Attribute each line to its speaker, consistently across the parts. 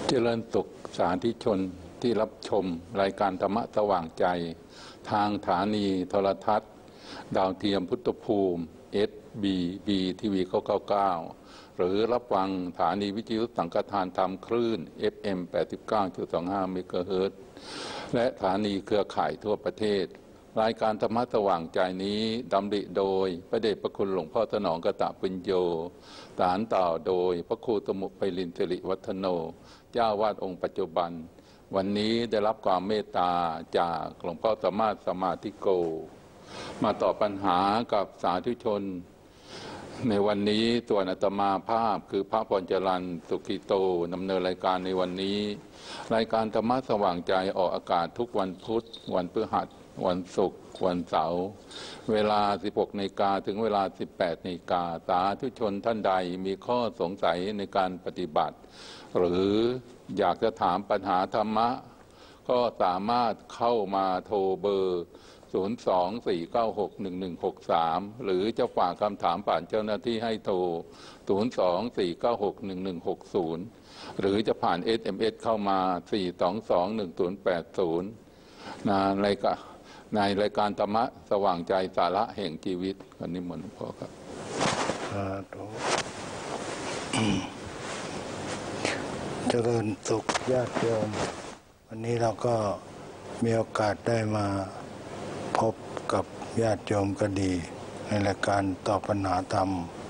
Speaker 1: เจริญสุขสาธุชนที่รับชมรายการธรรมะสว่างใจทางสถานีโทรทัศน์ดาวเทียมพุทธภูมิ SBB ทีวี999หรือรับฟังสถานีวิทยุสังฆทานธรรมคลื่น FM 89.25 เมกะเฮิรตซ์และสถานีเครือข่ายทั่วประเทศรายการธรรมะสว่างใจนี้ดำริโดยพระเดชพระคุณหลวงพ่อถนอมกตปัญโยสานต่อโดยพระครูสมุไพลินสิริวัฒโนเจ้าวาดองค์ปัจจุบันวันนี้ได้รับความเมตตาจากหลวงพ่อสามารถสมาธิโกมาตอบปัญหากับสาธุชนในวันนี้ส่วนอาตมาภาพคือพระพรจรัญสุขิโตดำเนินรายการในวันนี้รายการธรรมะสว่างใจออกอากาศทุกวันพุธวันพฤหัสวันศุกร์วันเสาร์เวลา 16 นาฬิกาถึงเวลา 18 นาฬิกาสาธุชนท่านใดมีข้อสงสัยในการปฏิบัติหรืออยากจะถามปัญหาธรรมะก็สามารถเข้ามาโทรเบอร์024961163หรือจะฝากคำถามผ่านเจ้าหน้าที่ให้โทร024961160หรือจะผ่าน SMS เข้ามา4221080ในรายการธรรมะสว่างใจสาระแห่งชีวิตวันนี้หมดพ่อครับ
Speaker 2: เจริญสุขญาติโยมวันนี้เราก็มีโอกาสได้มาพบกับญาติโยมก็ดีในรายการตอบปัญหาธรรม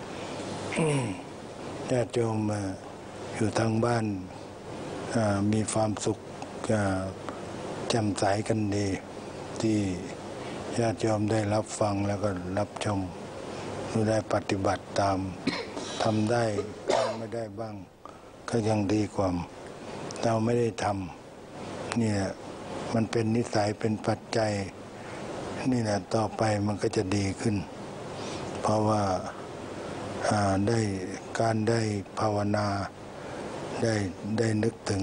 Speaker 2: ญาติโยมอยู่ทางบ้านมีความสุขแจ่มใสกันดีที่ญาติโยมได้รับฟังแล้วก็รับชมได้ปฏิบัติตามทำได้ไม่ได้บ้างก็ยังดีกว่าเราไม่ได้ทำเนี่ยมันเป็นนิสัยเป็นปัจจัยนี่แหละต่อไปมันก็จะดีขึ้นเพราะว่าได้การได้ภาวนาได้นึกถึง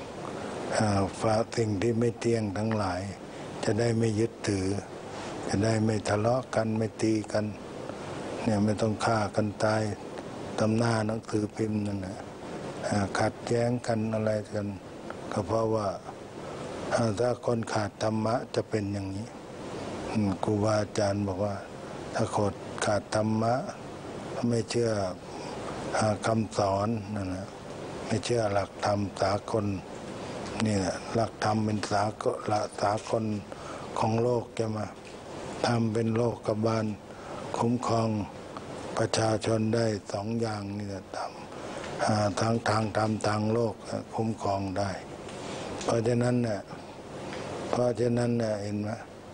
Speaker 2: สิ่งที่ไม่เที่ยงทั้งหลายจะได้ไม่ยึดถือจะได้ไม่ทะเลาะกันไม่ตีกันเนี่ยไม่ต้องฆ่ากันตายตำหน้าหนังสือพิมพ์นั่นนะขัดแย้งกันอะไรกันก็เพราะว่าถ้าคนขาดธรรมะจะเป็นอย่างนี้ครูบาอาจารย์บอกว่าถ้าคนขาดธรรมะไม่เชื่อคำสอนนั่นนะไม่เชื่อหลักธรรมสากลนี่แหละหลักธรรมเป็นสากลของโลกจะมาทำเป็นโลกบาลคุ้มครองประชาชนได้สองอย่างนี่แหละทั้งทางธรรมทางโลกคุ้มครองได้เพราะฉะนั้นเนี่ยเห็นไหม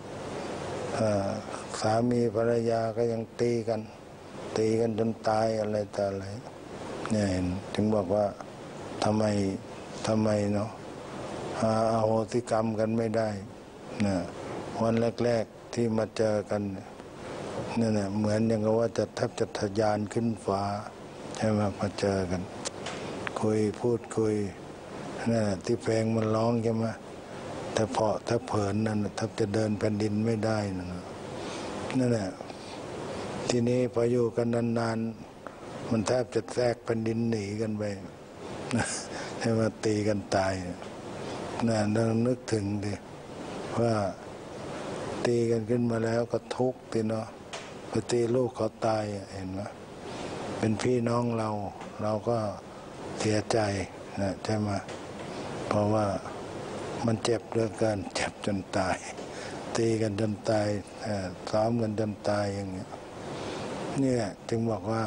Speaker 2: สามีภรรยาก็ยังตีกันจนตายอะไรแต่อะไรเนี่ยเห็นถึงบอกว่าทำไมเนาะอโหสิกรรมกันไม่ได้นะวันแรกๆที่มาเจอกันนั่นแหละเหมือนอย่างกับว่าจะแทบจะทะยานขึ้นฟ้าใช่ไหมมาเจอกันพูดคุยนั่นแหละที่เพลงมันร้องใช่ไหมแต่ถ้าเผินนั่นแทบจะเดินแผ่นดินไม่ได้นั่นแหละทีนี้พออยู่กันนานๆมันแทบจะแทรกแผ่นดินหนีกันไปให้มาตีกันตายน่ะเรานึกถึงดิว่าตีกันขึ้นมาแล้วก็ทุกข์ทีเนาะไปตีลูกเขาตายเห็นไหมเป็นพี่น้องเราก็เสียใจนะใช่ไหมเพราะว่ามันเจ็บเหลือเกินเจ็บจนตายตีกันจนตายซ้อมกันจนตายอย่างเงี้ยเนี่ยจึงบอกว่า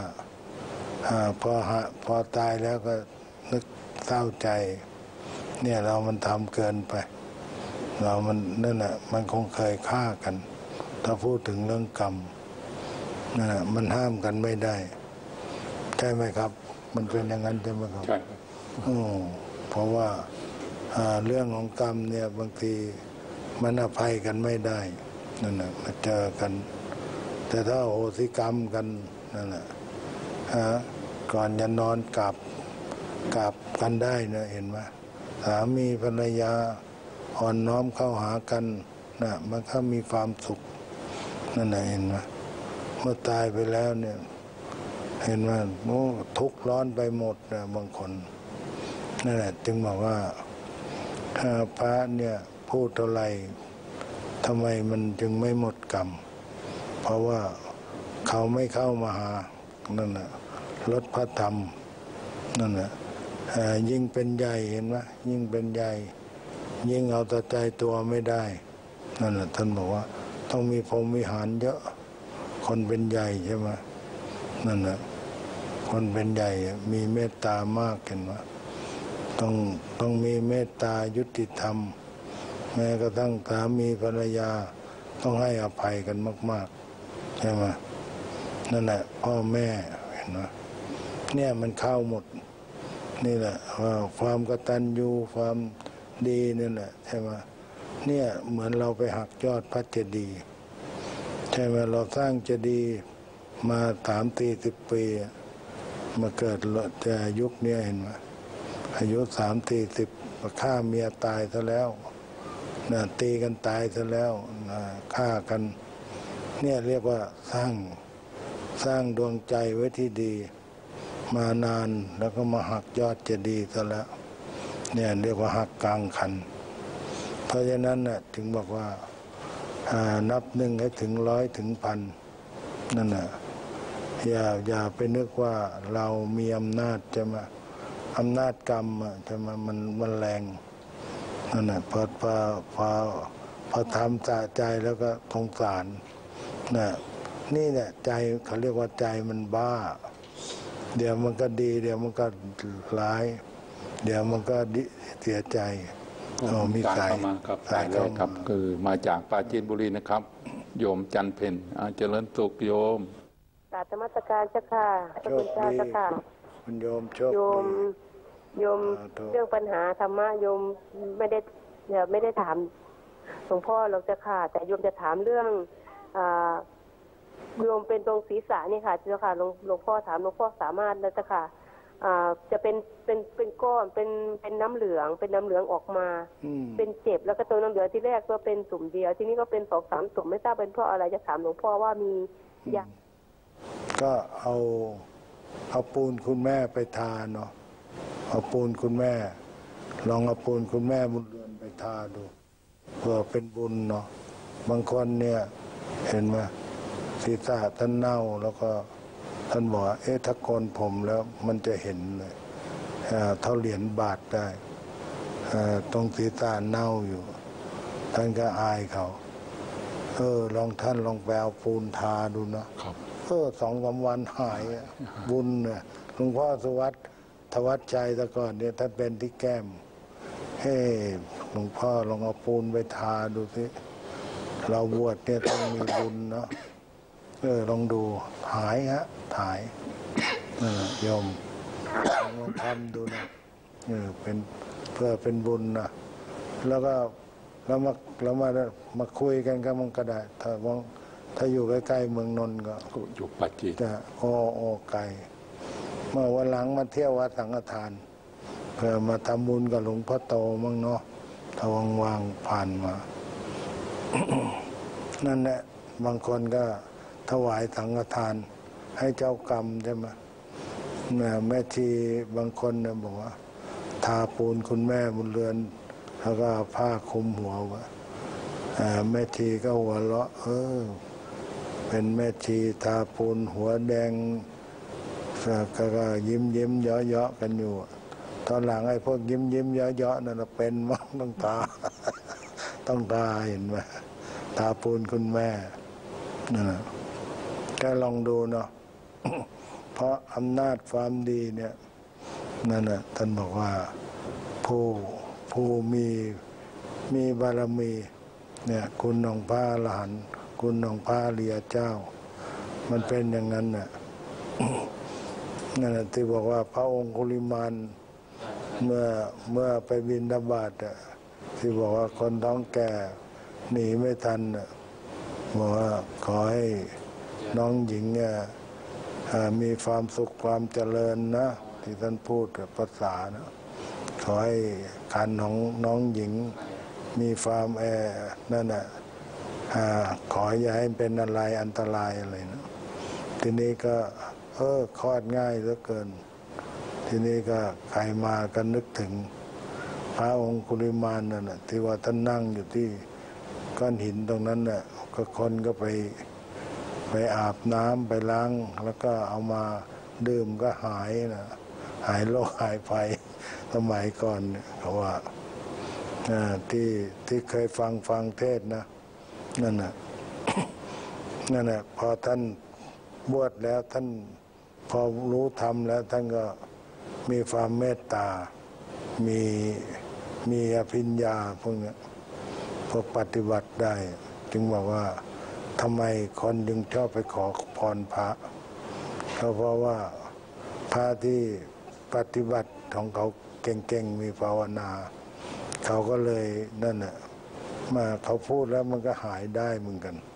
Speaker 2: พอตายแล้วก็นึกเศร้าใจเนี่ยเรามันทำเกินไปมันนั่นแหละมันคงเคยฆ่ากันถ้าพูดถึงเรื่องกรรมนั่นแหละมันห้ามกันไม่ได้ใช่ไหมครับมันเป็นอย่างนั้นใช่ไหมครับใช่เพราะว่าเรื่องของกรรมเนี่ยบางทีมันอภัยกันไม่ได้นั่นแหละมาเจอกันแต่ถ้าโหสิกรรมกันนั่นแหละก่อนจะนอนกลับกันได้นะเห็นไหมสามีภรรยาอ่อนน้อมเข้าหากันนะมันก็มีความสุขนั่นแหละเห็นไหมเมื่อตายไปแล้วเนี่ยเห็นไหมทุกข์ร้อนไปหมดนะบางคนนั่นแหละจึงบอกว่าพระเนี่ยพูดเท่าไรทำไมมันจึงไม่หมดกรรมเพราะว่าเขาไม่เข้ามาหานั่นแหละลดพระธรรมนั่นแหละยิ่งเป็นใหญ่เห็นไหมยิ่งเป็นใหญ่ยิ่งเอาแต่ใจตัวไม่ได้นั่นแหละท่านบอกว่าต้องมีพรหมวิหารเยอะคนเป็นใหญ่ใช่ไหมนั่นแหละคนเป็นใหญ่มีเมตตามากเห็นไหมต้องมีเมตตายุติธรรมแม้กระทั่งสามีภรรยาต้องให้อภัยกันมากๆใช่ไหมนั่นแหละพ่อแม่เห็นไหมเนี่ยมันเข้าหมดนี่แหละว่าความกตัญญูความดีนี่แหละใช่ไหมเนี่ยเหมือนเราไปหักยอดพระเจดีย์ใช่ไหมเราสร้างเจดีย์มา30-40 ปีมาเกิดแต่ยุคนี้เห็นไหมอายุ30-40ฆ่าเมียตายซะแล้วนะตีกันตายซะแล้วนะฆ่ากันเนี่ยเรียกว่าสร้างดวงใจไว้ที่ดีมานานแล้วก็มาหักยอดเจดีย์ซะแล้วเนี่ยเรียกว่าหักกลางคันเพราะฉะนั้นน่ะถึงบอกว่านับ1ให้ถึง100ถึง1,000นั่นน่ะอย่าไปนึกว่าเรามีอำนาจจะมาอำนาจกรรมจะมามันแรงนั่นน่ะพอทำสะใจแล้วก็สงสารน่ะนี่เนี่ยใจเขาเรียกว่าใจมันบ้าเดี๋ยวมันก็ดีเดี๋ยวมันก็ร้ายเดี๋ยวมันก็เสียใจมีสาย
Speaker 1: เข้ามาครับสายแรกครับคือมาจากปราจีนบุรีนะครับโยมจันเพ็ญเจริญสุขโยม
Speaker 3: กราบนมัสการเจ้าค่ะพระคุณเจ้าเจ้าค่ะ
Speaker 2: คุณโยมโยม
Speaker 3: เรื่องปัญหาธรรมะโยมไม่ได้ถามหลวงพ่อหรอกเจ้าค่ะแต่โยมจะถามเรื่องโยมเป็นตรงศีรษะนี่ค่ะเจ้าค่ะหลวงพ่อถามหลวงพ่อสามารถแล้วเจ้าค่ะจะเป็นก้อนเป็นน้ำเหลืองออกมาเป็นเจ็บแล้วก็ตัวน้ำเหลืองที่แรกก็เป็นตุ่มเดียวที่นี้ก็เป็น2-3 ตุ่มไม่ทราบเป็นเพราะอะไรจะถามหลวงพ่อว่ามียา
Speaker 2: ก็เอาปูนคุณแม่ไปทาเนาะเอาปูนคุณแม่ลองเอาปูนคุณแม่บุญเรือนไปทาดูเพื่อเป็นบุญเนาะบางคนเนี่ยเห็นไหมศีรษะท่านเน่าแล้วก็ท่านบอกถ้าโกนผมแล้วมันจะเห็นเลยเท่าเหรียญบาทได้ตรงศีรษะเน่าอยู่ท่านก็อายเขาท่านลองไปเอาปูนทาดูนะ2-3 วันหายบุญเนี่ยหลวงพ่อสุวัตธวัชชัยแต่ก่อนเนี่ยท่านเป็นที่แก้มหลวงพ่อลองเอาปูนไปทาดูสิเราบวชเนี่ยต้องมีบุญเนาะลองดูหายถ่ายโยมลองทำดูนะเป็นเพื่อเป็นบุญนะแล้วก็เรามาคุยกันก็มันก็ได้ถ้าอยู่ใกล้ๆเมืองนนท์ก็
Speaker 1: อยู่ปัจจิ
Speaker 2: จะไกลเมื่อวันหลังมาเที่ยววัดสังฆทานเพื่อมาทำบุญกับหลวงพ่อโตมั่งเนาะถ้าว่างๆผ่านมา นั่นแหละบางคนก็ถวายสังฆทานให้เจ้ากรรมใช่ไหมแม่ชีบางคนเนี่ยบอกว่าทาปูนคุณแม่บุญเรือนแล้วก็ผ้าคลุมหัวไว้แม่ชีก็หัวเราะเป็นแม่ชีทาปูนหัวแดงก็ยิ้มเยาะกันอยู่ตอนหลังไอ้พวกยิ้มเยาะนั่นเป็นมั้งต้องตาเห็นไหมทาปูนคุณแม่ก็ลองดูเนาะ เพราะอำนาจความดีเนี่ยนั่นน่ะท่านบอกว่าผู้มีบารมีเนี่ยคุณของพระอรหันต์คุณของพระอริยเจ้ามันเป็นอย่างนั้นน่ะ นั่นแหละที่บอกว่าพระองคุลิมานเมื่อไปบิณฑบาตที่บอกว่าคนท้องแก่หนีไม่ทันบอกว่าขอให้น้องหญิงเนี่ยมีความสุขความเจริญนะที่ท่านพูดภาษานะขอให้คันของน้องหญิงมีความนั่นน่ะขออย่าให้เป็นอะไรอันตรายอะไรนะทีนี้ก็คลอดง่ายเหลือเกินทีนี้ก็ใครมาก็นึกถึงพระองคุลิมานนั่นแหะที่ว่าท่านนั่งอยู่ที่ก้อนหินตรงนั้นน่ะก็คนก็ไปอาบน้ำไปล้างแล้วก็เอามาดื่มก็หายนะหายโรคหายภัยสมัยก่อนเขาว่าที่เคยฟังเทศนะนั่นน่ะ นั่นแหละพอท่านบวชแล้วท่านพอรู้ธรรมแล้วท่านก็มีความเมตตามีอภิญญาพวกนี้พวกปฏิบัติได้จึงบอกว่าทำไมคนจึงชอบไปขอพรพระก็เพราะว่าพระที่ปฏิบัติของเขาเก่งๆมีภาวนาเขาก็เลยนั่นแหละมาเขาพูดแล้วมันก็หายได้เหมือนกัน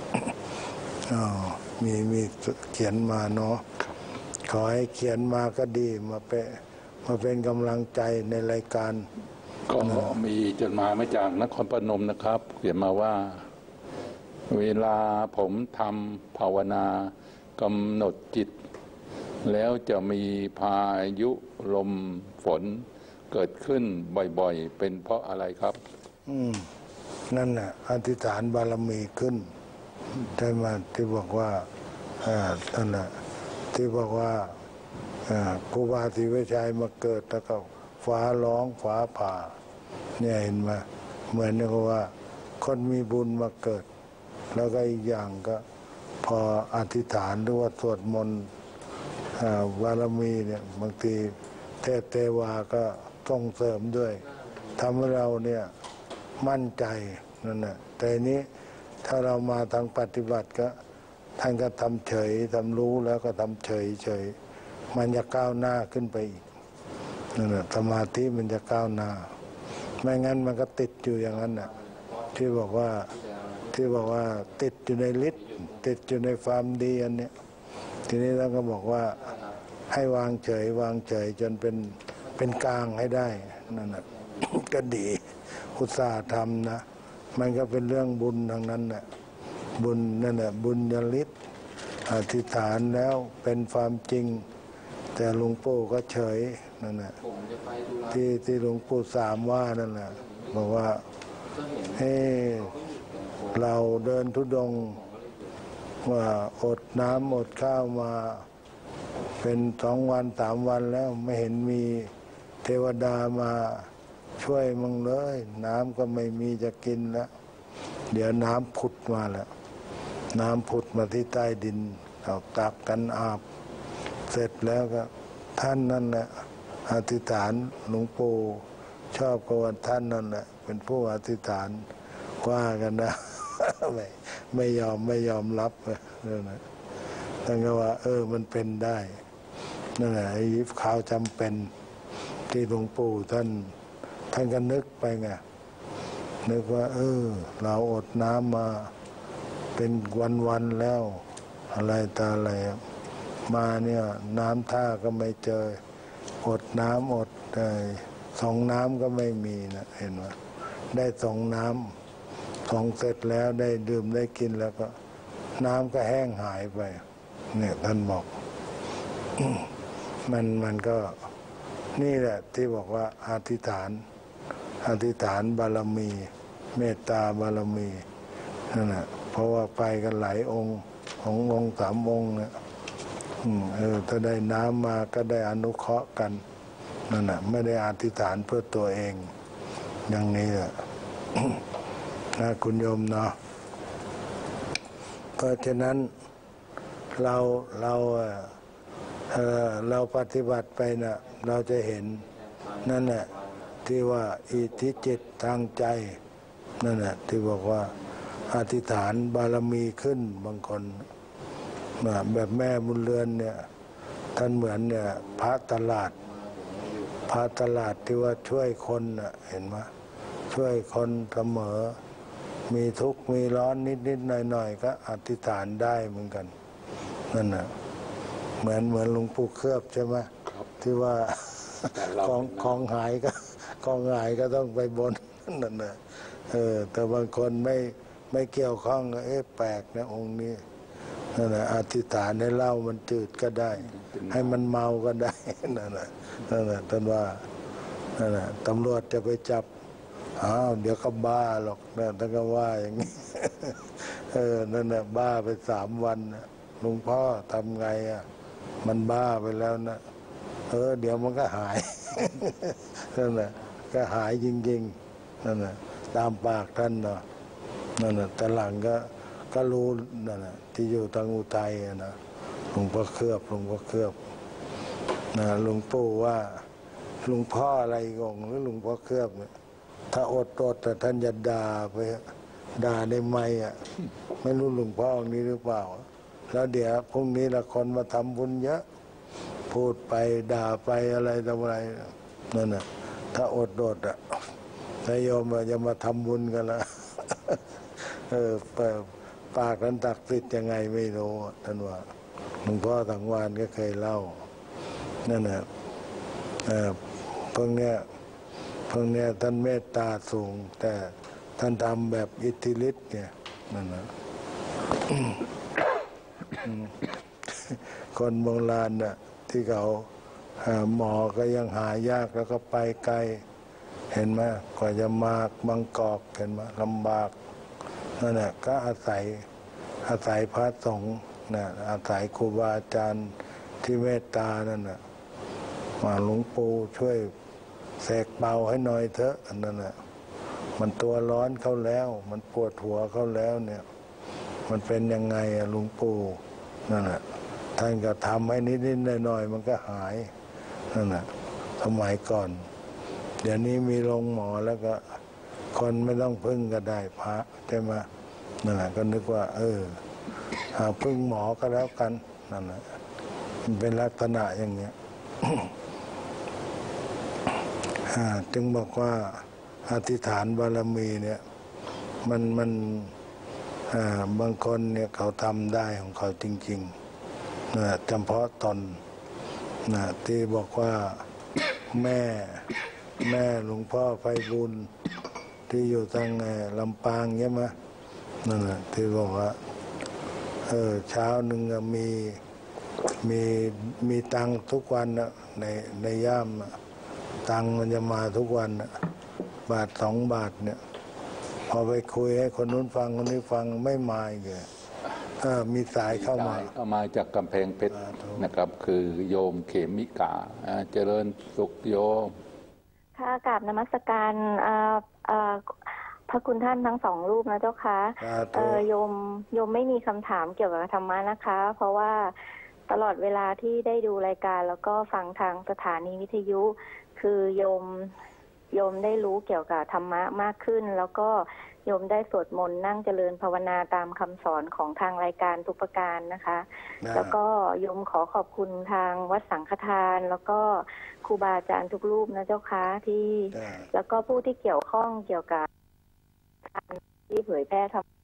Speaker 2: มีเขียนมาเนาะขอให้เขียนมาก็ดีมาเป็นกำลังใจในรายการ
Speaker 1: ก็มีจดหมายมาจากนครพนมนะครับเขียนมาว่าเวลาผมทำภาวนากำหนดจิตแล้วจะมีพายุลมฝนเกิดขึ้นบ่อยๆเป็นเพราะอะไรครับ
Speaker 2: นั่นน่ะอธิษฐานบารมีขึ้นได้มาที่บอกว่านั่นน่ะที่บอกว่าครูบาศรีวิชัยมาเกิดแล้วก็ฟ้าร้องฟ้าผ่าเนี่ยเห็นไหมเหมือนกับว่าคนมีบุญมาเกิดแล้วก็อีกอย่างก็พออธิษฐานหรือว่าสวดมนต์บารมีเนี่ยบางทีเทวาก็ส่งเสริมด้วยทำให้เราเนี่ยมั่นใจนั่นแหละแต่นี้ถ้าเรามาทางปฏิบัติก็ท่านก็ทำเฉยทำรู้แล้วก็ทำเฉยมันจะก้าวหน้าขึ้นไปอีกนั่นแหละสมาธิมันจะก้าวหน้าไม่งั้นมันก็ติดอยู่อย่างนั้นน่ะที่บอกว่าติดอยู่ในฤทธิ์ติดอยู่ในความดีอันเนี้ยทีนี้เราก็บอกว่าให้วางเฉยจนเป็นกลางให้ได้นั่นน่ะ ก็ดีอุตสาห์ทำนะมันก็เป็นเรื่องบุญทางนั้นน่ะบุญนั่นแหละบุญญาฤทธิ์อธิษฐานแล้วเป็นความจริงแต่หลวงปู่ก็เฉยนั่นแหละที่หลวงปู่สามว่านั่นแหละบอกว่าให้เราเดินธุดงค์ว่าอดน้ำอดข้าวมาเป็น2 วัน 3 วันแล้วไม่เห็นมีเทวดามาช่วยมึงเลยน้ำก็ไม่มีจะกินแล้วเดี๋ยวน้ำผุดมาแล้วน้ำผุดมาที่ใต้ดินเอาตักกันอาบเสร็จแล้วก็ท่านนั่นแหละอธิษฐานหลวงปู่ชอบกว่าท่านนั่นแหละเป็นผู้อธิษฐานว่ากันนะ ไม่ยอมรับนั่นแหละท่านก็ว่ามันเป็นได้นั่นแหละไอ้ข่าวจำเป็นที่หลวงปู่ท่านก็นึกไปไงนึกว่าเราอดน้ำมาเป็นวันๆแล้วอะไรตาอะไรมาเนี่ยน้ำท่าก็ไม่เจออดน้ำอดส่องน้ำก็ไม่มีนะเห็นไหมได้ส่องน้ำส่องเสร็จแล้วได้ดื่มได้กินแล้วก็น้ำก็แห้งหายไปเนี่ยท่านบอก มันก็นี่แหละที่บอกว่าอธิษฐานบารมีเมตตาบารมีนั่นแหละเพราะว่าไปกันหลายองค์ขององค์3 องค์เนี่ยถ้าได้น้ำมาก็ได้อนุเคราะห์กันนั่นแหละไม่ได้อธิษฐานเพื่อตัวเองอย่างนี้แหละ นะคุณโยมเนาะเพราะฉะนั้นเราปฏิบัติไปนะเราจะเห็นนั่นแหละที่ว่าอิทธิจิตทางใจนั่นแหละที่บอกว่าอธิษฐานบารมีขึ้นบางคนแบบแม่บุญเรือนเนี่ยท่านเหมือนเนี่ยพระตลาดที่ว่าช่วยคนเห็นไหมช่วยคนเสมอมีทุกข์มีร้อนนิดหน่อยก็อธิษฐานได้เหมือนกันนั่นน่ะเหมือนหลวงปู่เคลือบใช่ไหมที่ว่าของหายก็ต้องไปบนนั่นน่ะแต่บางคนไม่เกี่ยวข้องแปลกนะองค์นี้นั่นแหละอธิษฐานให้เหล้ามันจืดก็ได้ ให้มันเมาก็ได้นั่นแหละท่านว่านั่นแหละตำรวจจะไปจับเดี๋ยวก็บ้าหรอกนะท่านก็ว่าอย่างนี้นั่นแหละบ้าไป3 วันนะหลวงพ่อทำไงมันบ้าไปแล้วนะเดี๋ยวมันก็หายนั่นแหละก็หายจริงๆนั่นแหละตามปากท่านเนาะนั่นแหละแต่หลังก็รู้นั่นแหละที่อยู่ทางอุทัยนะหลวงพ่อเคลือบนะหลวงปู่ว่าหลวงพ่ออะไรงงหรือหลวงพ่อเคลือบเนี่ยถ้าอดแต่ท่านจะด่าไปด่าในไมค์ไม่รู้หลวงพ่อองค์นี้หรือเปล่าแล้วเดี๋ยวพรุ่งนี้ละคนมาทำบุญเยอะพูดไปด่าไปอะไรต่ออะไรนั่นน่ะถ้าอดนายโยมจะมาทำบุญกันละปากนั้นตักสิทธิ์ยังไงไม่รู้ท่านว่าหลวงพ่อสังวานก็เคยเล่านั่นน่ะพวกเนี้ยท่านเมตตาสูงแต่ท่านทำแบบอิทธิฤทธิ์เนี่ยนั่นนะคนโบราณน่ะที่เขาหมอก็ยังหายากแล้วก็ไปไกลเห็นไหมกว่าจะมาบางกอกเห็นไหมลำบากนั่นแหละก็อาศัยพระสงฆ์นะอาศัยครูบาอาจารย์ที่เมตตานั่นน่ะมาหลวงปู่ช่วยเสกเบาให้หน่อยเถอะนั่นแหละมันตัวร้อนเข้าแล้วมันปวดหัวเข้าแล้วเนี่ยมันเป็นยังไงหลวงปู่นั่นแหละท่านก็ทำให้นิดๆหน่อยๆมันก็หายนั่นแหละสมัยก่อนเดี๋ยวนี้มีโรงหมอแล้วก็คนไม่ต้องพึ่งก็ได้พระใช่ไหมนั่นแหละก็นึกว่าพึ่งหมอก็แล้วกันนั่นแหละมันเป็นลักษณะอย่างเงี้ย จึงบอกว่าอธิษฐานบารมีเนี่ยมันบางคนเนี่ยเขาทำได้ของเขาจริงๆนะเฉพาะตนนะที่บอกว่าแม่หลวงพ่อไพบูลย์ที่อยู่ทางลำปางใช่ไหมนั่นแหละที่บอกว่าเช้าหนึ่งมีตังค์ทุกวันนะในย่ามตังค์มันจะมาทุกวันนะบาท2 บาทเนี่ยพอไปคุยให้คนนู้นฟังคนนี้ฟังไม่มาเลยมีสายเข้ามา
Speaker 1: จากกำแพงเพชรนะครับคือโยมเขมิกาเจริญสุขโยม
Speaker 4: ค่ะกราบนมัสการพระคุณท่านทั้ง2 รูปนะเจ้าค่ะโยมไม่มีคำถามเกี่ยวกับธรรมะนะคะ เพราะว่าตลอดเวลาที่ได้ดูรายการแล้วก็ฟังทางสถานีวิทยุคือโยมได้รู้เกี่ยวกับธรรมะมากขึ้นแล้วก็โยมได้สวดมนต์นั่งเจริญภาวนาตามคำสอนของทางรายการทุกประการนะคะแล้วก็โยมขอบคุณทางวัดสังฆทานแล้วก็ครูบาอาจารย์ทุกรูปนะเจ้าค่ะที่แล้วก็ผู้ที่เกี่ยวข้องเกี่ยวกับการที่เผยแพร่ธรรม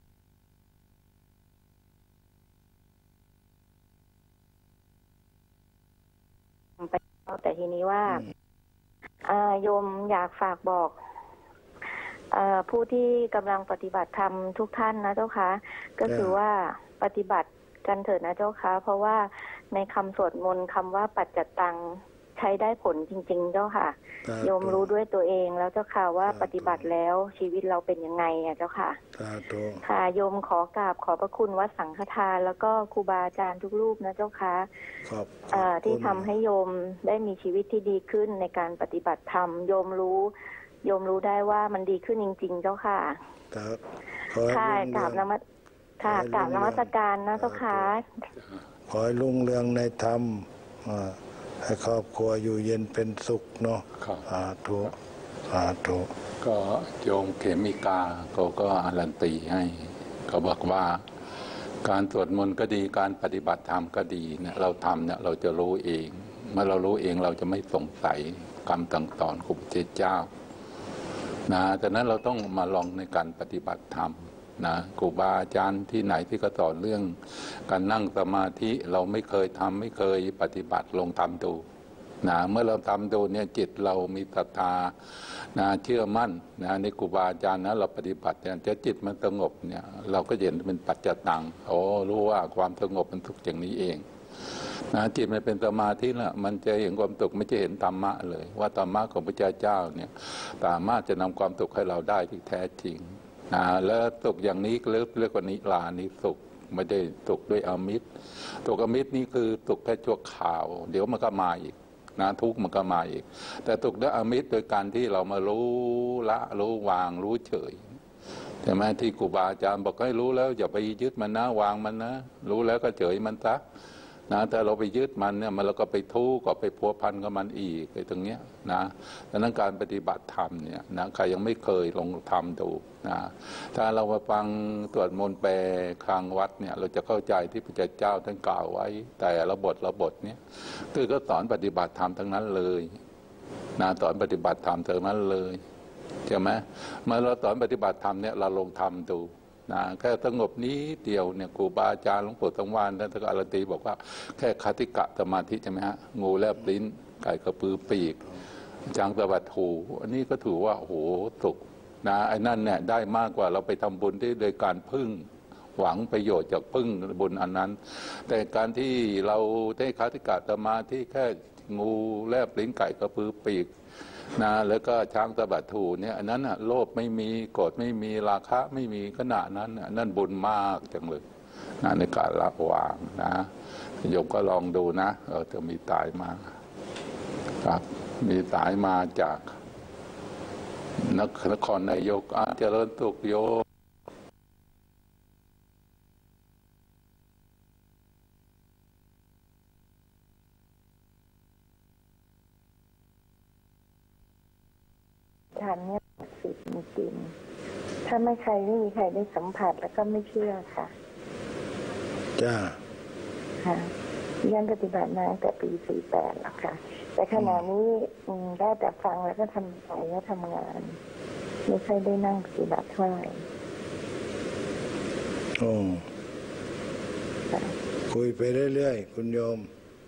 Speaker 4: ไปแต่ทีนี้ว่าโยมอยากฝากบอกผู้ที่กำลังปฏิบัติธรรมทุกท่านนะเจ้าค่ะก็คือว่าปฏิบัติกันเถิดนะเจ้าค่ะเพราะว่าในคำสวดมนต์คำว่าปัจจตังใช้ได้ผลจริงๆเจ้าค่ะโยมรู้ด้วยตัวเองแล้วเจ้าค่ะว่าปฏิบัติแล้วชีวิตเราเป็นยังไงเจ้าค่ะค่ะโยมขอกราบขอบพระคุณวัดสังฆทานแล้วก็ครูบาอาจารย์ทุกรูปนะเจ้าค่ะที่ทำให้โยมได้มีชีวิตที่ดีขึ้นในการปฏิบัติธรรมโยมรู้ได้ว่ามันดีขึ้นจริงๆเจ้าค่ะค่ะกราบนมัสการนะเจ้าค่ะ
Speaker 2: ขอให้รุ่งเรืองในธรรมให้ครอบครัวอยู่เย็นเป็นสุขเนาะสาธุ
Speaker 1: ก็โยมเขมิกาเขาก็อารันตีให้เขาบอกว่าการสวดมนต์ก็ดีการปฏิบัติธรรมก็ดีเนี่ยเราทำเนี่ยเราจะรู้เองเมื่อเรารู้เองเราจะไม่สงสัยคำสั่งสอนของพระพุทธเจ้านะแต่นั้นเราต้องมาลองในการปฏิบัติธรรมนะครูบาอาจารย์ที่ไหนที่ก็สอนเรื่องการนั่งสมาธิเราไม่เคยทำไม่เคยปฏิบัติลองทำดูนะเมื่อเราทำดูเนี่ยจิตเรามีศรัทธานะเชื่อมั่นนะในครูบาอาจารย์นะเราปฏิบัติเนี่ยจะจิตมันสงบเนี่ยเราก็เห็นเป็นปัจจตังโอ้รู้ว่าความสงบมันทุกอย่างนี้เองนะจิตมันเป็นสมาธิละมันจะเห็นความสุขไม่จะเห็นธรรมะเลยว่าธรรมะของพระเจ้าเนี่ยสามารถจะนำความสุขให้เราได้ที่แท้จริงนะแล้วสุขอย่างนี้เรียกว่านิรานิสุขไม่ได้สุขด้วยอมิตรสุขอมิตรนี่คือสุขแค่ชั่วคราวเดี๋ยวมันก็มาอีกนะทุกข์มันก็มาอีกแต่สุขด้วยอมิตรโดยการที่เรามารู้ละรู้วางรู้เฉยใช่ไหมที่ครูบาอาจารย์บอกให้รู้แล้วอย่าไปยึดมันนะวางมันนะรู้แล้วก็เฉยมันซะนะแต่เราไปยึดมันเนี่ยมันเราก็ไปทุกข์ก็ไปพัวพันกับมันอีกไอ้ตรงเนี้ยนะดังนั้นการปฏิบัติธรรมเนี่ยนะใครยังไม่เคยลองทำดูนะถ้าเรามาฟังสวดมนต์แปลคลังวัดเนี่ยเราจะเข้าใจที่พระเจ้าท่านกล่าวไว้แต่ละบทเนี่ยคือก็สอนปฏิบัติธรรมทั้งนั้นเลยนะสอนปฏิบัติธรรมทั้งนั้นเลยใช่ไหมเมื่อเราสอนปฏิบัติธรรมเนี่ยเราลองทำดูนะแค่สงบนี้เดียวเนี่ยครูบาอาจารย์หลวงปู่สังวาลท่านก็อรตีบอกว่าแค่คติกะสมาธิใช่ไหมฮะงูแลบลิ้นไก่กระพือปีกจางตะบัดหูอันนี้ก็ถือว่าโอ้โหสุขนะไอ้นั่นเนี่ยได้มากกว่าเราไปทำบุญที่โดยการพึ่งหวังประโยชน์จากพึ่งบุญอันนั้น แต่การที่เราได้คติกะสมาธิแค่งูแลบลิ้นไก่กระพือปีกนะแล้วก็ช้างตะบัดถูเนี่ยอันนั้นโลภไม่มีโกรธไม่มีราคะไม่มีขณะนั้นนั่นบุญมากจังเลยนะในการละวางนะโยมก็ลองดูนะจะมีตายมาครับมีตายมาจากนครนายกเจริญสุขโย
Speaker 4: ทานเนี่ยสิทธิ์จริงถ้าไม่มีใครได้สัมผัสแล้วก็ไม่เชื่อค่ะ
Speaker 2: จ้า
Speaker 4: ค่ะยันปฏิบัติมาตั้งแต่ปี48แล้วค่ะแต่ขณะนี้ได้แต่ฟังแล้วก็ทำใจแล้วทำงานไม่ค่อยได้นั่งปฏิบัติเท่าไหร่
Speaker 2: คุยไปเรื่อยๆคุณโยม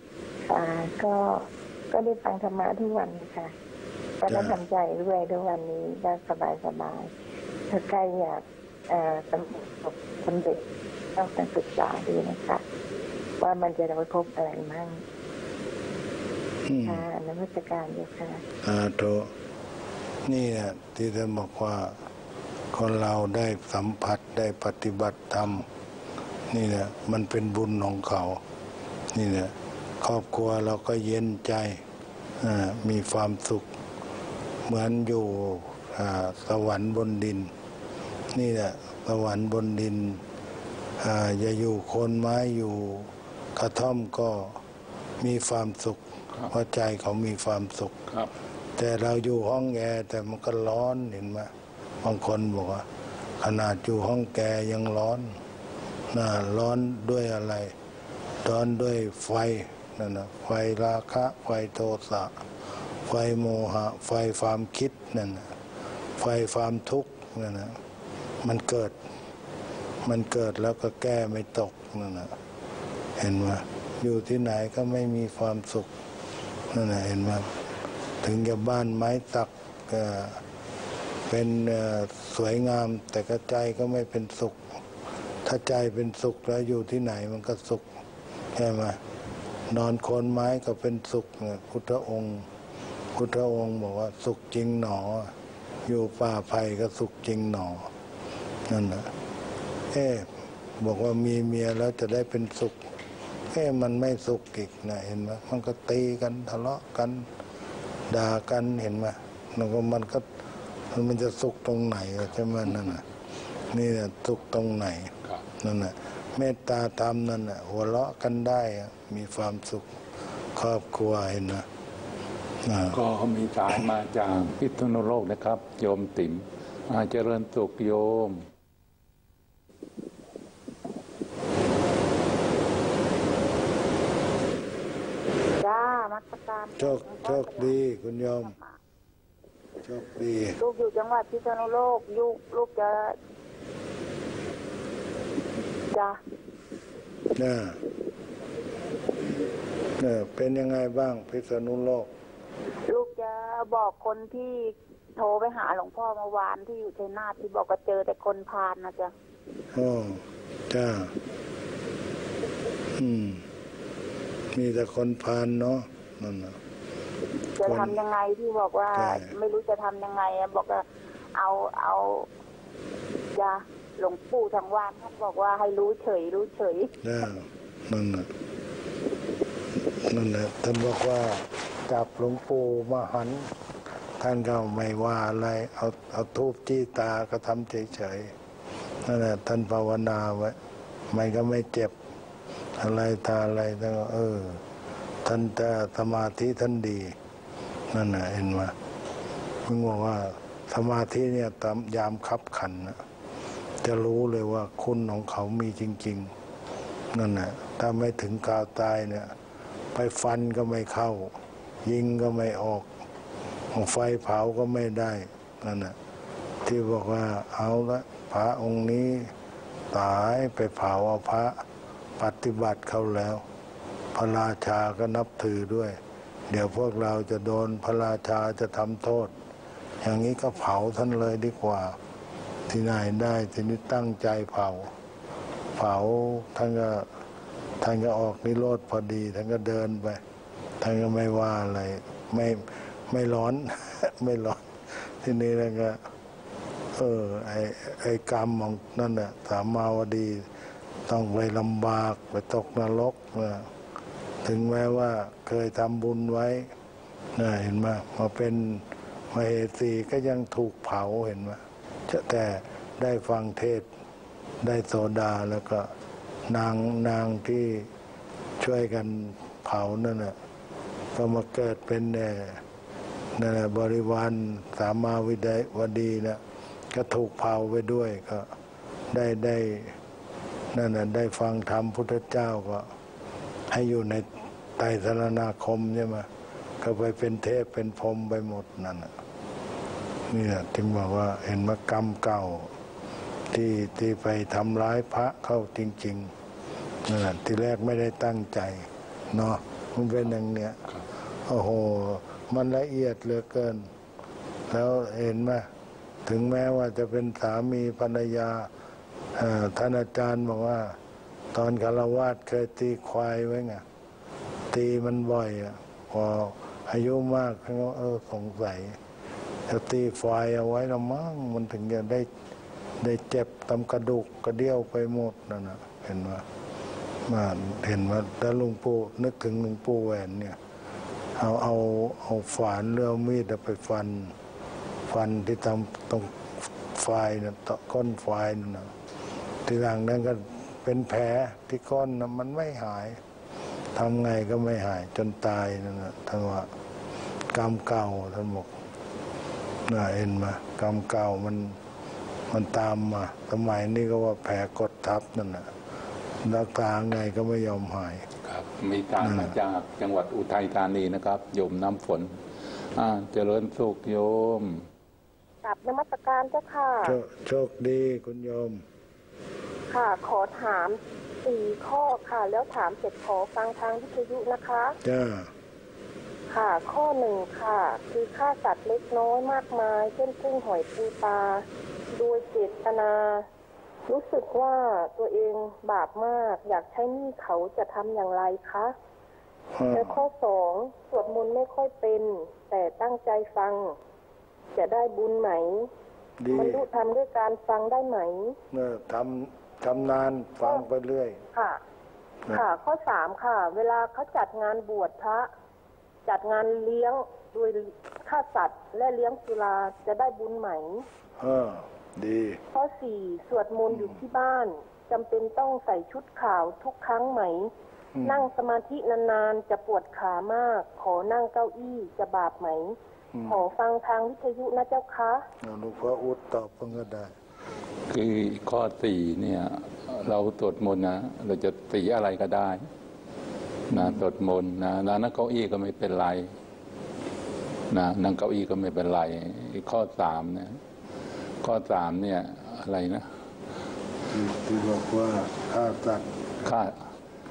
Speaker 4: ก็ได้ฟังธรรมะทุกวันค่ะก็ทำใจด้วยวันนี้ได้สบายถ้าใครอยากสำเร็จต้องศึกษาดูนะคะว่ามันจะไปพบอะไรมั่งค่ะนมัสการอยู่ค่ะ
Speaker 2: โตนี่เนี่ยที่ท่านบอกว่าคนเราได้สัมผัสได้ปฏิบัติธรรมนี่เนี่ยมันเป็นบุญของเขานี่เนี่ยครอบครัวเราก็เย็นใจมีความสุขเหมือนอยู่สวรรค์บนดินนี่แหละสวรรค์บนดินอย่าอยู่โคนไม้อยู่กระท่อมก็มีความสุขเพราะใจเขามีความสุขแต่เราอยู่ห้องแอร์แต่มันก็ร้อนเห็นไหมบางคนบอกว่าขนาดอยู่ห้องแอร์ยังร้อนร้อนด้วยอะไรร้อนด้วยไฟนั่นนะไฟราคะไฟโทสะไฟโมหะไฟความคิดนั่นนะไฟความทุกข์นั่นนะมันเกิดแล้วก็แก้ไม่ตกนั่นนะเห็นไหมอยู่ที่ไหนก็ไม่มีความสุขนั่นนะเห็นไหมถึงจะบ้านไม้สักเป็นสวยงามแต่กระใจก็ไม่เป็นสุขถ้าใจเป็นสุขแล้วอยู่ที่ไหนมันก็สุขใช่ไหมนอนโคนไม้ก็เป็นสุขพุทธองค์บอกว่าสุขจริงหนออยู่ป่าไผ่ก็สุขจริงหนอนั่นนะบอกว่ามีเมียแล้วจะได้เป็นสุขมันไม่สุขอีกนะเห็นไหมมันก็ตีกันทะเลาะกันด่ากันเห็นไหมมันจะสุขตรงไหนใช่ไหมนั่นน่ะนี่แหละสุขตรงไหนนั่นน่ะเมตตาธรรมนั่นน่ะหัวเราะกันได้มีความสุขครอบครัวเห็นไหม
Speaker 1: ก็มีสายมาจากพิษณุโลกนะครับโยมติ๋มเจริญสุขโยม
Speaker 4: จ้ามัตการ
Speaker 2: โชคดีคุณโยมโชคดี
Speaker 4: ลูกอยู่จังหวัดพิษณุโลกลูกจะ
Speaker 2: ไปเป็นยังไงบ้างพิษณุโลก
Speaker 5: ลูกจะบอกคนที่โทรไปหาหลวงพ่อเมื่อวานที่อยู่ชัยนาทที่บอกว่าเจอแต่คนพาลนะจ๊ะ
Speaker 2: อ๋อจ้ามีแต่คนพาลเนาะนั่นนะ
Speaker 5: จะทำยังไงที่บอกว่าไม่รู้จะทำยังไงบอกว่าเอาจะหลวงปู่ทางวานท่านบอกว่าให้รู้เฉย
Speaker 2: นั่นน่ะท่านบอกว่าจับหลวงปู่มาหันท่านก็ไม่ว่าอะไรเอาธูปจี้ตาก็ทำเฉยๆนั่นแหละท่านภาวนาไว้ไม่ก็ไม่เจ็บอะไรตาอะไรท่านก็ท่านแต่สมาธิท่านดีนั่นน่ะเห็นไหมมึงบอกว่าสมาธิเนี่ยตามยามคับขันนะจะรู้เลยว่าคุณของเขามีจริงๆนั่นน่ะถ้าไม่ถึงกาวตายเนี่ยไปฟันก็ไม่เข้ายิงก็ไม่ออกไฟเผาก็ไม่ได้นั่นน่ะที่บอกว่าเอาละพระองค์นี้ตายไปเผาเอาพระปฏิบัติเขาแล้วพระราชาก็นับถือด้วยเดี๋ยวพวกเราจะโดนพระราชาจะทำโทษอย่างนี้ก็เผาท่านเลยดีกว่าที่ไหนได้ทีนี้ตั้งใจเผาท่านก็ออกนิโรธพอดีท่านก็เดินไปท่านก็ไม่ว่าอะไรไม่ร้อน ไม่ร้อนทีนี้แล้วก็ไอ้กรรมของนั่นน่ะสามาวดีต้องไปลำบากไปตกนรกถึงแม้ว่าเคยทำบุญไว้เห็นไหมมาเป็นมเหสีก็ยังถูกเผาเห็นไหมแต่ได้ฟังเทศได้โสดาแล้วก็นางที่ช่วยกันเผานั่นน่ะก็มาเกิดเป็นนั่นแหละบริวารสามาวดีนะก็ถูกเผาไปด้วยก็ได้นั่นน่ะได้ฟังธรรมพุทธเจ้าก็ให้อยู่ในไตรสรณคมใช่ไหมก็ไปเป็นเทพเป็นพรหมไปหมดนั่นน่ะนี่แหละจึงบอกว่าเห็นว่ากรรมเก่าที่ไปทำร้ายพระเข้าจริงๆนั่นแหละที่แรกไม่ได้ตั้งใจเนาะมันเป็นอย่างเนี้ยโอ้โหมันละเอียดเหลือเกินแล้วเห็นไหมถึงแม้ว่าจะเป็นสามีภรรยาท่านอาจารย์บอกว่าตอนฆราวาสเคยตีควายไว้ไงตีมันบ่อยพออายุมากเขาสงสัยจะตีควายเอาไว้ละมั้งมันถึงจะได้เจ็บตำกระดูกกระเดี่ยวไปหมดนั่นนะเห็นว่าแล้วหลวงปู่นึกถึงหลวงปู่แหวนเนี่ยเอาฝานเรือมีดไปฟันที่ตรงไฟนะตะก้นไฟนั่นนะทีหลังนั้นก็เป็นแผลที่ก้นนะมันไม่หายทำไงก็ไม่หายจนตายนั่นนะท่านว่ากรรมเก่าท่านบอกเห็นไหมกรรมเก่ามันตามมาสมัยนี้ก็ว่าแผลกดทับนั่นนะรักษาไงก็ไม่ยอมหาย
Speaker 1: ครับมีการมาจากจังหวัดอุทัยธานีนะครับโยมน้ำฝนเจริญสุขโยม
Speaker 3: กราบนมัสการเจ้าค่ะ
Speaker 2: โชคดีคุณโยม
Speaker 3: ค่ะขอถาม4 ข้อค่ะแล้วถามเสร็จขอฟังทางวิทยุนะคะ
Speaker 2: จ้า
Speaker 3: ค่ะข้อ1ค่ะคือฆ่าสัตว์เล็กน้อยมากมายเช่นกุ้งหอยปูปลาโดยเจตนารู้สึกว่าตัวเองบาปมากอยากใช้หนี้เขาจะทำอย่างไรคะและข้อ2สวดมนต์ไม่ค่อยเป็นแต่ตั้งใจฟังจะได้บุญไหมบรรลุธรรมด้วยการฟังได้ไหม
Speaker 2: ทำนานฟังไปเรื่อย
Speaker 3: ค่ะข้อ3ค่ะเวลาเขาจัดงานบวชพระจัดงานเลี้ยงโดยฆ่าสัตว์และเลี้ยงสุราจะได้บุญไหม
Speaker 2: ดี
Speaker 3: ข้อ4สวดมนต์อยู่ที่บ้านจำเป็นต้องใส่ชุดขาวทุกครั้งไหมนั่งสมาธินานๆจะปวดขามากขอนั่งเก้าอี้จะบาปไหมขอฟังทางวิทยุนะเจ้าคะ
Speaker 2: หลวงพ่ออุดตอบเพิ่งก็ได้
Speaker 1: คือข้อ4เนี่ยเราสวดมนต์นะเราจะสีอะไรก็ได้นะสวดมนต์นะนั่งเก้าอี้ก็ไม่เป็นไรนะนั่งเก้าอี้ก็ไม่เป็นไรข้อ3เนี่ยข้อ3เนี่ยอะไรนะ
Speaker 2: ที่บอกว่าฆ่าสัตว์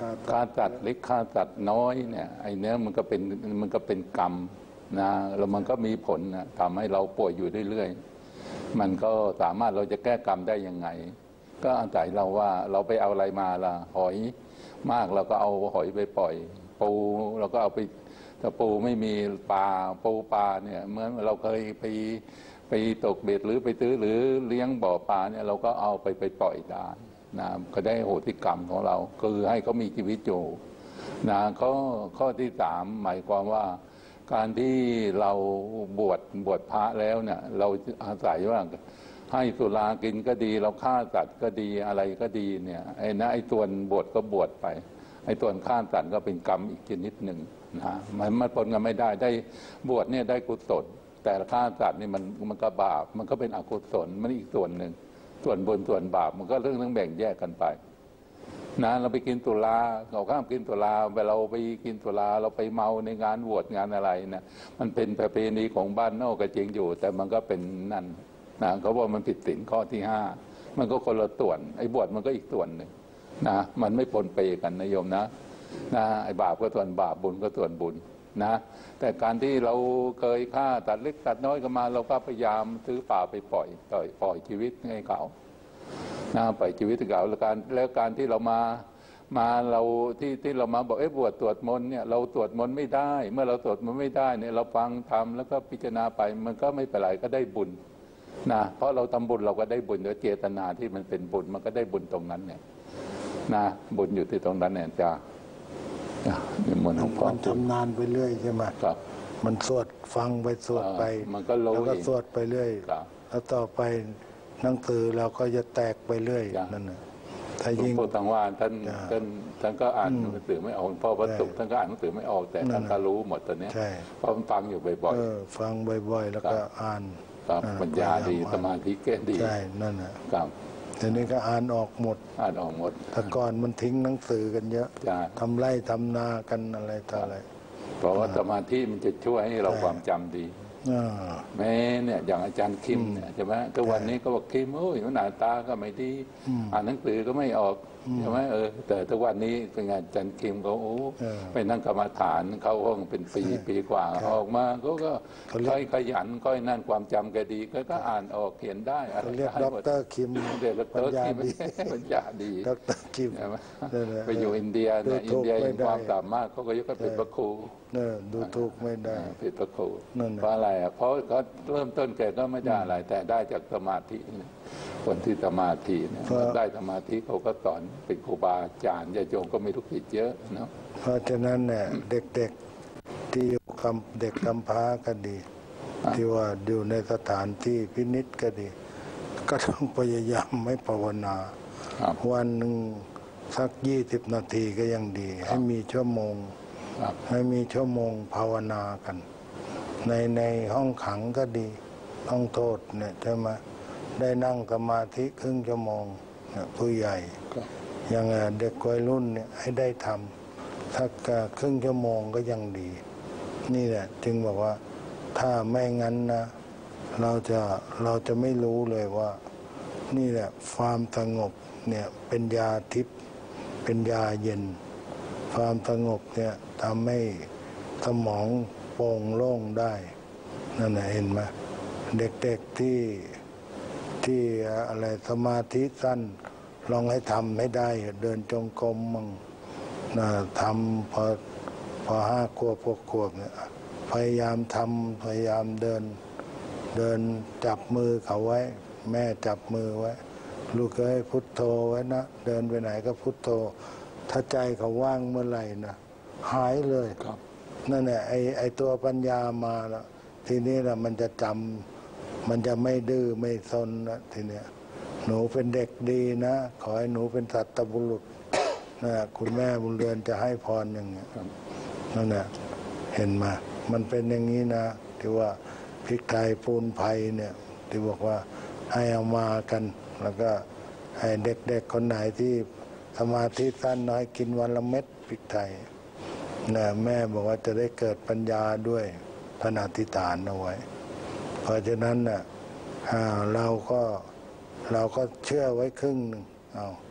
Speaker 1: ฆ่าสัตว์เล็กฆ่าสัตว์น้อยเนี่ยไอ้เนี้ยมันก็เป็นกรรมนะแล้วมันก็มีผลนะทำให้เราป่วยอยู่เรื่อยๆมันก็สามารถเราจะแก้กรรมได้ยังไงก็อาศัยเราว่าเราไปเอาอะไรมาล่ะหอยมากเราก็เอาหอยไปปล่อยปูเราก็เอาไปถ้าปูไม่มีปลาเนี่ยเมื่อเราเคยไปตกเบ็ดหรือไปตื้อหรือเลี้ยงบ่อปลาเนี่ยเราก็เอาไปปล่อยได้นะก็ได้โหติกรรมของเราคือให้เขามีชีวิตอยู่นะข้อที่3หมายความว่าการที่เราบวชพระแล้วเนี่ยเราอาศัยว่าให้สุรากินก็ดีเราฆ่าสัตว์ก็ดีอะไรก็ดีเนี่ยไอ้ส่วนบวชก็บวชไปไอ้ส่วนฆ่าสัตว์ก็เป็นกรรมอีกชนิดหนึ่งนะมันปนกันไม่ได้บวชเนี่ยได้กุศลแต่ฆ่าสัตว์นี่มันก็บาปมันก็เป็นอกุศลมันอีกส่วนหนึ่งส่วนบุญส่วนบาปมันก็เรื่องต้องแบ่งแยกกันไปนะเราไปกินสุราเราข้ามกินสุราเวลาเราไปกินสุราเราไปเมาในงานบวชงานอะไรนะมันเป็นประเพณีของบ้านนอกก็จริงอยู่แต่มันก็เป็นนั่นนะเขาบอกมันผิดศีลข้อที่5มันก็คนละส่วนไอ้บวชมันก็อีกส่วนหนึ่งนะมันไม่ปนเปกันนะโยมนะไอ้บาปก็ส่วนบาปบุญก็ส่วนบุญนะแต่การที่เราเคยฆ่าตัดเล็กตัดน้อยกันมาเราก็พยายามซื้อป่าไปปล่อยชีวิตให้เขาปล่อยชีวิตให้เขาแล้วการที่เรามาเราที่เรามาบอกบวชสวดมนต์เนี่ยเราสวดมนต์ไม่ได้เมื่อเราสวดมนต์ไม่ได้เนี่ยเราฟังธรรมแล้วก็พิจารณาไปมันก็ไม่เป็นไรก็ได้บุญนะเพราะเราทำบุญเราก็ได้บุญโดยเจตนาที่มันเป็นบุญมันก็ได้บุญตรงนั้นเนี่ยนะบุญอยู่ที่ตรงนั้นเนี่ยจ้ามัน
Speaker 2: ทำนานไปเรื่อยใช่ไหม
Speaker 1: ครับ
Speaker 2: มันสวดฟังไปสวดไป
Speaker 1: มันก็รู้
Speaker 2: แล้วก็สวดไปเรื่อยแล้วต่อไปหนังสือเราก็จะแตกไปเรื่อยนั่นนะถ้ายิ่ง
Speaker 1: พูดทางว่าท่านก็อ่านหนังสือไม่ออกพ่อพระสุขท่านก็อ่านหนังสือไม่ออกแต่ท่านก็รู้หมดตอนนี้เพราะฟังอยู่บ่อย
Speaker 2: ๆฟังบ่อยๆแล้วก็อ่าน
Speaker 1: ปัญญาดีสมาธิแก่ดี
Speaker 2: ใช่นั่นนะครับทีนี้ก็อ่านออกหมดแต่ก่อนมันทิ้งหนังสือกันเยอะทำไร่ทำนากันอะไรต่ออะไร
Speaker 1: เพราะว่าสมาธิมันจะช่วยให้เราความจำดีแม้เนี่ยอย่างอาจารย์คิมเนี่ยใช่ไหมทุกวันนี้ก็บอกคิมโอ้ยหน้าตาก็ไม่ดีอ่านหนังสือก็ไม่ออกใช่ไหมแต่ทุกวันนี้เป็นงานอาจารย์คิมเขาไปนั่งกรรมฐานเข้าห้องเป็นปีกว่าออกมาก็ค่อยขยันค่อยนั่นความจำแกดีก็อ่านออกเขียนได้
Speaker 2: อะไรเรียกดร.คิม
Speaker 1: เด็กดร.คิมปัญญาดี
Speaker 2: ดร.คิม
Speaker 1: ไปอยู่อินเดียเนี่ยอินเดียความสามารถเขาก็ยกให้เป็นพระครู
Speaker 2: ดูถูกไม่ได้
Speaker 1: เป็นพระครูเพราะอะไรเพราะเขาเริ่มต้นแกก็ไม่ได้อะไรแต่ได้จากสมาธิคนที่สมาธิเนี่ยได้สมาธิเขาก็สอนเป็นครูบาอาจารย์ญาติโยมก็มีลูกศิษย์เยอะเนาะ
Speaker 2: เพราะฉะนั้นเนี่ยเด็กๆที่อยู่กับเด็กกำพร้าก็ดีที่ว่าอยู่ในสถานที่พินิจก็ดีก็ต้องพยายามไม่ภาวนาวันหนึ่งสัก20 นาทีก็ยังดีให้มีชั่วโมงภาวนากันในห้องขังก็ดีห้องโทษเนี่ยใช่ไหมได้นั่งสมาธิครึ่งชั่วโมงผู้ใหญ่อย่างเด็กวัยรุ่นเนี่ยให้ได้ทำสักครึ่งชั่วโมงก็ยังดีนี่แหละจึงบอกว่าถ้าไม่งั้นนะเราจะไม่รู้เลยว่านี่แหละความสงบเนี่ยเป็นยาทิพย์เป็นยาเย็นความสงบเนี่ยทำให้สมองโปร่งโล่งได้นั่นแหละเห็นไหมเด็กๆที่อะไรสมาธิสั้นลองให้ทำให้ได้เดินจงกรมมั่งทำพอ5 ขวบ 6 ขวบเนี่ยพยายามทำพยายามเดินจับมือเขาไว้แม่จับมือไว้ลูกก็ให้พุทโธไว้นะเดินไปไหนก็พุทโธถ้าใจเขาว่างเมื่อไหร่นะหายเลยนั่นแหละไอตัวปัญญามาแล้วทีนี้แหละมันจะจำมันจะไม่ดื้อไม่ซนนะทีเนี้ยหนูเป็นเด็กดีนะขอให้หนูเป็นสัตบุรุษนะคุณแม่บุญเรือนจะให้พรอย่างเงี้ยนั่นแหละเห็นมามันเป็นอย่างนี้นะที่ว่าพริกไทยปูนไผ่เนี่ยที่บอกว่าให้เอามากันแล้วก็ให้เด็กๆคนไหนที่สมาธิสั้นน้อยกินวันละเม็ดพริกไทยนะแม่บอกว่าจะได้เกิดปัญญาด้วยท่านอธิษฐานเอาไว้เพราะฉะนั้นน่ะเราก็เชื่อไว้ครึ่งหนึ่ง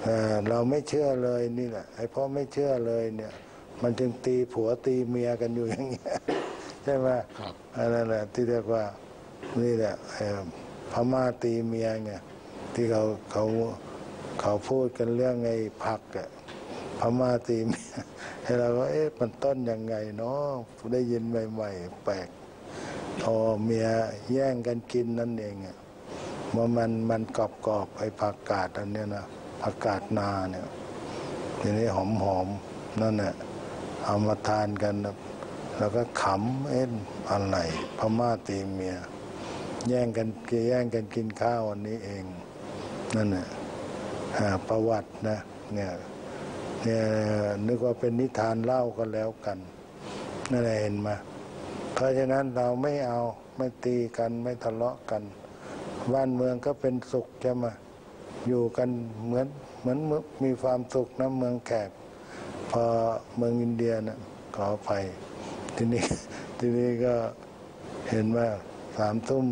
Speaker 2: เราไม่เชื่อเลยนี่แหละไอ้เพราะไม่เชื่อเลยเนี่ยมันจึงตีผัวตีเมียกันอยู่อย่างเงี้ยใช่ไหมครับอันนั้นแหละที่เรียกว่านี่แหละพม่าตีเมียไงที่เขาพูดกันเรื่องไอ้ผักอะพม่าตีเมียให้เราก็มันต้นยังไงเนาะได้ยินใหม่ๆแปลกพอเมียแย่งกันกินนั่นเองอะมันกรอบๆไอ้ผักกาดอันเนี้ยนะผักกาดนาเนี่ยทีนี้หอมนั่นแหละเอามาทานกันแล้วก็ขำอะไรพม่าตีเมียแย่งกันกินข้าววันนี้เองนั่นแหละประวัตินะเนี่ยนึกว่าเป็นนิทานเล่าก็แล้วกันนั่นแหละเห็นไหมเพราะฉะนั้นเราไม่ตีกันไม่ทะเลาะกันบ้านเมืองก็เป็นสุขจะมาอยู่กันเหมือนมีความสุขนะเมืองแขกพอเมืองอินเดียนะขออภัยทีนี้ก็เห็นว่า3 ทุ่ม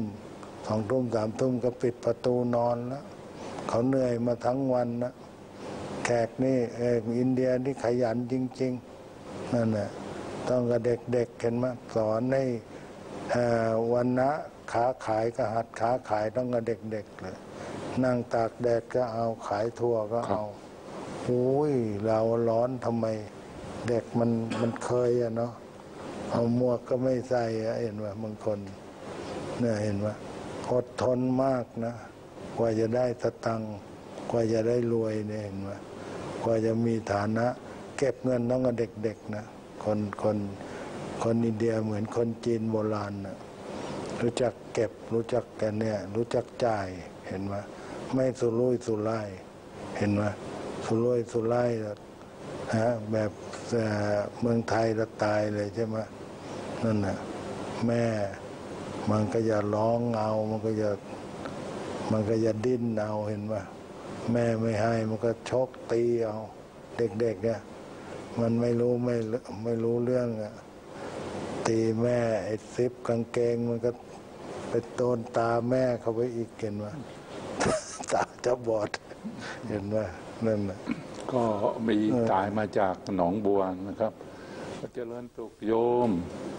Speaker 2: 2 ทุ่ม 3 ทุ่มก็ปิดประตูนอนแล้วเขาเหนื่อยมาทั้งวันนะแขกนี่อินเดียนี่ขยันจริงๆนั่นแหละต้องกับเด็กๆเห็นไหมสอนให้วันนะค้าขายก็หัดค้าขายต้องกับเด็กๆเลยนั่งตากแดดก็เอาขายทั่วก็เอาโอ้ยเราร้อนทำไมเด็กมันเคยอะเนาะเอาหมวกก็ไม่ใส่เห็นว่าบางคนเนี่ยเห็นว่าอดทนมากนะกว่าจะได้สตังค์กว่าจะได้รวยเนี่ยเห็นว่ากว่าจะมีฐานะเก็บเงินต้องกับเด็กๆนะคนอินเดียเหมือนคนจีนโบราณนะรู้จักเก็บรู้จักกันเนี่ยรู้จักจ่ายเห็นไหมไม่สุรุ่ยสุร่ายเห็นไหมสุรุ่ยสุร่ายแบบเมืองไทยละตายเลยใช่ไหมนั่นน่ะแม่มันก็อย่าร้องเอามันก็อย่าดิ้นเอาเห็นไหมแม่ไม่ให้มันก็ชกตีเอาเด็กๆเนี่ยมันไม่รู้เรื่องอะตีแม่ไอ้ซิปกางเกงมันก็ไปโดนตาแม่เขาไปอีกเห็นไหมตาจะบอดเห็นไหมนั่นน่ะ
Speaker 1: ก็มีตายมาจากหนองบัวนะครับเจริญสุขโยม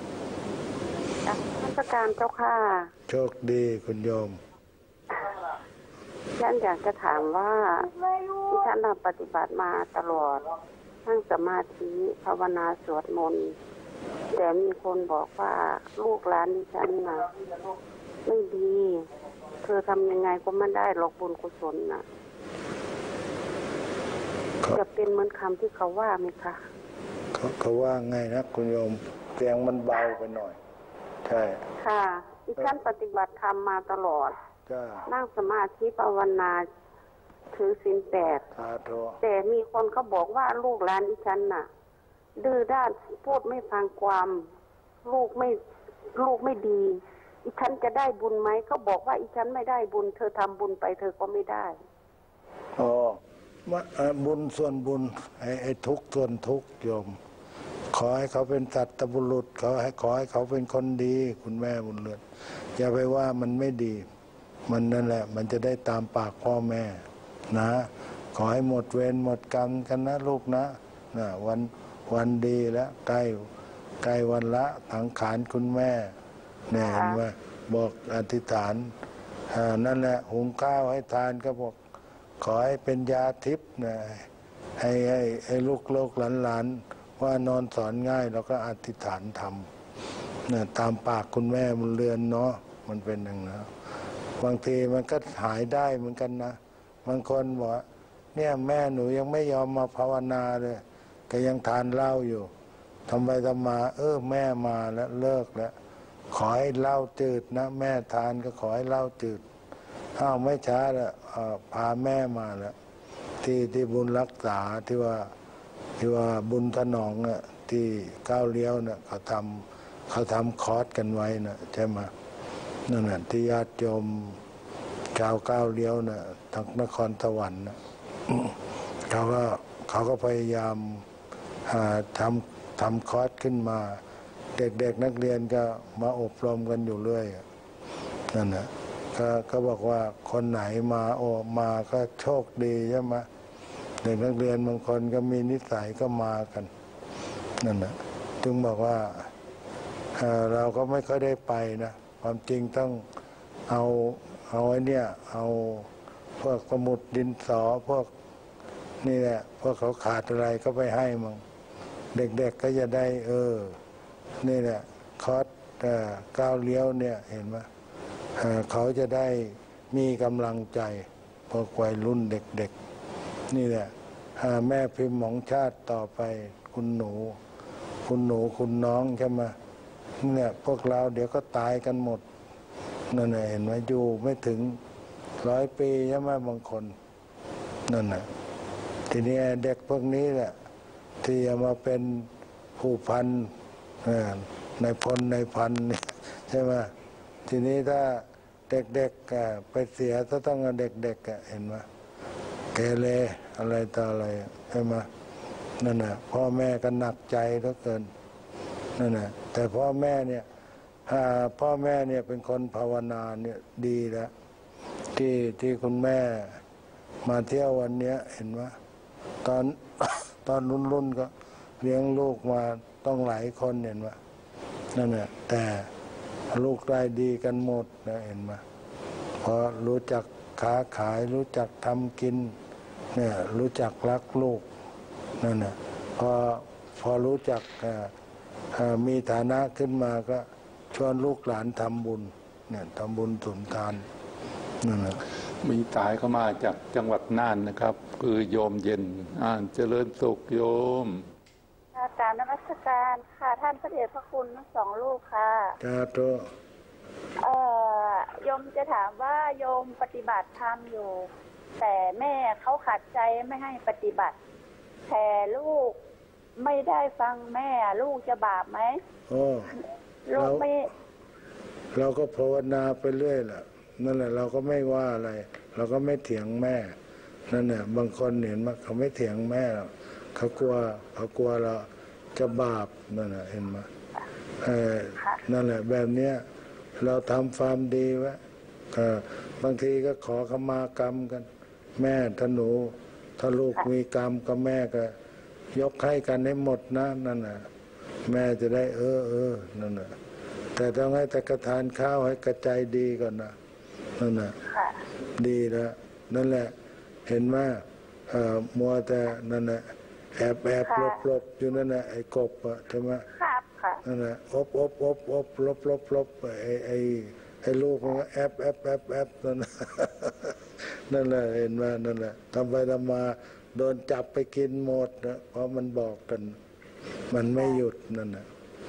Speaker 5: ราชการเจ้าค่ะ
Speaker 2: โชคดีคุณโยม
Speaker 5: ฉันอยากจะถามว่าที่ฉันปฏิบัติมาตลอดทั้งสมาธิภาวนาสวดมนต์แต่มีคนบอกว่าลูกหลานดิฉันน่ะไม่ดีเธอทำยังไงก็ไม่ได้หรอกบุญกุศลน่ะจะเป็นเหมือนคำที่เขาว่าไหมคะ
Speaker 2: เขาว่าไงนะคุณโยมเสียงมันเบาไปหน่อยใช่
Speaker 5: ค่ะดิฉันปฏิบัติธรรมมาตลอดนั่งสมาธิภาวนาถือศีล 8แต่มีคนเขาบอกว่าลูกหลานดิฉันน่ะดื้อด้านพูดไม่ฟังความลูกไม่ดีดิฉันจะได้บุญไหมเขาบอกว่าดิฉันไม่ได้บุญเธอทำบุญไปเธอก็ไม่ได้
Speaker 2: บุญส่วนบุญไอ้ทุกข์ส่วนทุกข์โยมขอให้เขาเป็นสัตบุรุษขอให้เขาเป็นคนดีคุณแม่บุญเลือดอย่าไปว่ามันไม่ดีมันนั่นแหละมันจะได้ตามปากพ่อแม่นะขอให้หมดเวรหมดกรรมกันนะลูกนะวันดีแล้วใกล้วันละสังขารคุณแม่เนี่ยเห็นไหมบอกอธิษฐานนั่นแหละหุงข้าวให้ทานก็บอกขอให้เป็นยาทิพย์นะให้ลูกหลานว่านอนสอนง่ายเราก็อธิษฐานทำนะตามปากคุณแม่มันเรือนเนาะมันเป็นอย่างนั้นบางทีมันก็หายได้เหมือนกันนะบางคนบอกเนี่ยแม่หนูยังไม่ยอมมาภาวนาเลยก็ยังทานเหล้าอยู่ทำไปทำมาแม่มาแล้วเลิกแล้วขอให้เหล้าจืดนะแม่ทานก็ขอให้เหล้าจืดไม่ช้าแล้วพาแม่มาแล้วที่บุญรักษาที่ว่าบุญถนองน่ะที่ก้าวเลี้ยวน่ะเขาทำคอร์สกันไว้น่ะใช่ไหมนั่นน่ะที่ญาติโยมชาวก้าวเลี้ยวน่ะทางนครสวรรค์น่ะเขาก็พยายามทำคอร์สขึ้นมาเด็กๆนักเรียนก็มาอบรมกันอยู่เรื่อยนั่นน่ะก็บอกว่าคนไหนมาก็โชคดีใช่ไหมเด็กนักเรียนบางคนก็มีนิสัยก็มากันนั่นแหละจึงบอกว่าเราก็ไม่ค่อยได้ไปนะความจริงต้องเอาไอ้เนี่ยเอาพวกสมุดดินสอพวกนี่แหละพวกเขาขาดอะไรก็ไปให้มั่งเด็กๆก็จะได้นี่แหละคอร์สก้าวเลี้ยวเนี่ยเห็นไหมเขาจะได้มีกำลังใจพวกวัยรุ่นเด็กๆนี่แหละแม่พิมพ์ของชาติต่อไปคุณหนูคุณน้องใช่ไหมเนี่ยพวกเราเดี๋ยวก็ตายกันหมดนั่นแหละเห็นไหมอยู่ไม่ถึง100 ปีใช่ไหมบางคนนั่นแหละทีนี้เด็กพวกนี้แหละที่จะมาเป็นผู้พันในพลในพันเนี่ยใช่ไหมทีนี้ถ้าเด็กๆไปเสียถ้าต้องเด็กๆเห็นไหมเกเรอะไรต่ออะไรใช่ไหมนั่นแหละพ่อแม่ก็หนักใจเหลือเกินนั่นแหละแต่พ่อแม่เนี่ยเป็นคนภาวนาเนี่ยดีแล้วที่คุณแม่มาเที่ยววันนี้เห็นไหมตอนรุ่นก็เลี้ยงลูกมาต้องหลายคนเห็นไหมนั่นแหละแต่ลูกได้ดีกันหมดนะเห็นไหมพอรู้จักค้าขายรู้จักทำกินเนี่ยรู้จักรักลูกนั่นแหละพอรู้จักมีฐานะขึ้นมาก็ชวนลูกหลานทำบุญเนี่ยทำบุญสุนทานนั่นแหละ
Speaker 1: มีสายเข้ามาจากจังหวัดน่านนะครับคือโยมเย็นเจริญสุขโยม
Speaker 5: กราบนมัสการค่ะท่านพระเดชพระคุณทั้งสองลูกค่ะ
Speaker 2: จ้าตัว
Speaker 5: โยมจะถามว่าโยมปฏิบัติธรรมอยู่แต่แม่เขาขัดใจไม่ให้ปฏิบัติแต่ลูกไม่ได้ฟังแม่ลูกจะบาปไหมลูกไม่
Speaker 2: เราก็ภาวนาไปเรื่อยแหละนั่นแหละเราก็ไม่ว่าอะไรเราก็ไม่เถียงแม่นั่นแหละบางคนเห็นไหมเขาไม่เถียงแม่เขากลัวเราจะบาปนั่นแหละเห็นไหมนั่นแหละแบบเนี้ยเราทำความดีไว้บางทีก็ขอขมากรรมกันแม่ถ้าลูกมีกรรมก็แม่ก็ยกให้กันให้หมดนะนั่นน่ะแม่จะได้นั่นน่ะแต่ต้องให้แต่กระทานข้าวให้กระจายดีก่อนนะนั่นน่ะดีแล้วนั่นแหละเห็นไหมมัวแต่นั่นแหละแอบลบอยู่นั่นแหละไอ้กบใช่ไหมนั่นแหละลบไอ้ลูกมันแอบนั่นแหละเห็นไหมนั่นแหละทำไปทำมาโดนจับไปกินหมดนะเพราะมันบอกกันมันไม่หยุดนั่นแหละ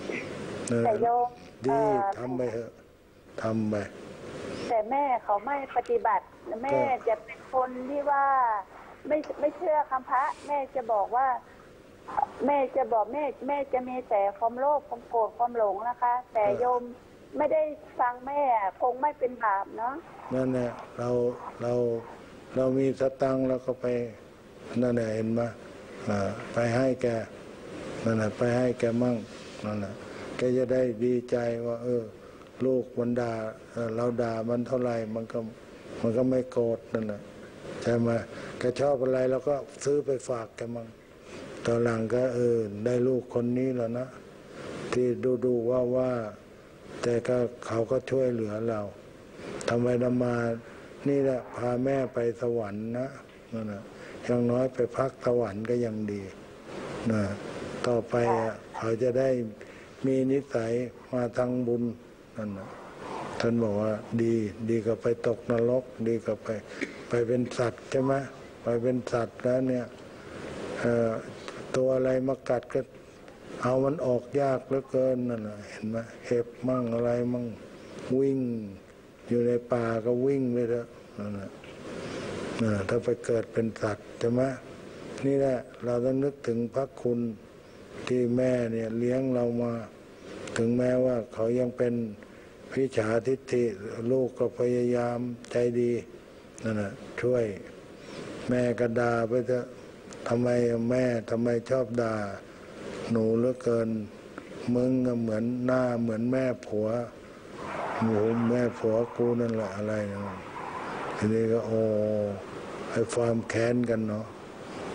Speaker 2: ดีทำไปเถอะทำไป
Speaker 5: แต่แม่เขาไม่ปฏิบัติแม่จะเป็นคนที่ว่าไม่เชื่อคำพระแม่จะบอกว่าแม่จะมีแต่ความโลภความโกรธความหลงนะคะแต่โยมไม่ได้ฟังแม่คงไม่เป็นบาปเนาะ
Speaker 2: นั่นแหละเรามีสตังค์เราก็ไปนั่นแหละเห็นไหมไปให้แกนั่นแหละไปให้แกมั่งนั่นแหละแกจะได้ดีใจว่าลูกมันด่าเราด่ามันเท่าไหร่มันก็ไม่โกรธนั่นแหละใช่ไหมแกชอบอะไรเราก็ซื้อไปฝากแกมั่งตอนหลังก็ได้ลูกคนนี้แล้วนะที่ดูว่าแต่ก็เขาก็ช่วยเหลือเราทำไมมานี่แหละพาแม่ไปสวรรค์นะนั่นนะอย่างน้อยไปพักสวรรค์ก็ยังดีนะต่อไปเขาจะได้มีนิสัยมาทางบุญนั่นนะท่านบอกว่าดีกว่าไปตกนรกดีกว่าไปเป็นสัตว์ใช่ไหมไปเป็นสัตว์แล้วเนี่ยตัวอะไรมากัดก็เอามันออกยากเหลือเกินนั่นนะเห็นไหมเห็บมั่งอะไรมั่งวิ่งอยู่ในป่าก็วิ่งไปเถอะนั่นแหละถ้าไปเกิดเป็นสัตว์ใช่ไหมนี่แหละเราต้องนึกถึงพระคุณที่แม่เนี่ยเลี้ยงเรามาถึงแม้ว่าเขายังเป็นวิชาทิฏฐิลูกก็พยายามใจดีนั่นแหละช่วยแม่ก็ด่าไปเถอะทำไมชอบด่าหนูเหลือเกินมึงเหมือนหน้าเหมือนแม่ผัวหนูแม่ผัวกูนั่นแหละอะไรนะทีนี้ก็ให้ความแค้นกันเนาะ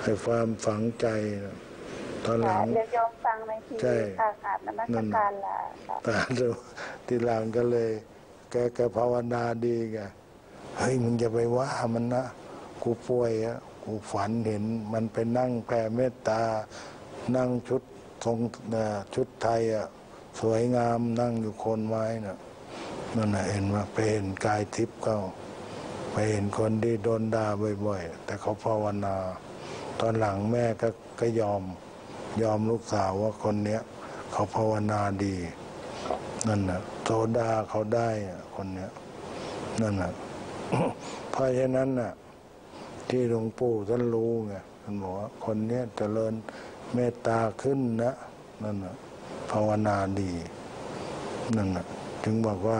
Speaker 2: ให้ความฝังใจตอนหลัง
Speaker 5: เดี๋ยวยอมฟังในทีวีค่ะกราบนมัสการล่ะ
Speaker 2: ตาดูทีหลังก็เลยแกภาวนาดีไงเฮ้ยมึงจะไปว่ามันนะกูป่วยอ่ะกูฝันเห็นมันไปนั่งแผ่เมตตานั่งชุดทรงชุดไทยอ่ะสวยงามนั่งอยู่โคนไม้น่ะนั่นน่ะเห็นว่าไปเห็นกายทิพย์เขาไปเห็นคนที่โดนด่าบ่อยๆแต่เขาภาวนาตอนหลังแม่ก็ยอมลูกสาวว่าคนเนี้ยเขาภาวนาดีนั่นน่ะโซดาเขาได้คนเนี้ยนั่นน่ะ เพราะฉะนั้นน่ะที่หลวงปู่ท่านรู้ไงท่านบอกว่าคนเนี้ยเจริญเมตตาขึ้นนะนั่นน่ะภาวนาดีนั่นน่ะถึงบอกว่า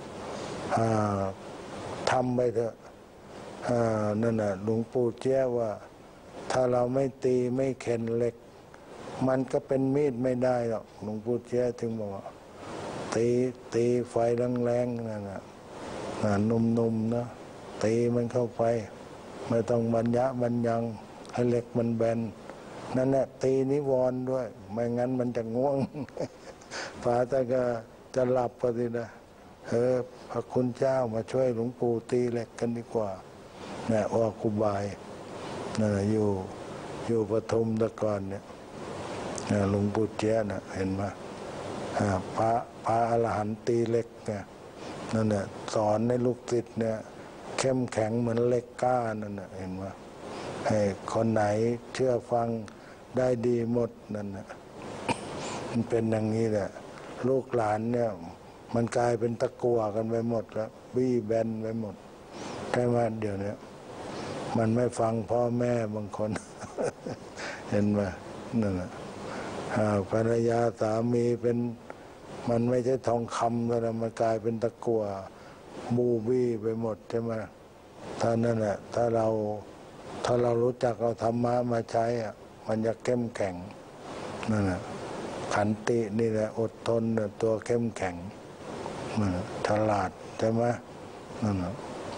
Speaker 2: ทำไปเถอะนั่นน่ะหลวงปู่แจ้ว่าถ้าเราไม่ตีไม่เข็นเหล็กมันก็เป็นมีดไม่ได้หรอกหลวงปู่แจ้ถึงบอกว่าตีไฟแรงๆนั่นน่ะนุ่มๆนะตีมันเข้าไปไม่ต้องบรรยังให้เหล็กมันแบนนั่นแหละตีนิวรณ์ด้วยไม่งั้นมันจะง่วงฟ้าแต่ก็จะหลับก็ดีนะพระคุณเจ้ามาช่วยหลวงปู่ตีเหล็กกันดีกว่าเนี่ยว่าครูบายนั่นอยู่ปทุมตะกอนเนี่ยหลวงปู่เจ้าน่ะเห็นไหมพระอรหันต์ตีเหล็กเนี่ยนั่นแหละสอนในลูกศิษย์เนี่ยเข้มแข็งเหมือนเหล็กกล้านั่นน่ะเห็นไหมให้คนไหนเชื่อฟังได้ดีหมดนั่นน่ะมันเป็นอย่างนี้แหละลูกหลานเนี่ยมันกลายเป็นตะกั่วกันไปหมดแล้วบี้แบนไปหมดใช่ไหมเดี๋ยวนี้มันไม่ฟังพ่อแม่บางคน เห็นไหมนั่นน่ะภรรยาสามีเป็นมันไม่ใช่ทองคำแล้วมันกลายเป็นตะกั่วบูบี้ไปหมดใช่ไหมถ้านั่นแหละถ้าเรารู้จักเอาธรรมะมาใช้อ่ะมันจะเข้มแข็งนั่นแหละขันตินี่แหละอดทนตัวเข้มแข็งฉลาดใช่ไหมนั่นแหละ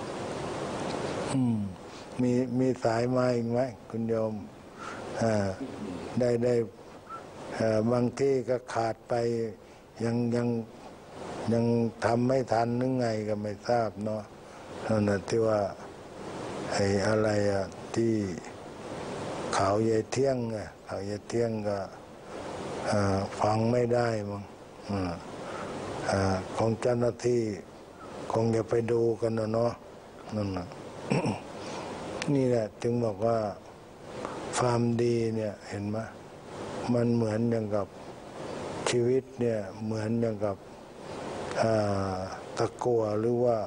Speaker 2: มีสายมาอีกไหมคุณโยมได้บางที่ก็ขาดไปยังทำไม่ทันนึกไงก็ไม่ทราบเนาะนั่นน่ะที่ว่าอะไรอ่ะที่เขาใหญ่เที่ยงเขาใหญ่เที่ยงก็ฟังไม่ได้มั้งของเจ้าหน้าที่คงจะไปดูกันเนาะนั่นน่ะ นี่แหละจึงบอกว่าความดีเนี่ยเห็นไหมมันเหมือนอย่างกับชีวิตเนี่ยเหมือนอย่างกับตะกั่วหรือว่า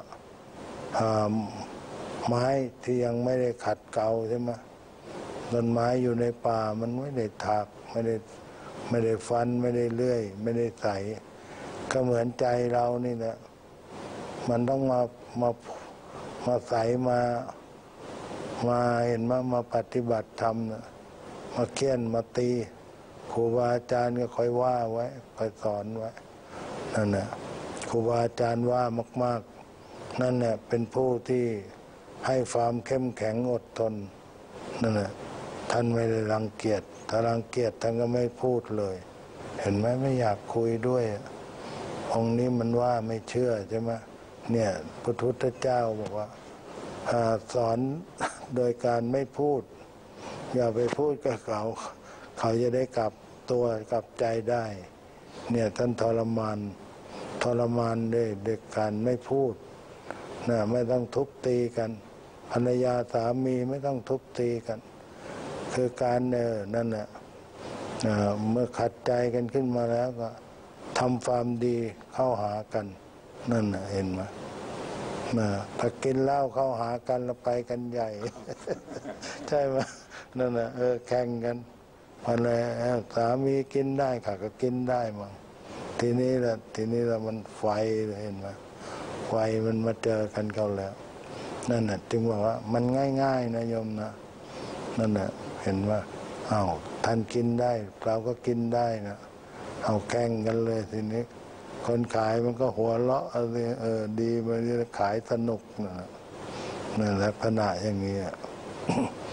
Speaker 2: ไม้ที่ยังไม่ได้ขัดเกลาใช่ไหมต้นไม้อยู่ในป่ามันไม่ได้ถากไม่ได้ฟันไม่ได้เลื่อยไม่ได้ใส่ก็เหมือนใจเรานี่แหละมันต้องมาใส่มาเห็นมาปฏิบัติธรรมนะมาเคี่ยนมาตีครูบาอาจารย์ก็คอยว่าไว้คอยสอนไว้นั่นแหละครูบาอาจารย์ว่ามากๆนั่นแหละเป็นผู้ที่ให้ความเข้มแข็งอดทนนั่นแหละท่านไม่ได้รังเกียจถ้ารังเกียจท่านก็ไม่พูดเลยเห็นไหมไม่อยากคุยด้วยองค์นี้มันว่าไม่เชื่อใช่ไหมเนี่ยพระพุทธเจ้าบอกว่าสอนโดยการไม่พูดอย่าไปพูดกับเขาจะได้กลับตัวกลับใจได้เนี่ยท่านทรมานด้วยการไม่พูดนะไม่ต้องทุบตีกันภรรยาสามีไม่ต้องทุบตีกันคือการนั่นแหละเมื่อขัดใจกันขึ้นมาแล้วก็ทำความดีเข้าหากันนั่นน่ะเห็นไหมถ้ากินเหล้าเข้าหากันแล้วไปกันใหญ่ ใช่ไหมนั่นน่ะแข่งกันภรรยาสามีกินได้ข้าก็กินได้มั้งทีนี้ละมันไฟเห็นไหมไฟมันมาเจอกันเขาแล้วนั่นน่ะจึงบอกว่ามันง่ายๆนะโยมนะนั่นน่ะเห็นว่าท่านกินได้เราก็กินได้นะเอาแข่งกันเลยทีนี้คนขายมันก็หัวเราะอะไรดีมันขายสนุกนะลักษณะอย่างนี้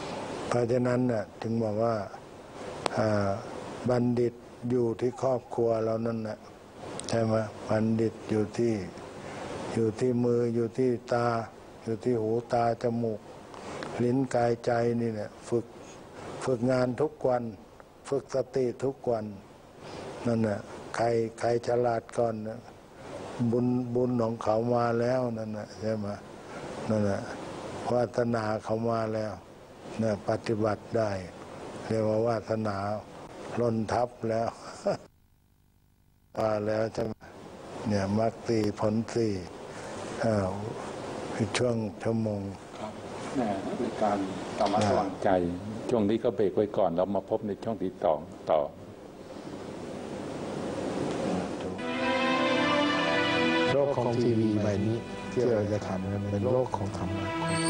Speaker 2: เพราะฉะนั้นน่ะถึงบอกว่าบัณฑิตอยู่ที่ครอบครัวเรานั่นแหละใช่ไหมบัณฑิตอยู่ที่มืออยู่ที่ตาอยู่ที่หูตาจมูกลิ้นกายใจนี่เนี่ยฝึกงานทุกวันฝึกสติทุกวันนั่นน่ะใครฉลาดก่อนนะบุญของเขามาแล้วนั่นน่ะใช่ไหมนั่นน่ะวาสนาเขามาแล้วเนี่ยปฏิบัติได้เรียกว่าวาสนาล้นทับแล้วมาแล้วใช่ไหมเนี่ยมรรคสี่ผลสี่ช่วงชั่วโมง
Speaker 1: ครับในการระมัดระวังใจช่วงนี้ก็เบรกไว้ก่อนแล้วมาพบในช่วงที่ต่อ
Speaker 2: โลกของทีวีใบนี้ที่เราจะทำกันเป็นโลกของธรรมะ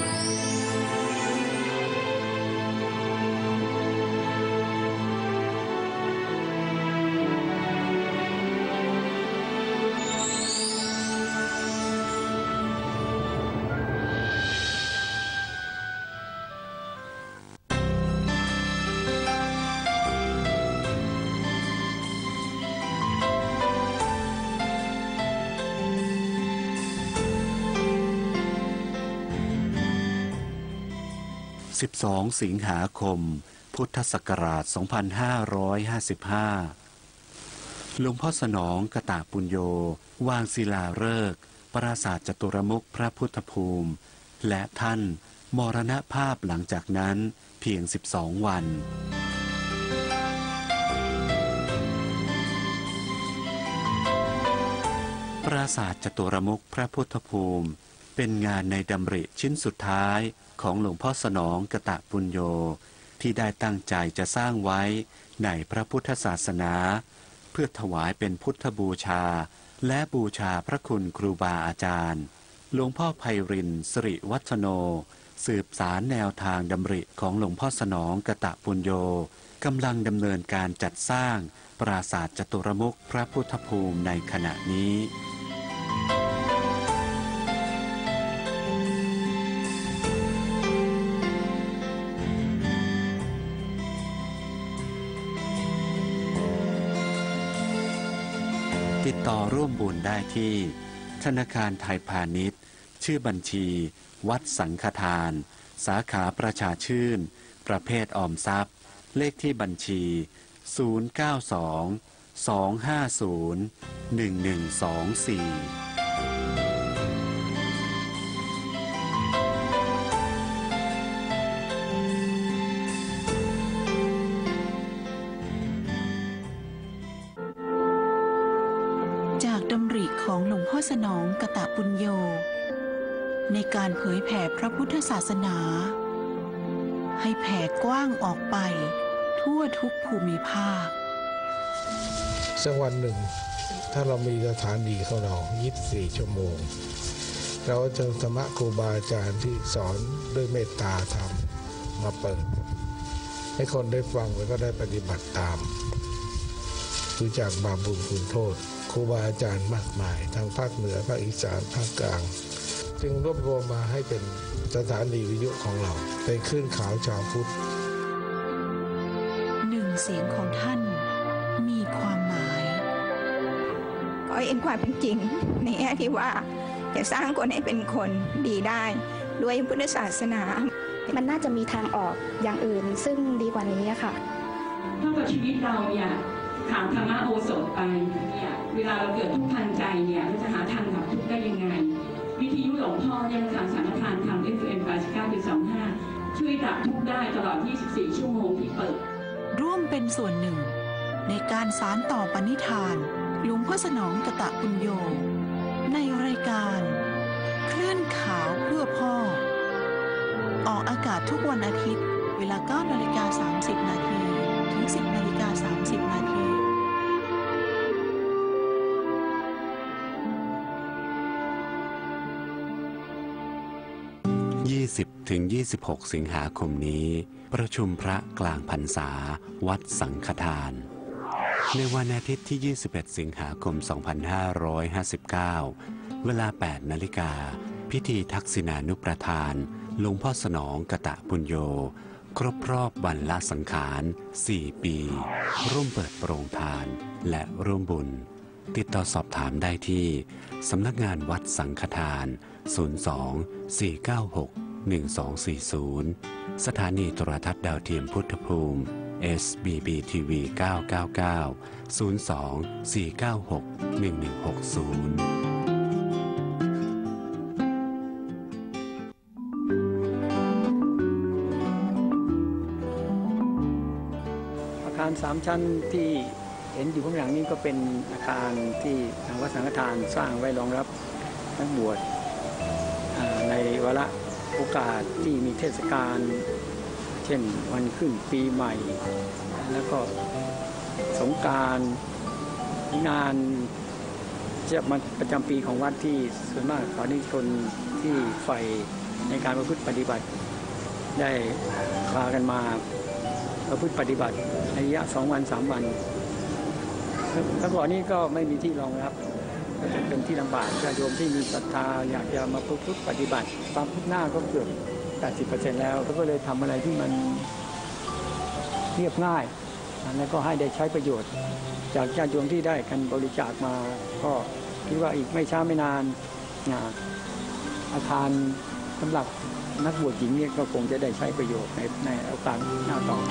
Speaker 6: 12 สิงหาคม พุทธศักราช 2555 หลวงพ่อสนองกตปุญโญวางศิลาฤกษ์ปราสาทจตุรมุขพระพุทธภูมิและท่านมรณภาพหลังจากนั้นเพียง 12 วันปราสาทจตุรมุขพระพุทธภูมิเป็นงานในดำริชิ้นสุดท้ายของหลวงพ่อสนองกตปุญโญที่ได้ตั้งใจจะสร้างไว้ในพระพุทธศาสนาเพื่อถวายเป็นพุทธบูชาและบูชาพระคุณครูบาอาจารย์หลวงพ่อไพรินทร์สิริวัฒโนสืบสารแนวทางดำริของหลวงพ่อสนองกตปุญโญกำลังดำเนินการจัดสร้างปราสาทจตุรมุขพระพุทธภูมิในขณะนี้ติดต่อร่วมบุญได้ที่ธนาคารไทยพาณิชย์ชื่อบัญชีวัดสังฆทานสาขาประชาชื่นประเภทออมทรัพย์เลขที่บัญชี092 250 1124
Speaker 7: ดำริของหลวงพ่อสนองกตปุญโญในการเผยแผ่พระพุทธศาสนาให้แผ่กว้างออกไปทั่วทุกภูมิภาค
Speaker 2: สักวันหนึ่งถ้าเรามีสถานีของเรา24 ชั่วโมงเราจะธรรมะครูบาอาจารย์ที่สอนด้วยเมตตาธรรมมาเปิดให้คนได้ฟังแล้วก็ได้ปฏิบัติตามรู้จักบาปบุญคุณโทษครูบาอาจารย์มากมายทางภาคเหนือภาคอีสานภาคกลางจึงรวบรวมมาให้เป็นสถานีวิทยุของเราเป็นคลื่นข่าวชาวพุทธ
Speaker 7: หนึ่งเสียงของท่านมีความหมาย
Speaker 8: ขอเห็นความเป็นจริงในแง่ที่ว่าจะสร้างคนให้เป็นคนดีได้ด้วยพุทธศาสนา
Speaker 9: มันน่าจะมีทางออกอย่างอื่นซึ่งดีกว่านี้ค่ะ
Speaker 10: เท่ากับชีวิตเราเนี่ยถามธรรมะโอสถไปเนี่ยเวลาเราเกิดทุกข์ทางใจเนี่ยเราจะหาทางดับทุกข์ได้ยังไงวิทยุหลวงพ่อเนี่ยทางสังฆทานทาง FM 89.25ช่วยดับทุกข์ได้ตลอด24 ชั่วโมงที่เปิด
Speaker 7: ร่วมเป็นส่วนหนึ่งในการสานต่อปณิธานหลวงพ่อสนองกตปุญโญในรายการคลื่นข่าวเพื่อพ่อออกอากาศทุกวันอาทิตย์เวลา 9:30 นาทีถึง 10:30 นาที
Speaker 6: 20-26 สิงหาคมนี้ประชุมพระกลางพรรษาวัดสังฆทานในวันอาทิตย์ที่ 21 สิงหาคม 2559 เวลา 8 นาฬิกาพิธีทักษิณานุประทานหลวงพ่อสนองกตปุญโญครบรอบวันละสังขาร 4 ปี ร่วมเปิดโปรงทานและร่วมบุญติดต่อสอบถามได้ที่สำนักงานวัดสังฆทาน 02-496-1240 สถานีโทรทัศน์ดาวเทียมพุทธภูมิ SBB TV 999 02-496-1160
Speaker 11: อาคาร3 ชั้นที่เห็นอยู่ข้างหลังนี้ก็เป็นอาคารที่ทางวัดสังฆทานสร้างไว้รองรับนักบวชในวาระโอกาสที่มีเทศกาลเช่นวันขึ้นปีใหม่แล้วก็สงกรานต์งานจะมาประจำปีของวัดที่ส่วนมากสาธุชนที่ใฝ่ในการประพฤติปฏิบัติได้พากันมาประพฤติปฏิบัติในระยะ2 วัน 3 วันแล้วก่อนนี้ก็ไม่มีที่รองรับก็จะเป็นที่ลำบากญาติโยมที่มีศรัทธาอยากจะมาประพฤติปฏิบัติความคืบหน้าก็เกือบ 80% แล้วก็เลยทำอะไรที่มันเรียบง่ายแล้วก็ให้ได้ใช้ประโยชน์จากญาติโยมที่ได้กันบริจาคมาก็คิดว่าอีกไม่ช้าไม่นานอาคารสำหรับนักบวชหญิงเนี่ยก็คงจะได้ใช้ประโยชน์ในโอกาสหน้าต่อไป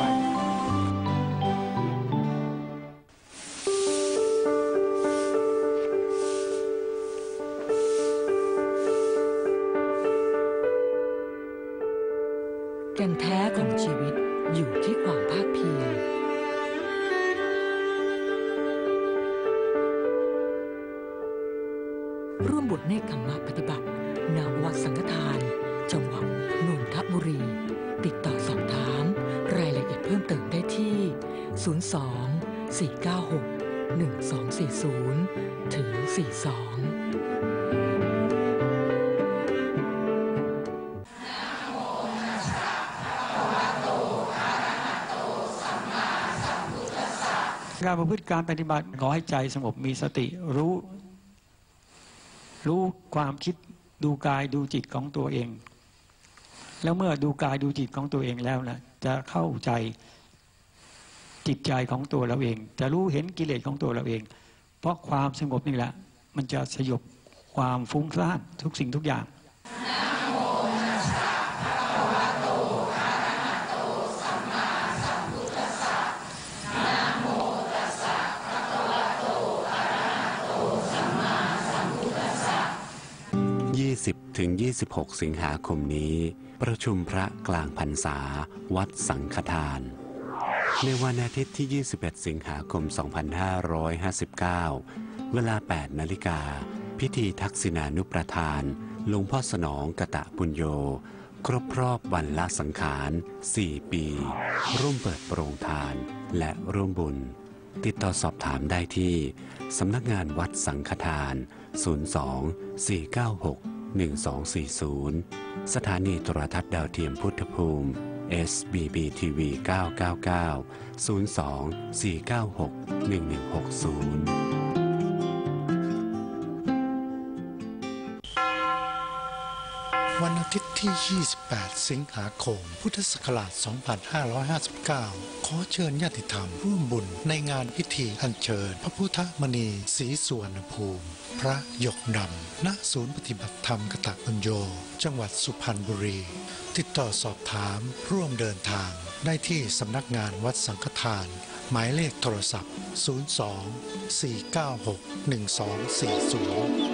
Speaker 12: แก่นแท้ของชีวิตอยู่ที่ความภาคเพียรร่วมบทเนกธรรมปฏิบัติณวัดสังฆทานจังหวัดนนทบุรีติดต่อสอบถามรายละเอียดเพิ่มเติมได้ที่ 02-496-1240 ถึง 42
Speaker 11: การประพฤติการปฏิบัติขอให้ใจสงบมีสติรู้ความคิดดูกายดูจิตของตัวเองแล้วเมื่อดูกายดูจิตของตัวเองแล้วนะจะเข้าใจจิตใจของตัวเราเองจะรู้เห็นกิเลสของตัวเราเองเพราะความสงบนี่แหละมันจะสยบความฟุ้งซ่านทุกสิ่งทุกอย่าง
Speaker 6: ถึง 26 สิงหาคมนี้ประชุมพระกลางพรรษาวัดสังฆทานในวันอาทิตย์ที่ 21 สิงหาคม 2559 เวลา 8 นาฬิกาพิธีทักษิณานุประทานหลวงพ่อสนองกตปุญโญครบรอบวันละสังขาร 4 ปี ร่วมเปิดโปรงทานและร่วมบุญติดต่อสอบถามได้ที่สำนักงานวัดสังฆทาน 02-496-1240 สถานีโทรทัศน์ดาวเทียมพุทธภูมิ SBB TV 999 02-496-1160
Speaker 13: วันอาทิตย์ที่ 28 สิงหาคม พุทธศักราช 2559 ขอเชิญญาติธรรมร่วมบุญในงานพิธีอัญเชิญพระพุทธมณีศรีสุวรรณภูมิพระหยกดำณศูนย์ปฏิบัติธรรมกตปุญโญจังหวัดสุพรรณบุรี ติดต่อสอบถามร่วมเดินทางได้ที่สำนักงานวัดสังฆทานหมายเลขโทรศัพท์ 02-496-1240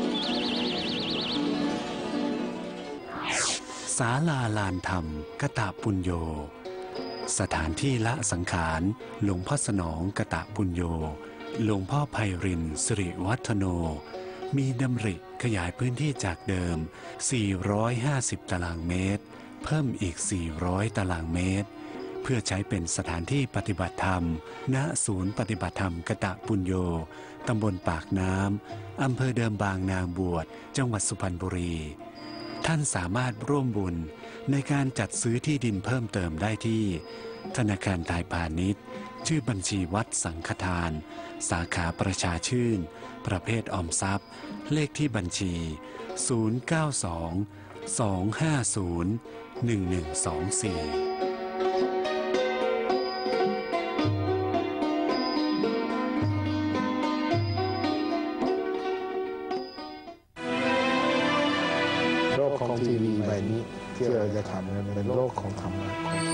Speaker 6: ศาลาลานธรรมกตปุญโญสถานที่ละสังขารหลวงพ่อสนองกตปุญโญหลวงพ่อไพรินทร์สิริวัฒโนมีดำริขยายพื้นที่จากเดิม450ตารางเมตรเพิ่มอีก400ตารางเมตรเพื่อใช้เป็นสถานที่ปฏิบัติธรรมณศูนย์ปฏิบัติธรรมกตปุญโญตำบลปากน้ำอำเภอเดิมบางนางบวชจังหวัดสุพรรณบุรีท่านสามารถร่วมบุญในการจัดซื้อที่ดินเพิ่มเติมได้ที่ธนาคารไทยพาณิชย์ชื่อบัญชีวัดสังฆทานสาขาประชาชื่นประเภทออมทรัพย์เลขที่บัญชี 092 250 1124
Speaker 2: กของทีวีใบนี้ที่เราจะทำกันเป็นโลกของธรรมะ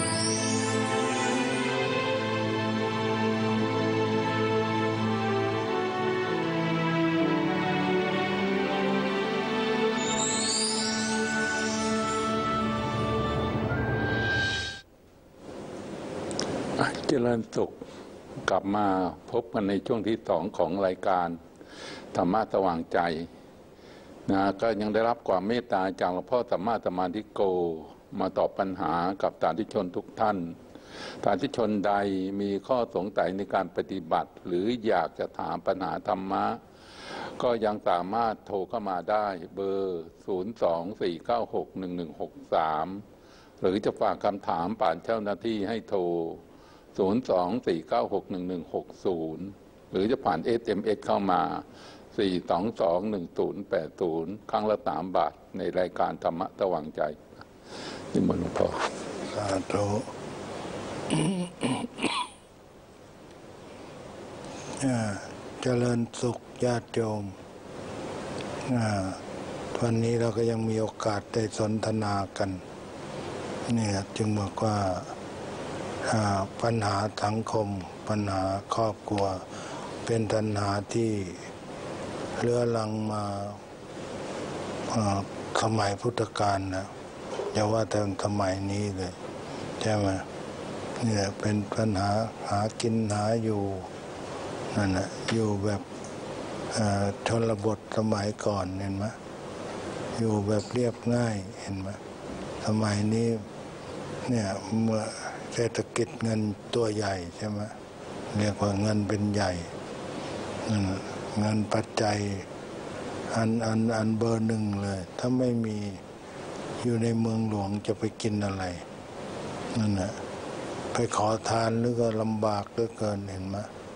Speaker 1: เจริญสุขกลับมาพบกันในช่วงที่2ของรายการธรรมะสว่างใจนะก็ยังได้รับความเมตตาจากหลวงพ่อสัมมาสัมมาธิโกมาตอบปัญหากับสาธุชนทุกท่านสาธุชนใดมีข้อสงสัยในการปฏิบัติหรืออยากจะถามปัญหาธรรมะก็ยังสามารถโทรเข้ามาได้เบอร์ 024961163 หรือจะฝากคำถามผ่านเจ้าหน้าที่ให้โทร024961160 หรือจะผ่าน SMS เข้ามา 4221080 ครั้งละ3 บาทในรายการธรรมะสว่างใจนิมนต์หลวงพ่อ
Speaker 2: สาธุเจริญสุขญาติโยมวันนี้เราก็ยังมีโอกาสได้สนทนากันเนี่ยจึงบอกว่าปัญหาสังคมปัญหาครอบครัวเป็นปัญหาที่เรื้อรังมาสมัยพุทธกาลนะอย่าว่าแต่สมัยนี้เลยใช่ไหมเนี่ยเป็นปัญหาหากินหาอยู่นั่นแหละอยู่แบบชนบทสมัยก่อนเห็นไหมอยู่แบบเรียบง่ายเห็นไหมสมัยนี้เนี่ยเมื่อเศรษฐกิจเงินตัวใหญ่ใช่ไหมเรียกว่าเงินเป็นใหญ่เงินปัจจัยอันเบอร์หนึ่งเลยถ้าไม่มีอยู่ในเมืองหลวงจะไปกินอะไรนั่นแหละไปขอทานหรือก็ลำบากเหลือเกินเห็นไหม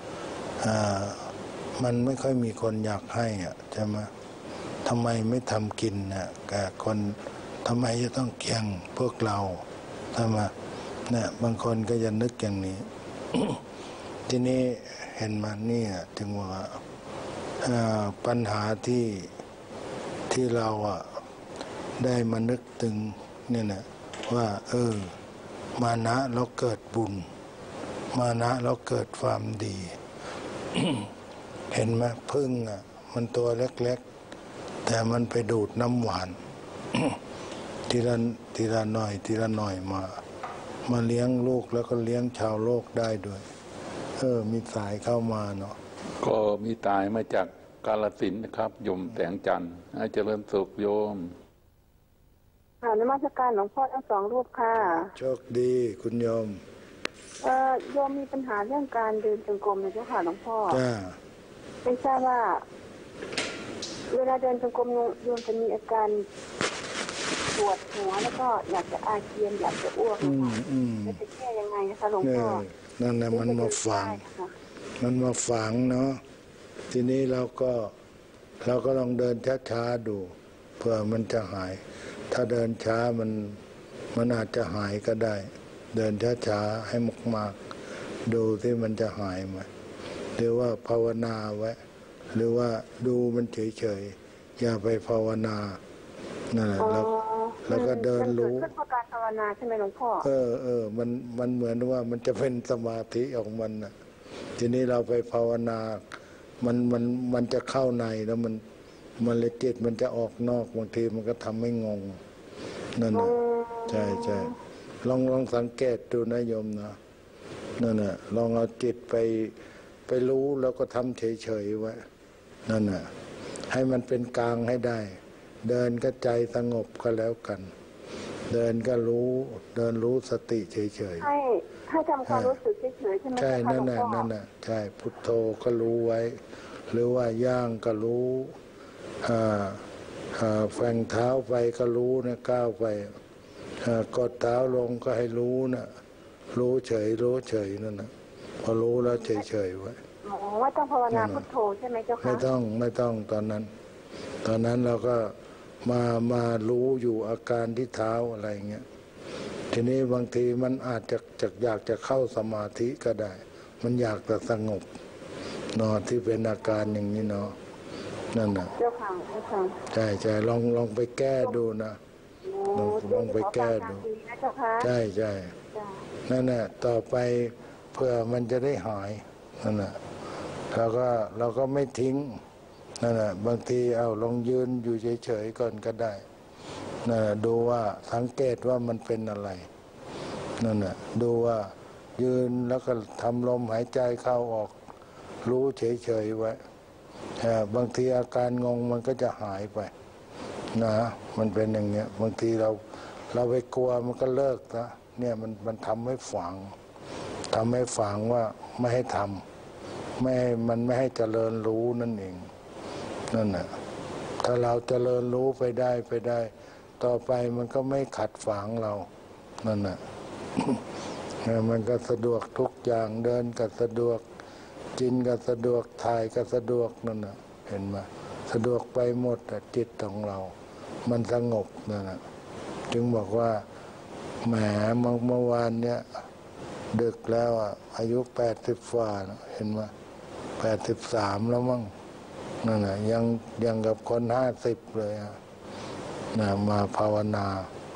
Speaker 2: มันไม่ค่อยมีคนอยากให้ใช่ไหมทำไมไม่ทำกินแกคนทำไมจะต้องเกี่ยงพวกเราทำไมเนี่ยบางคนก็จะนึกอย่างนี้ ทีนี้เห็นมานี่จึงว่าปัญหาที่เราได้มานึกถึงเนี่ยนะว่ามานะเราเกิดบุญมานะเราเกิดความดี เห็นไหมพึ่งมันตัวเล็กๆแต่มันไปดูดน้ำหวาน ทีละหน่อยมาเลี้ยงลูกแล้วก็เลี้ยงชาวโลกได้ด้วยมีสายเข้ามาเนาะ
Speaker 1: ก็มีตายมาจากกาฬสินธุ์นะครับโยมแสงจันทร์ให้เจริญสุขโยม
Speaker 5: นมัสการหลวงพ่อทั้ง2 รูปค่ะ
Speaker 2: โชคดีคุณโยม
Speaker 5: โยมมีปัญหาเรื่องการเดินจงกรมเลยเจ้าค่ะหลวงพ่อ
Speaker 2: จ้า
Speaker 5: ไม่ทราบว่าเวลาเดินจงกรมโยมจะมีอาการปวดหัวแล้วก็อยากจะอาเจียนอยากจะอ้วกจะแก้ยังไงนะคะหลวงพ่อ
Speaker 2: นั่นแหละมันมาฝังเนาะทีนี้เราก็ลองเดินช้าๆดูเพื่อมันจะหายถ้าเดินช้ามันอาจจะหายก็ได้เดินช้าๆให้มากๆดูที่มันจะหายไหมหรือว่าภาวนาไว้หรือว่าดูมันเฉยๆอย่าไปภาวนานั่นแหละแล้วก็เดินรู้
Speaker 5: ขึ้นเพราะการภาวนาใช่ไหมหลวงพ่อ
Speaker 2: มันเหมือนว่ามันจะเป็นสมาธิของมันนะทีนี้เราไปภาวนามันจะเข้าในแล้วมันเลยจิตมันจะออกนอกบางทีมันก็ทำให้งงนั่นนะใช่ลองสังเกตดูนะโยมนะนั่นน่ะลองเอาจิตไปรู้แล้วก็ทำเฉยๆไว้นั่นน่ะให้มันเป็นกลางให้ได้เดินก็ใจสงบก็แล้วกันเดินก็รู้สติเฉยๆ
Speaker 5: ให้ทำความรู้สึกเฉยๆใช่ไหม
Speaker 2: ใช่นั่นน่ะใช่พุทโธก็รู้ไว้หรือว่าย่างก็รู้แฝงเท้าไปก็รู้นะก้าวไปกดเท้าลงก็ให้รู้นะรู้เฉยนั่นนะพอรู้แล้วเฉยไว้
Speaker 5: ว่าต้องภาวนาพุทโธใช่ไหมเจ้าคะ
Speaker 2: ไม่ต้องตอนนั้นเราก็มารู้อยู่อาการที่เท้าอะไรเงี้ยทีนี้บางทีมันอาจจะอยากจะเข้าสมาธิก็ได้มันอยากจะสงบนอนที่เป็นอาการอย่างนี้เนาะนั่นน่ะ
Speaker 5: เจ้าค่ะ
Speaker 2: ใช่ลองไปแก้ดูนะลองไปแก้ดูใช่ใช่นั่นแหละต่อไปเพื่อมันจะได้หายนั่นแหละเราก็ไม่ทิ้งนั่นแหละบางทีเอาลองยืนอยู่เฉยๆก่อนก็ได้นั่นแหละดูว่าสังเกตว่ามันเป็นอะไรนั่นแหละดูว่ายืนแล้วก็ทำลมหายใจเข้าออกรู้เฉยๆไว้บางทีอาการงงมันก็จะหายไปนะมันเป็นอย่างเงี้ยบางทีเราไปกลัวมันก็เลิกนะเนี่ยมันทำให้ฝังว่าไม่ให้ทำมันไม่ให้เจริญรู้นั่นเองนั่นแหละถ้าเราเจริญรู้ไปได้ต่อไปมันก็ไม่ขัดฝังเรานั่นแหละมันก็สะดวกทุกอย่างเดินก็สะดวกกินก็สะดวกถ่ายก็สะดวกนั่นน่ะเห็นไหมสะดวกไปหมดจิตของเรามันสงบนั่นน่ะจึงบอกว่าแหมเมื่อวานเนี่ยดึกแล้วอายุ80ฝ่าเห็นไหม83แล้วมั้งนั่นน่ะยังกับคน50เลยนะมาภาวนา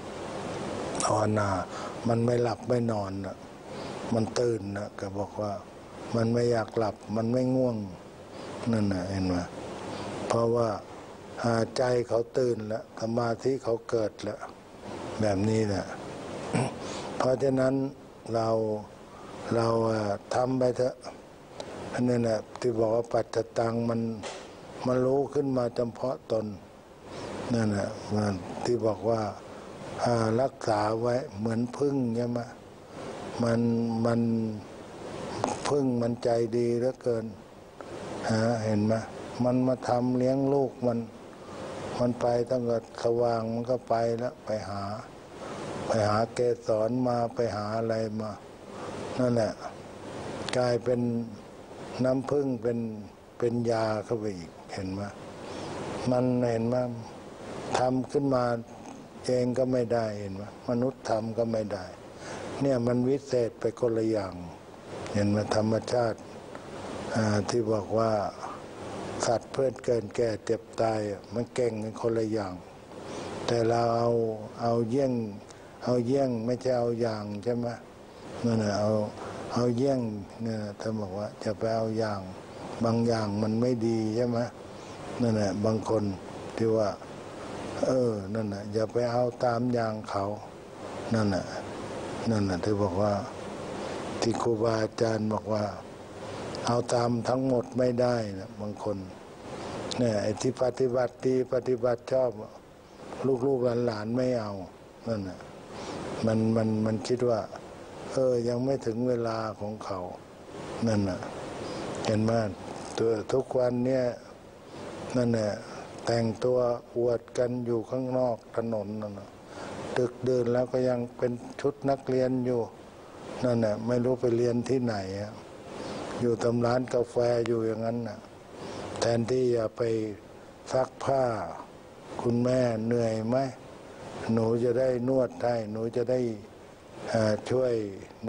Speaker 2: มันไม่หลับไม่นอนนะมันตื่นนะก็บอกว่ามันไม่อยากหลับมันไม่ง่วงนั่นนะเห็นไหมเพราะว่าใจเขาตื่นแล้วสมาธิเขาเกิดแล้วแบบนี้แหละ เพราะฉะนั้นเราทำไปเถอะนั่นแหละที่บอกว่าปัจจตังมันรู้ขึ้นมาเฉพาะตนนั่นแหละที่บอกว่ารักษาไว้เหมือนพึ่งใช่ไหมมันพึ่งมันใจดีเหลือเกินเห็นไหมมันมาทำเลี้ยงลูกมันไปตั้งแต่สว่างมันก็ไปแล้วไปหาเกสรมาไปหาอะไรมานั่นแหละกลายเป็นน้ำพึ่งเป็นยาเข้าไปอีกเห็นไหมมันเห็นไหมทำขึ้นมาเองก็ไม่ได้เห็นไหมมนุษย์ทำก็ไม่ได้เนี่ยมันวิเศษไปคนละอย่างเห็นไหมธรรมชาติที่บอกว่าสัตว์เพื่อนเกินแก่เจ็บตายมันเก่งกันคนละอย่างแต่เราเอาเยี่ยงไม่ใช่เอาอย่างใช่ไหมนั่นแหละเอาเยี่ยงเนี่ยท่านบอกว่าจะไปเอาอย่างบางอย่างมันไม่ดีใช่ไหมนั่นแหละบางคนที่ว่านั่นน่ะอย่าไปเอาตามอย่างเขานั่นน่ะที่บอกว่าที่ครูบาอาจารย์บอกว่าเอาตามทั้งหมดไม่ได้นะบางคนเนี่ยไอ้ที่ปฏิบัติดีปฏิบัติชอบลูกหลานไม่เอานั่นน่ะมันคิดว่ายังไม่ถึงเวลาของเขานั่นน่ะเห็นไหมตัวทุกวันเนี่ยนั่นแหละแต่งตัวอวดกันอยู่ข้างนอกถนนนั่นน่ะดึกดื่นแล้วก็ยังเป็นชุดนักเรียนอยู่นั่นน่ะไม่รู้ไปเรียนที่ไหนอยู่ตำร้านกาแฟอยู่อย่างนั้นน่ะแทนที่จะไปซักผ้าคุณแม่เหนื่อยไหมหนูจะได้นวดให้หนูจะได้ช่วย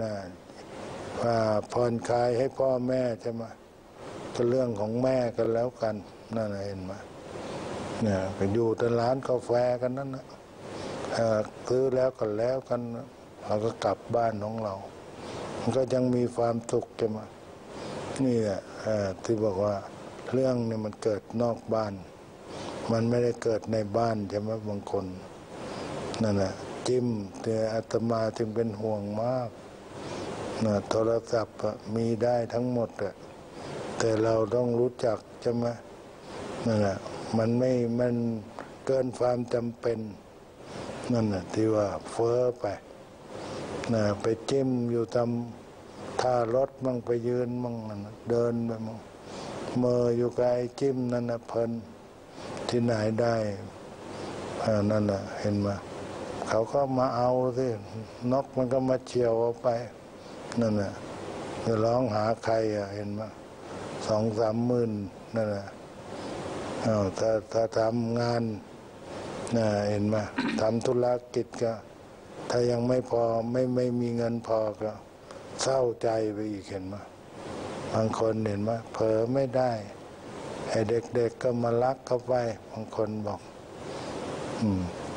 Speaker 2: ผ่อนคลายให้พ่อแม่ใช่ไหมก็เรื่องของแม่กันแล้วกันนั่นเห็นไหมเนี่ยก็อยู่แต่ร้านกาแฟกันนั่นนะซื้อแล้วก็แล้วกันเราก็กลับบ้านของเรามันก็ยังมีความสุขใช่ไหมนี่แหละที่บอกว่าเรื่องเนี่ยมันเกิดนอกบ้านมันไม่ได้เกิดในบ้านใช่ไหมบางคนนั่นแหละจิ้มแต่อาตมาจึงเป็นห่วงมากนะโทรศัพท์มีได้ทั้งหมดแต่เราต้องรู้จักใช่ไหมนั่นแหละมันเกินความจำเป็นนั่นแหละที่ว่าเฟ้อไปนะไปจิ้มอยู่ตามท่ารถมั่งไปยืนมั่งเดินไปมั่งเมื่ออยู่กับไอ้จิ้มนั่นนะเพลินที่ไหนได้นั่นแหละเห็นไหมเขาก็มาเอาสินกมันก็มาเฉี่ยวเอาไปนั่นแหละจะร้องหาใครเห็นไหม2-3 หมื่นนั่นแหละถ้าทำงานเห็นไหมทำธุรกิจก็ถ้ายังไม่พอไม่มีเงินพอก็เศร้าใจไปอีกเห็นไหมบางคนเห็นไหมเผลอไม่ได้ไอ้เด็กๆก็มาลักเข้าไปบางคนบอก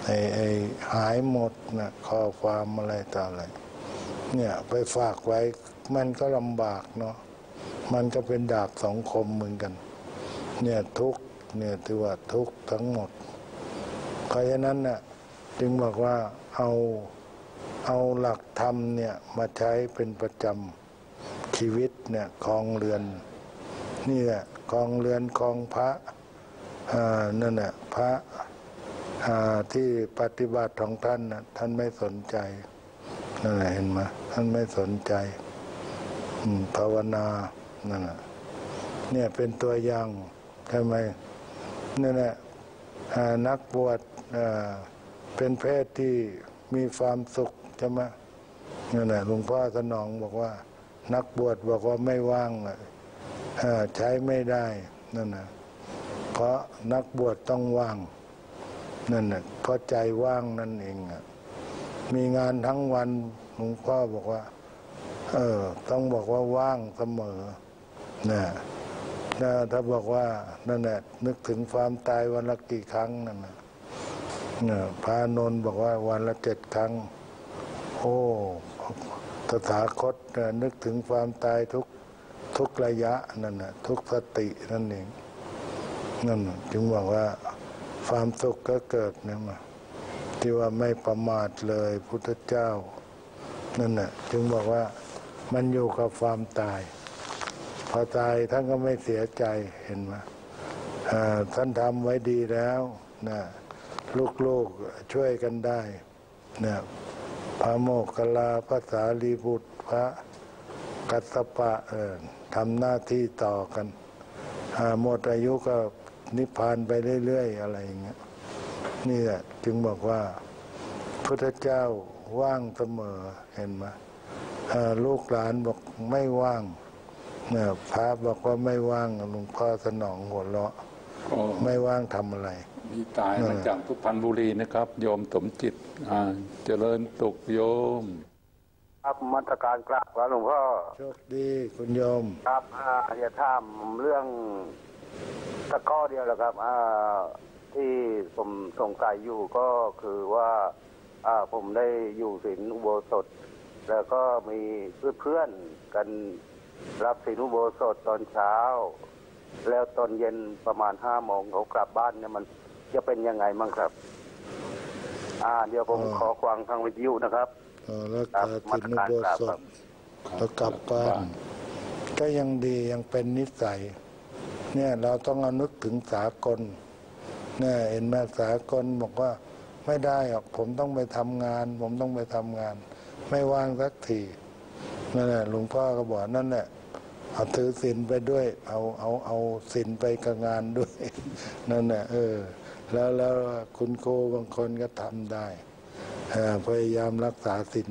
Speaker 2: หายหมดนะข้อความอะไรต่ออะไรเนี่ยไปฝากไว้มันก็ลำบากเนาะมันก็เป็นดาบสองคมเหมือนกันเนี่ยทุกเนี่ยถือว่าทุกทั้งหมดเพราะฉะนั้นน่ะจึงบอกว่าเอาหลักธรรมเนี่ยมาใช้เป็นประจำชีวิตเนี่ยครองเรือนนี่แหละครองเรือนครองพระนั่นแหละพระที่ปฏิบัติของท่านนะท่านไม่สนใจนั่นแหละเห็นไหมท่านไม่สนใจภาวนานั่นแหละเนี่ยเป็นตัวอย่างใช่ไหมนั่นแหละนักบวชเป็นเพศที่มีความสุขใช่ไหมนั่นแหละหลวงพ่อสนองบอกว่านักบวชบอกว่าไม่ว่างใช้ไม่ได้นั่นนะเพราะนักบวชต้องว่างนั่นน่ะเพราะใจว่างนั่นเองมีงานทั้งวันหลวงพ่อบอกว่าต้องบอกว่าว่างเสมอนะถ้าบอกว่านั่นแหละนึกถึงความตายวันละกี่ครั้งนั่นนะพระนนท์บอกว่าวันละ7 ครั้งโอ้ตถาคตนึกถึงความตายทุกระยะนั่นนะทุกสตินั่นเองนั่นจึงบอกว่าความสุขก็เกิดเนี่ยมาที่ว่าไม่ประมาทเลยพุทธเจ้านั่นน่ะจึงบอกว่ามันอยู่กับความตายพอตายท่านก็ไม่เสียใจเห็นไหมท่านทำไว้ดีแล้วนะลูกๆช่วยกันได้นะพระโมคคัลลาพระสารีบุตรพระกัสสปะทำหน้าที่ต่อกันหมดอายุก็นิพพานไปเรื่อยๆอะไรอย่างเงี้ยนี่แหละจึงบอกว่าพุทธเจ้าว่างเสมอเห็นไหมลูกหลานบอกไม่ว่างเนี่ยพระบอกว่าไม่ว่างหลวงพ่อสนองหัวเราะไม่ว่างทำอะไร
Speaker 1: มีตายมาจากสุพรรณบุรีนะครับโยมสมจิตเจริญตุกโยม
Speaker 14: ครับมาตรการกราบหลวงพ่อ
Speaker 2: โชคดีคุณโยม
Speaker 14: ครับจะถามเรื่องตะก้อเดียวแหละครับที่ผมสงสัยอยู่ก็คือว่าผมได้อยู่ศีลอุโบสถแล้วก็มีเพื่อนๆกันรับศีลอุโบสถตอนเช้าแล้วตอนเย็นประมาณ5 โมงเขากลับบ้านเนี่ยมันจะเป็นยังไงมั่งครับเดี๋ยวผมขอฟังทางวิทยุนะครับ
Speaker 2: แล้วศีลอุโบสถแล้วกลับบ้านก็ยังดียังเป็นนิสัยเนี่ยเราต้องเอานึกถึงสากลเนี่ยเห็นไหมสากลบอกว่าไม่ได้หรอกผมต้องไปทำงานผมต้องไปทำงานไม่ว่างสักทีนั่นแหละหลวงพ่อก็บอกนั่นแหละเอาถือศีลไปด้วยเอาศีลไปกับงานด้วยนั่นแหละแล้วคุณครูบางคนก็ทำได้พยายามรักษาศีล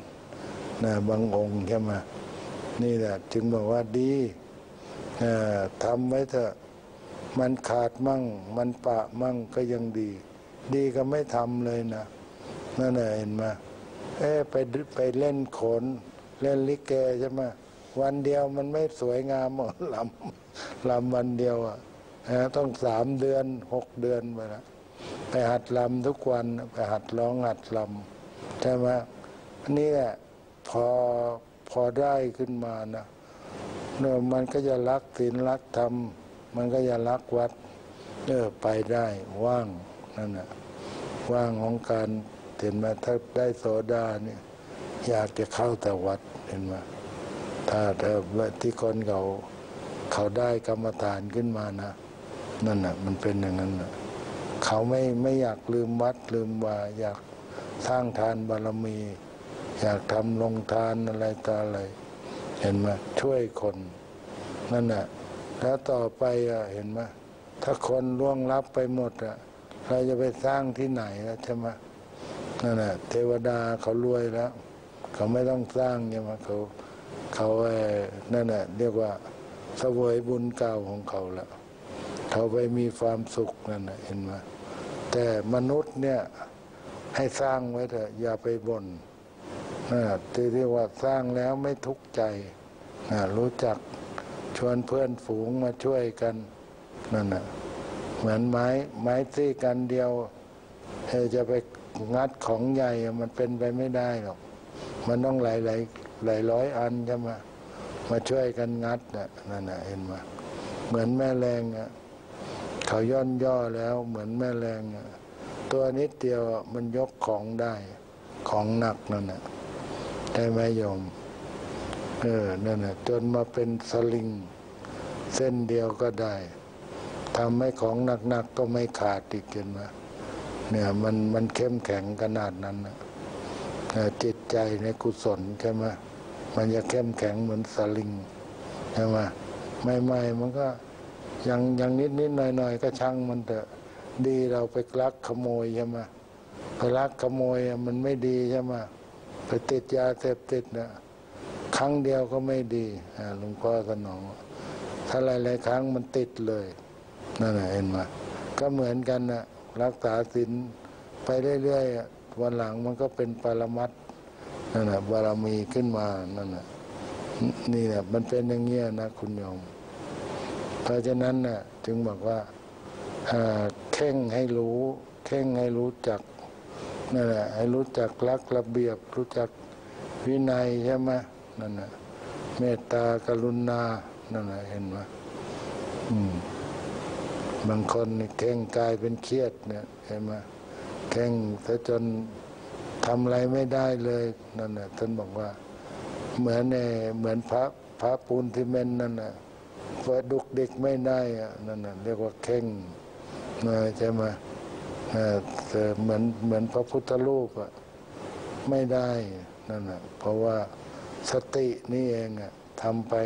Speaker 2: 8นะบางองค์ใช่ไหมนี่แหละจึงบอกว่าดีทำไว้เถอะมันขาดมั่งมันปะมั่งก็ยังดีก็ไม่ทำเลยนะนั่นแหละเห็นไหมไปเล่นโขนเล่นลิเกใช่ไหมวันเดียวมันไม่สวยงามลำวันเดียวต้อง3 เดือน6 เดือนไปละไปหัดลำทุกวันไปหัดร้องหัดลำใช่ไหมนี่แหละพอได้ขึ้นมานะมันก็จะรักศีลรักธรรมมันก็จะรักวัดไปได้ว่างนั่นน่ะว่างของการเห็นไหมถ้าได้โสดาเนี่ยอยากจะเข้าแต่วัดเห็นไหมถ้าที่คนเขาได้กรรมฐานขึ้นมานะนั่นน่ะมันเป็นอย่างนั้นน่ะเขาไม่อยากลืมวัดลืมว่าอยากสร้างทานบารมี อยากทำลงทานอะไรต่ออะไรเห็นไหมช่วยคนนั่นแหละแล้วต่อไปเห็นไหมถ้าคนล่วงลับไปหมดเราจะไปสร้างที่ไหนแล้วใช่ไหมนั่นแหละเทวดาเขารวยแล้วเขาไม่ต้องสร้างใช่ไหมเขานั่นแหละเรียกว่าเสวยบุญเก่าของเขาแล้วเขาไปมีความสุขนั่นแหละเห็นไหมแต่มนุษย์เนี่ยให้สร้างไว้เถอะอย่าไปบ่นที่เรียกว่าสร้างแล้วไม่ทุกข์ใจรู้จักชวนเพื่อนฝูงมาช่วยกันนั่นน่ะเหมือนไม้ซี่กันเดียวจะไปงัดของใหญ่มันเป็นไปไม่ได้หรอกมันต้องหลายร้อยอันใช่ไหมมาช่วยกันงัดนั่นเห็นไหมเหมือนแม่แรงเขาย่นย่อแล้วเหมือนแม่แรงตัวนิดเดียวมันยกของได้ของหนักนั่นได้ไหมโยมนั่นจนมาเป็นสลิงเส้นเดียวก็ได้ทำให้ของหนักก็ไม่ขาดอีกเห็นไหมเนี่ยมันเข้มแข็งขนาดนั้นจิตใจในกุศลใช่ไหมมันจะเข้มแข็งเหมือนสลิงใช่ไหมใหม่ๆมันก็ยังนิดหน่อยก็ช่างมันเถอะดีเราไปลักขโมยใช่ไหมไปลักขโมยมันไม่ดีใช่ไหมไปติดยาเสพติดครั้งเดียวก็ไม่ดีหลวงพ่อสนองถ้าหลายครั้งมันติดเลยนั่นเห็นไหมก็เหมือนกันรักษาศีลไปเรื่อยๆวันหลังมันก็เป็นปรมัตถ์นั่นบารมีขึ้นมานั่นนี่มันเป็นอย่างเงี้ยนะคุณโยมเพราะฉะนั้นจึงบอกว่าเข่งให้รู้จักนั่นแหละให้รู้จักรักระเบียบรู้จักวินัยใช่ไหมนั่นเมตตากรุณานั่นเห็นไหมบางคนเข่งกายเป็นเครียดเนี่ยเห็นไหมเข่งซะจนทำอะไรไม่ได้เลยนั่นท่านบอกว่าเหมือนพระปูนซีเมนต์นั่นเปิดดุกดิกไม่ได้นั่นเรียกว่าเข่งใช่ไหมเหมือนพระพุทธรูปไม่ได้นั่นเพราะว่าสตินี่เองทำไป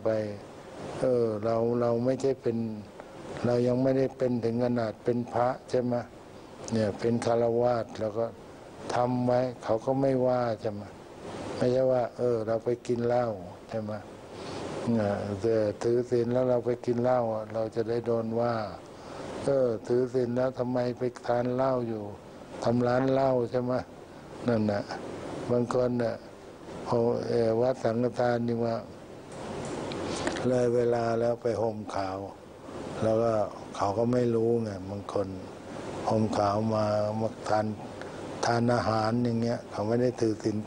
Speaker 2: เราไม่ใช่เป็นเรายังไม่ได้เป็นถึงขนาดเป็นพระใช่ไหมเนี่ยเป็นฆราวาสแล้วก็ทำไว้เขาก็ไม่ว่าใช่ไหมไม่ใช่ว่าเราไปกินเหล้าใช่ไหมถือศีลแล้วเราไปกินเหล้าเราจะได้โดนว่าถือศีลแล้วทำไมไปทานเหล้าอยู่ทำร้านเหล้าใช่ไหมนั่นบางคนวัดสังฆทานนี่ว่าเลยเวลาแล้วไปห่มขาวแล้วก็เขาก็ไม่รู้ไงบางคนห่มขาวมาทานอาหารอย่างเงี้ยเขาไม่ได้ถือศีล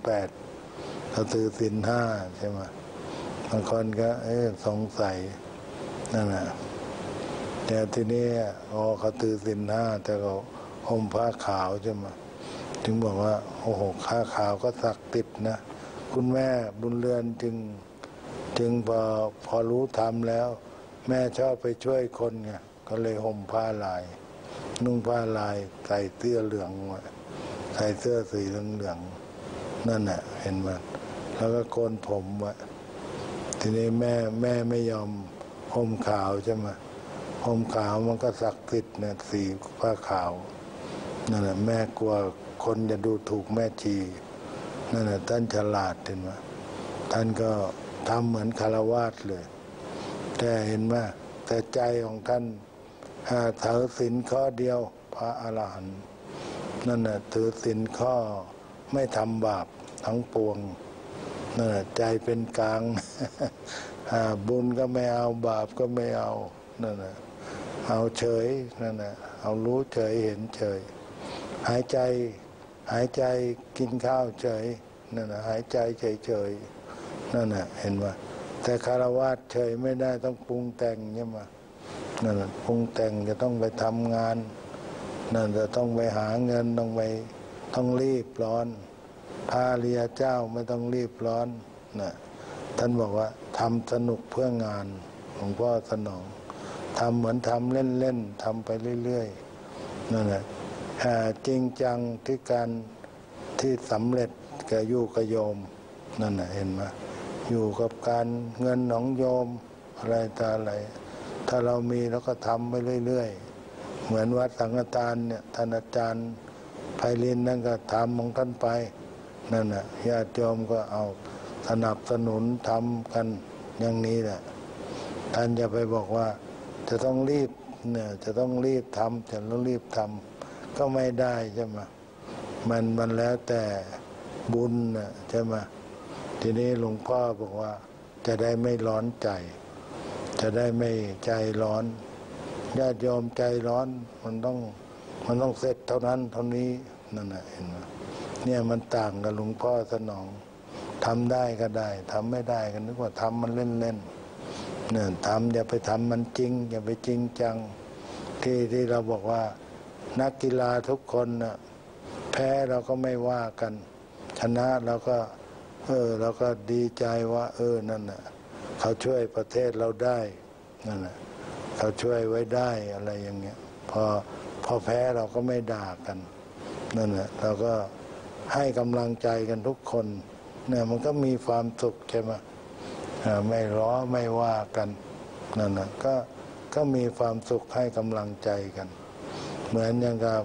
Speaker 2: 8เขาถือศีล 5ใช่ไหมบางคนก็สงสัยนั่นแต่ทีนี้เขาถือศีล 5แต่เขาห่มผ้าขาวใช่ไหมถึงบอกว่าโอ้โหผ้าขาวก็ศักดิ์สิทธิ์นะคุณแม่บุญเรือนจึงพอรู้ธรรมแล้วแม่ชอบไปช่วยคนไงก็เลยห่มผ้าลายนุ่งผ้าลายใส่เสื้อเหลืองใส่เสื้อสีเหลืองนั่นเห็นไหมแล้วก็โกนผมทีนี้แม่ไม่ยอมห่มขาวใช่ไหมห่มขาวมันก็ศักดิ์สิทธิ์เนี่ยสีผ้าขาวนั่นแหละแม่กลัวคนจะดูถูกแม่ชีนั่นแหละท่านฉลาดเห็นไหมท่านก็ทำเหมือนฆราวาสเลยแต่เห็นไหมแต่ใจของท่านถือศีลข้อเดียวพระอรหันต์นั่นถือศีลข้อไม่ทำบาปทั้งปวงนั่นใจเป็นกลางบุญก็ไม่เอาบาปก็ไม่เอานั่นเอาเฉยนั่นเอารู้เฉยเห็นเฉยหายใจกินข้าวเฉยนั่นหายใจเฉยนั่นเห็นไหมแต่ฆราวาสเฉยไม่ได้ต้องปรุงแต่งใช่ไหมนั่นปรุงแต่งจะต้องไปทำงานนั่นจะต้องไปหาเงินต้องรีบร้อนพระอริยเจ้าไม่ต้องรีบร้อนท่านบอกว่าทำสนุกเพื่องานหลวงพ่อสนองทำเหมือนทำเล่นๆทำไปเรื่อยๆนั่นแหละจริงจังที่การที่สำเร็จกับอยู่กับโยมนั่นเห็นไหมอยู่กับการเงินของโยมอะไรต่ออะไรถ้าเรามีเราก็ทำไปเรื่อยๆเหมือนวัดสังฆทานเนี่ยท่านอาจารย์ไพลินนั่นก็ทำของท่านไปนั่นญาติโยมก็เอาสนับสนุนทำกันอย่างนี้แหละท่านจะไปบอกว่าจะต้องรีบจะต้องรีบทำจะต้องรีบทำก็ไม่ได้ใช่ไหมมันแล้วแต่บุญใช่ไหมทีนี้หลวงพ่อบอกว่าจะได้ไม่ร้อนใจจะได้ไม่ใจร้อนญาติโยมใจร้อนมันต้องมันต้องเสร็จเท่านั้นเท่านี้นั่นแหละเห็นไหมเนี่ยมันต่างกับหลวงพ่อสนองทำได้ก็ได้ทำไม่ได้ก็นึกว่าทำมันเล่นๆเนี่ยทำอย่าไปทำมันจริงอย่าไปจริงจังที่เราบอกว่านักกีฬาทุกคนนะแพ้เราก็ไม่ว่ากันชนะเราก็เราก็ดีใจว่านั่นน่ะเขาช่วยประเทศเราได้นั่นน่ะเขาช่วยไว้ได้อะไรอย่างเงี้ยพอแพ้เราก็ไม่ด่ากันนั่นแหละเราก็ให้กำลังใจกันทุกคนเนี่ยมันก็มีความสุขใช่ไหมไม่ล้อไม่ว่ากันนั่นนะก็มีความสุขให้กำลังใจกันเหมือนอย่างกับ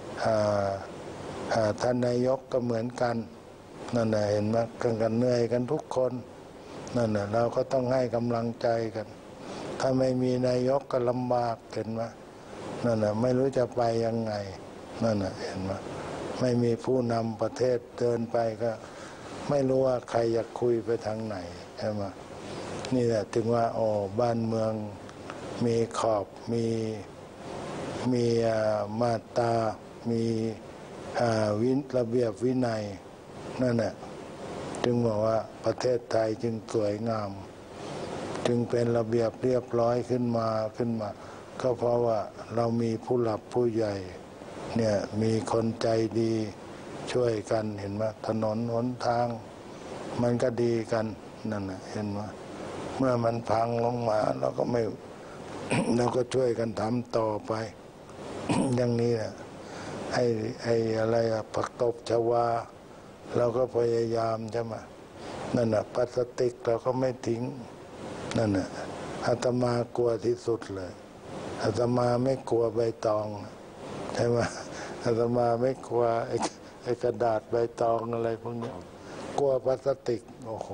Speaker 2: ท่านนายกก็เหมือนกันนั่นแหละเห็นไหมกันเหนื่อยกันทุกคนนั่นแหละเราก็ต้องให้กำลังใจกันถ้าไม่มีนายกก็ลำบากเห็นไหมนั่นแหละไม่รู้จะไปยังไงนั่นแหละเห็นไหมไม่มีผู้นำประเทศเดินไปก็ไม่รู้ว่าใครอยากคุยไปทางไหนใช่ไหมนี่แหละถึงว่าบ้านเมืองมีขอบมีมาตรามีระเบียบวินัยนั่นแหละจึงบอกว่าประเทศไทยจึงสวยงามจึงเป็นระเบียบเรียบร้อยขึ้นมาก็เพราะว่าเรามีผู้หลักผู้ใหญ่เนี่ยมีคนใจดีช่วยกันเห็นไหมถนนหนทางมันก็ดีกันนั่นนะเห็นไหมเมื่อมันพังลงมาเราก็ไม่ เราก็ช่วยกันทำต่อไป อย่างนี้แหละไอ้อะไรผักตบชวาเราก็พยายามใช่ไหมนั่นน่ะพลาสติกเราก็ไม่ทิ้งนั่นน่ะอาตมากลัวที่สุดเลยอาตมาไม่กลัวใบตองใช่ไหมอาตมาไม่กลัวไอ้กระดาษใบตองอะไรพวกนี้กลัวพลาสติกโอ้โห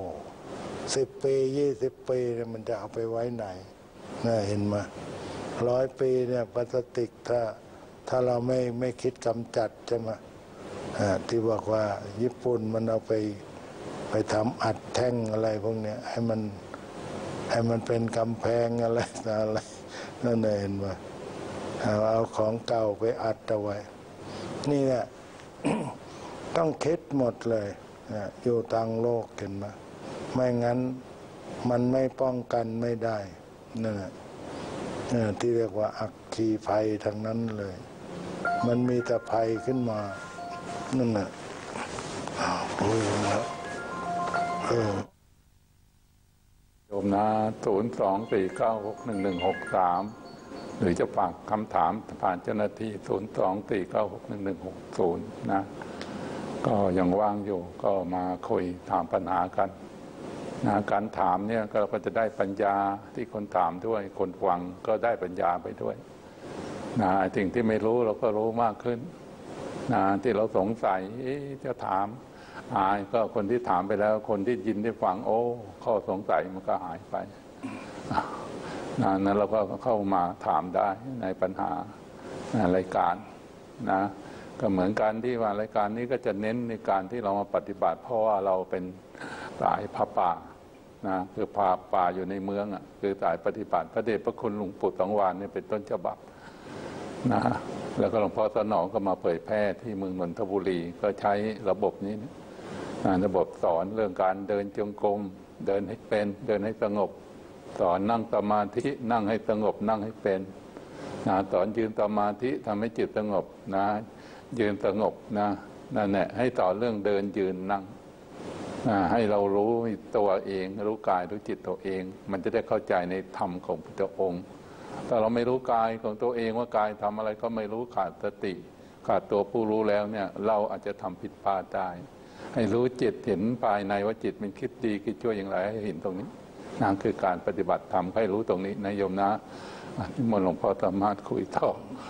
Speaker 2: 10 ปี20 ปีเนี่ยมันจะเอาไปไว้ไหนน่าเห็นไหม100 ปีเนี่ยพลาสติกถ้าเราไม่คิดกำจัดใช่ไหมที่บอกว่าญี่ปุ่นมันเอาไปทำอัดแท่งอะไรพวกเนี้ยให้มันเป็นกำแพงอะไรนั่นเห็นไหมเอาของเก่าไปอัดเอาไว้นี่แหละ ต้องคิดหมดเลยอยู่ทางโลกเห็นไหมไม่งั้นมันไม่ป้องกันไม่ได้นั่นที่เรียกว่าอัคคีภัยทั้งนั้นเลยมันมีแต่ภัยขึ้นมานั่นน่ะ
Speaker 1: โยมนะ024961163หรือจะฝากคำถามผ่านเจ้าหน้าที่024961160นะก็ยังว่างอยู่ก็มาคุยถามปัญหากันนะการถามเนี่ยก็จะได้ปัญญาที่คนถามด้วยคนฟังก็ได้ปัญญาไปด้วยนะสิ่งที่ไม่รู้เราก็รู้มากขึ้นนะที่เราสงสัยจะถามก็คนที่ถามไปแล้วคนที่ยินได้ฟังข้อสงสัยมันก็หายไปนั้นเราก็เข้ามาถามได้ในปัญหารายการนะก็เหมือนกันที่ว่ารายการนี้ก็จะเน้นในการที่เรามาปฏิบัติเพราะว่าเราเป็นสายพระป่านะคือพาป่าอยู่ในเมืองคือสายปฏิบัติพระเดชพระคุณหลวงปู่สังวาลเนี่ยเป็นต้นฉบับนะแล้วก็หลวงพ่อสนองก็มาเผยแพร่ที่เมืองนนทบุรีก็ใช้ระบบนี้ระบบสอนเรื่องการเดินจงกรมเดินให้เป็นเดินให้สงบสอนนั่งสมาธินั่งให้สงบนั่งให้เป็นสอนยืนสมาธิทำให้จิตสงบนะยืนสงบนะนั่นแหละให้สอนเรื่องเดินยืนนั่งให้เรารู้ตัวเองรู้กายรู้จิตตัวเองมันจะได้เข้าใจในธรรมของพระองค์ถ้าเราไม่รู้กายของตัวเองว่ากายทำอะไรก็ไม่รู้ขาดสติขาดตัวผู้รู้แล้วเนี่ยเราอาจจะทำผิดพลาดได้ให้รู้จิตเห็นภายในว่าจิตมันคิดดีคิดชั่วอย่างไรให้เห็นตรงนี้นั่นคือการปฏิบัติธรรมให้รู้ตรงนี้นะโยมนะที่มนต์หลวงพ่อสามารถคุยต่อ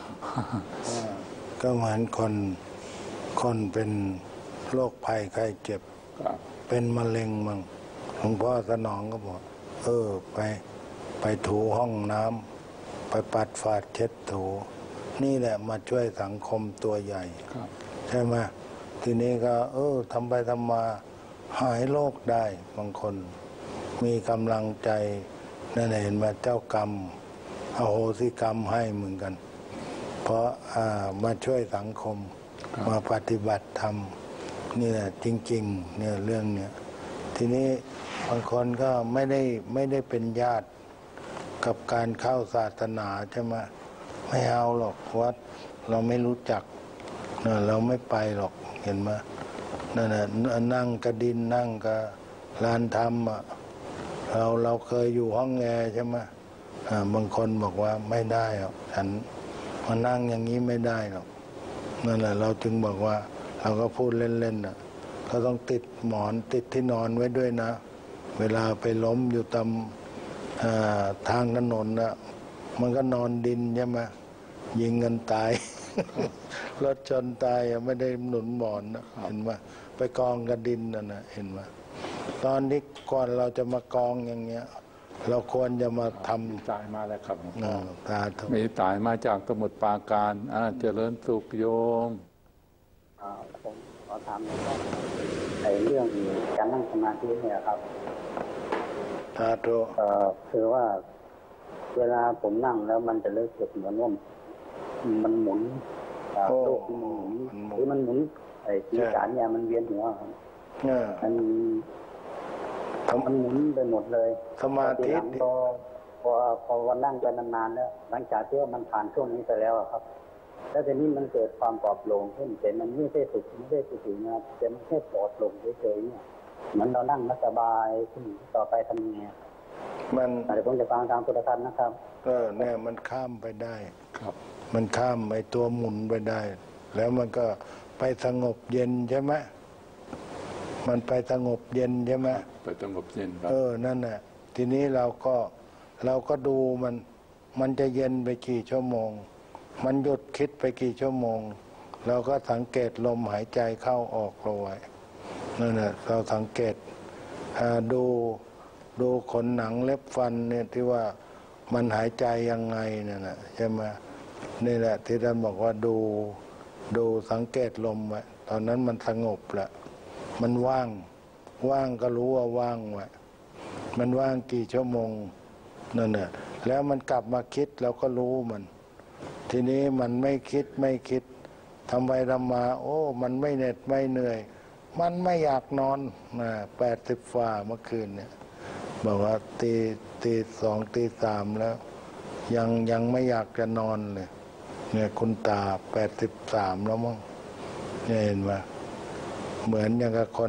Speaker 2: ก็เหมือนคนเป็นโรคภัยไข้เจ็บเป็นมะเร็งมั่งหลวงพ่อสนองก็บอกไปถูห้องน้ำไปปัดฝาดเช็ดถูนี่แหละมาช่วยสังคมตัวใหญ่ใช่ไหมทีนี้ก็ทำไปทำมาหายโรคได้บางคนมีกำลังใจนั่นเห็นมาเจ้ากรรมอโหสิกรรมให้เหมือนกันเพราะมาช่วยสังคมมาปฏิบัติธรรมนี่แหละจริงๆเนี่ยเรื่องเนี่ยทีนี้บางคนก็ไม่ได้เป็นญาติกับการเข้าศาสนาใช่ไหมไม่เอาหรอกวัดเราไม่รู้จักเราไม่ไปหรอกเห็นไหมนั่นน่ะนั่งกระดินนั่งกับลานธรรมเราเคยอยู่ห้องแอร์ใช่ไหมบางคนบอกว่าไม่ได้หรอกฉันมานั่งอย่างนี้ไม่ได้หรอกนั่นแหละเราจึงบอกว่าเราก็พูดเล่นๆก็ต้องติดหมอนติดที่นอนไว้ด้วยนะเวลาไปล้มอยู่ตามทางถนนนะมันก็นอนดินใช่ไหมยิงกันตาย รถชนตายไม่ได้หนุนหมอนนะเห็นไหมไปกองกระดินนะเห็นไหมตอนนี้ก่อนเราจะมากองอย่างเงี้ยเราควรจะมาทำ
Speaker 1: ตายมาแล้วครับ
Speaker 2: มี
Speaker 1: ตายมาจากสมุทรปราการเจริญสุขโยม
Speaker 15: ผมขอถามหน่อยว่าเรื่องการนั่งสมาธิเนี่ยครับคือว่าเวลาผมนั่งแล้วมันจะรู้สึกเหมือนว่ามันหมุนโลกมันหมุนหรือมันหมุนศีรษะเนี่ยมันเวียนหัวมันหมุนไปหมดเลย
Speaker 2: สมาธิ
Speaker 15: พอวันนั่งไปนานๆแล้วหลังจากที่มันผ่านช่วงนี้ไปแล้วครับแล้วทีนี้มันเกิดความปลอดโปร่งขึ้นแต่มันไม่ได้สุขไม่ได้สุขนะแต่มันแค่ปลอดโปร่งเฉยๆเนี่ยเหมือนเรานั่งสบายขึ้นต่อไปทำยังไงแต่ผมจะฟังทางพุทธธรรมนะครับ
Speaker 2: เนี่ยมันข้ามไปได้ครับมันข้ามไอ้ตัวหมุนไปได้แล้วมันก็ไปสงบเย็นใช่ไหมมันไปสงบเย็นใช่ไหม
Speaker 1: ไปสงบเย็นครับ
Speaker 2: นั่นแหละทีนี้เราก็ดูมันจะเย็นไปกี่ชั่วโมงมันหยุดคิดไปกี่ชั่วโมงเราก็สังเกตลมหายใจเข้าออกเราไว้นั่นแหละเราสังเกตดูขนหนังเล็บฟันเนี่ยที่ว่ามันหายใจยังไงนั่นแหละใช่ไหมนี่แหละที่ท่านบอกว่าดูสังเกตลมไว้ตอนนั้นมันสงบแล้วมันว่างก็รู้ว่าว่างไว้มันว่างกี่ชั่วโมงนั่นแหละแล้วมันกลับมาคิดเราก็รู้มันทีนี้มันไม่คิดทำไปทำมามันไม่เหน็ดไม่เหนื่อยมันไม่อยากนอน80 ฝ่าเมื่อคืนเนี่ยบอกว่าตี 2 ตี 3แล้วยังไม่อยากจะนอนเลยเนี่ยคุณตา83แล้วมั้งเนี่ยเห็นไหมเหมือนอย่างกับคน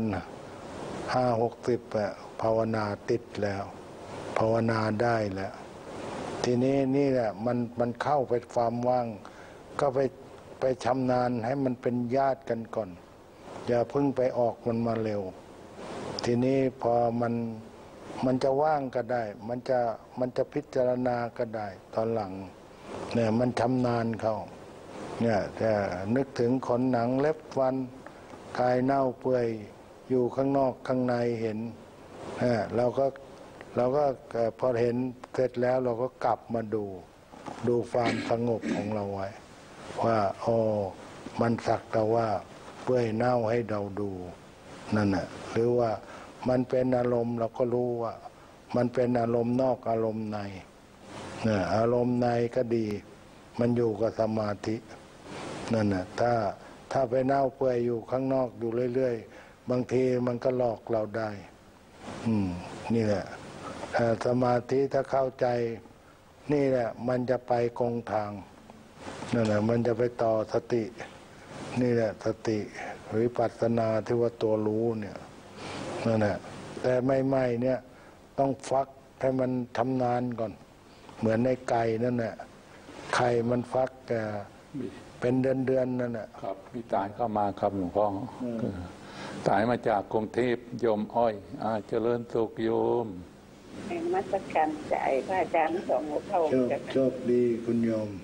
Speaker 2: 50-60ภาวนาติดแล้วภาวนาได้แล้วทีนี้นี่แหละมันเข้าไปความว่างก็ไปชำนาญให้มันเป็นญาติกันก่อนอย่าเพิ่งไปออกมันมาเร็วทีนี้พอมันจะว่างก็ได้มันจะพิจารณาก็ได้ตอนหลังเนี่ยมันชำนาญเข้าเนี่ยแต่นึกถึงขนหนังเล็บฟันกายเน่าเปื่อยอยู่ข้างนอกข้างในเห็นเราก็พอเห็นเสร็จแล้วเราก็กลับมาดูความสงบของเราไว้ว่ามันสักแต่ว่าเปื่อยเน่าให้เราดูนั่นน่ะหรือว่ามันเป็นอารมณ์เราก็รู้ว่ามันเป็นอารมณ์นอกอารมณ์ในอารมณ์ในก็ดีมันอยู่กับสมาธินั่นน่ะถ้าไปเน่าเปื่อยอยู่ข้างนอกอยู่เรื่อยๆบางทีมันก็หลอกเราได้นี่แหละสมาธิถ้าเข้าใจนี่แหละมันจะไปกงทางนั่นแหละมันจะไปต่อสตินี่แหละสติวิปัสสนาที่ว่าตัวรู้เนี่ยนั่นแหละแต่ไม่เนี่ยต้องฟักให้มันทำนานก่อนเหมือนในไก่นั่นแหละไข่มันฟักเป็นเดือนนั่นแหละ
Speaker 1: ครับมีตายเข้ามาครับหลวงพ่อตายมาจากกรุงเทพโยมอ้อยเจริญสุขโยม
Speaker 5: มัสการใจพระอาจารย์สองหัวเข้า
Speaker 2: โชคดีคุณโยม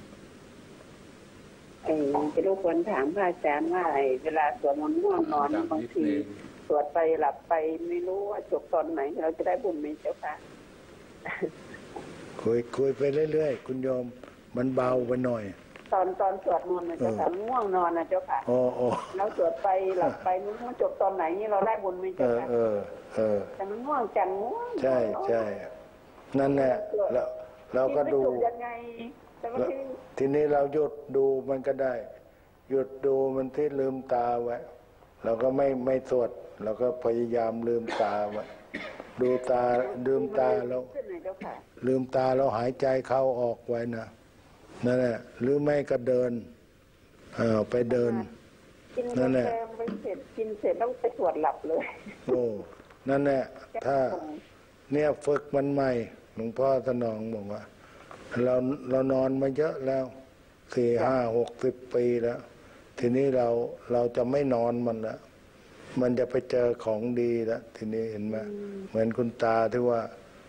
Speaker 5: จะรบกวนถามพระอาจารย์ว่าเวลาสวดมนต์ง่วงนอนบางทีสวดไปหลับไปไม่รู้ว่าจบตอนไหนเราจะได้บุญไหมเจ้าค่ะ
Speaker 2: คุยไปเรื่อยๆคุณโยมมันเบาไปหน่อย
Speaker 5: ตอนสวดมนต์นะเจ้าค่ะง่วงนอนนะเจ้าค่ะแล้วสวดไปหลับไปมันจบตอนไหนนี่เราได้บุญไหมเจ้าค่ะแต่มันง่วงจังง่วง
Speaker 2: ใช่นั่นแหละเราก็ดู
Speaker 5: ยังไง
Speaker 2: ทีนี้เราหยุดดูมันก็ได้ หยุดดูมันที่ลืมตาไว้เราก็ไม่สวดเราก็พยายามลืมตาไว้ดูตาลืมตาแล้วลืมตาเราหายใจเข้าออกไว้นะนั่นแหละหรือไม่ก็เดินไปเดินนั่นแหละ
Speaker 5: กินเสร็จต้องไปสวดหลับเลย
Speaker 2: โอ้นั่นแหละถ้าเนี่ยฝึกมันใหม่หลวงพ่อสนองบอกว่าเรานอนมาเยอะแล้ว4, 5, 60 ปีแล้วทีนี้เราจะไม่นอนมันละมันจะไปเจอของดีแล้วทีนี้เห็นไหมเหมือนคุณตาที่ว่า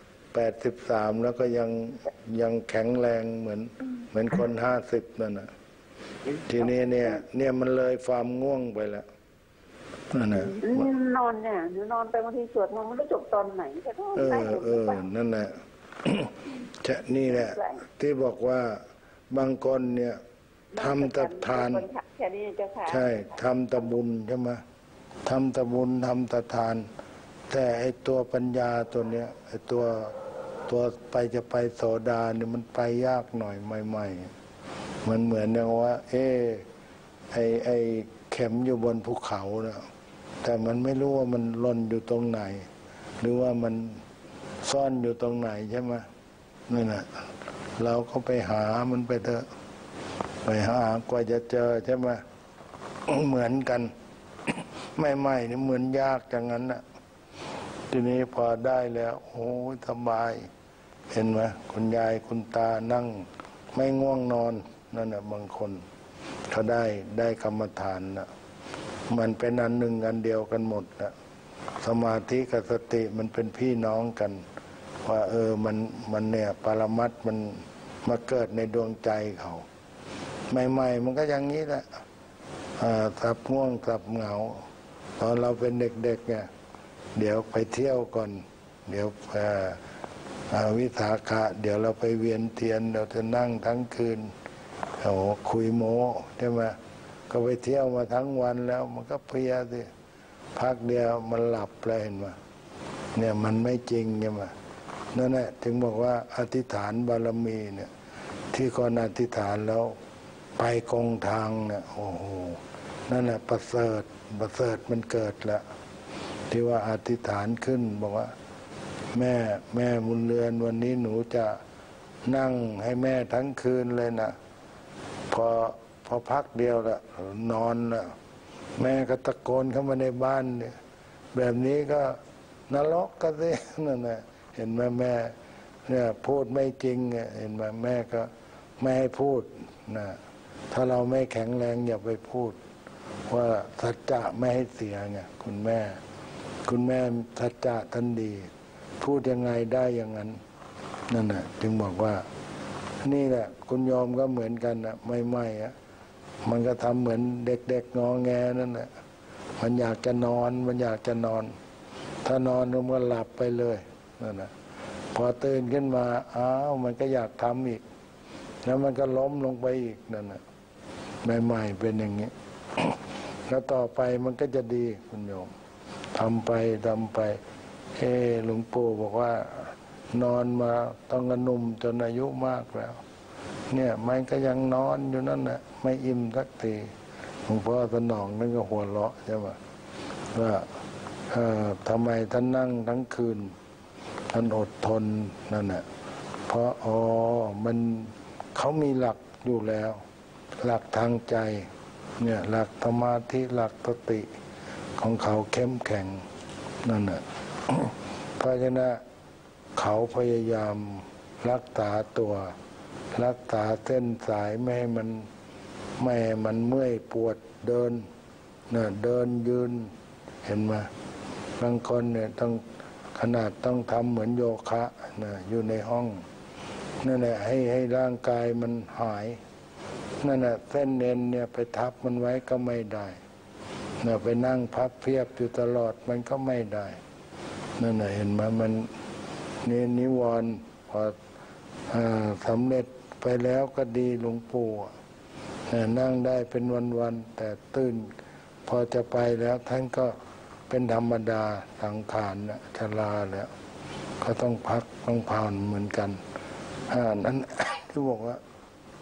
Speaker 2: 83แล้วก็ยังแข็งแรงเหมือนคน50นั่นน่ะทีนี้เนี่ยมันเลยความง่วงไปแล้วนั่นน่ะ
Speaker 5: นอนเนี่ยนอนไปบางทีสวดมนต์ไม่รู้จบตอนไหนแต่ก็
Speaker 2: นั่นแหละนี่แหละที่บอกว่าบางคนเนี่ยทำแต่ทานใช่ทำแต่บุญใช่ไหมทำแต่บุญทำแต่ทานแต่ไอตัวปัญญาตัวเนี้ยไอตัวจะไปโสดาเนี่ยมันไปยากหน่อยใหม่ๆมันเหมือนอย่างว่าไอเข็มอยู่บนภูเขานะแต่มันไม่รู้ว่ามันหล่นอยู่ตรงไหนหรือว่ามันซ่อนอยู่ตรงไหนใช่ไหมนั่นแหละเราก็ไปหามันไปเถอะไปหากว่าจะเจอใช่ไหมเหมือนกันใหม่ๆนี่เหมือนยากอย่างนั้นน่ะทีนี้พอได้แล้วโอ้ยสบายเห็นไหมคุณยายคุณตานั่งไม่ง่วงนอนนั่นน่ะบางคนเขาได้กรรมฐานน่ะมันเป็นอันหนึ่งอันเดียวกันหมดน่ะสมาธิกับสติมันเป็นพี่น้องกันว่ามันเนี่ยปรมัตถ์มันมาเกิดในดวงใจเขาใหม่ๆมันก็อย่างนี้แหละสับง่วงสับเหงาตอนเราเป็นเด็กๆเนี่ยเดี๋ยวไปเที่ยวก่อนเดี๋ยววิสาขะเดี๋ยวเราไปเวียนเทียนเราจะนั่งทั้งคืนคุยโม้ใช่ไหมก็ไปเที่ยวมาทั้งวันแล้วมันก็เพลียสิพักเดียวมันหลับเลยเห็นไหมเนี่ยมันไม่จริงใช่ไหมนั่นแหละถึงบอกว่าอธิษฐานบารมีเนี่ยที่คนอธิษฐานแล้วไปกงทางเนี่ยโอ้โหนั่นแหละประเสริฐมันเกิดแล้วที่ว่าอธิษฐานขึ้นบอกว่าแม่บุญเรือนวันนี้หนูจะนั่งให้แม่ทั้งคืนเลยนะพอพักเดียวละนอนละแม่ก็ตะโกนเข้ามาในบ้านเนี่ยแบบนี้ก็นรกก็สินั่นแหละเห็นไหมแม่เนี่ยพูดไม่จริงเห็นไหมแม่ก็ไม่ให้พูดนะถ้าเราไม่แข็งแรงอย่าไปพูดว่าสัจจะไม่ให้เสียไงคุณแม่สัจจะท่านดีพูดยังไงได้อย่างนั้นนั่นแหละจึงบอกว่านี่แหละคุณโยมก็เหมือนกันนะไม่มันก็ทำเหมือนเด็กๆงอแงนั่นแหละมันอยากจะนอนถ้านอนมันก็หลับไปเลยนั่นแหละพอตื่นขึ้นมามันก็อยากทำอีกแล้วมันก็ล้มลงไปอีกนั่นแหละใหม่ๆเป็นอย่างนี้ แล้วต่อไปมันก็จะดีคุณโยมทำไปหลวงปู่บอกว่านอนมาต้องกระนุ่มจนอายุมากแล้วเนี่ยมันก็ยังนอนอยู่นั่นแหละไม่อิ่มสักทีหลวงพ่อสนองนั่นก็หัวเราะใช่ไหมว่าทำไมท่านนั่งทั้งคืนท่านอดทนนั่นแหละเพราะมันเขามีหลักอยู่แล้วหลักทางใจเนี่ยหลักสมาธิหลักสติของเขาเข้มแข็งนั่นแหละเพราะฉะนั้นเขาพยายามรักษาตัวรักษาเส้นสายไม่ให้มันเมื่อยปวดเดินยืนเห็นไหมบางคนเนี่ยขนาดต้องทำเหมือนโยคะอยู่ในห้องนั่นแหละให้ร่างกายมันหายนั่นแหละเส้นเอ็นเนี่ยไปทับมันไว้ก็ไม่ได้ไปนั่งพับเพียบอยู่ตลอดมันก็ไม่ได้นั่นแหละเห็นไหมมันนิวรณ์พอสำเร็จไปแล้วก็ดีหลวงปู่นั่งได้เป็นวันๆแต่ตื่นพอจะไปแล้วท่านก็เป็นธรรมดาสังขารชราแล้วก็ต้องพักต้องผ่อนเหมือนกันนั้นที่บอกว่า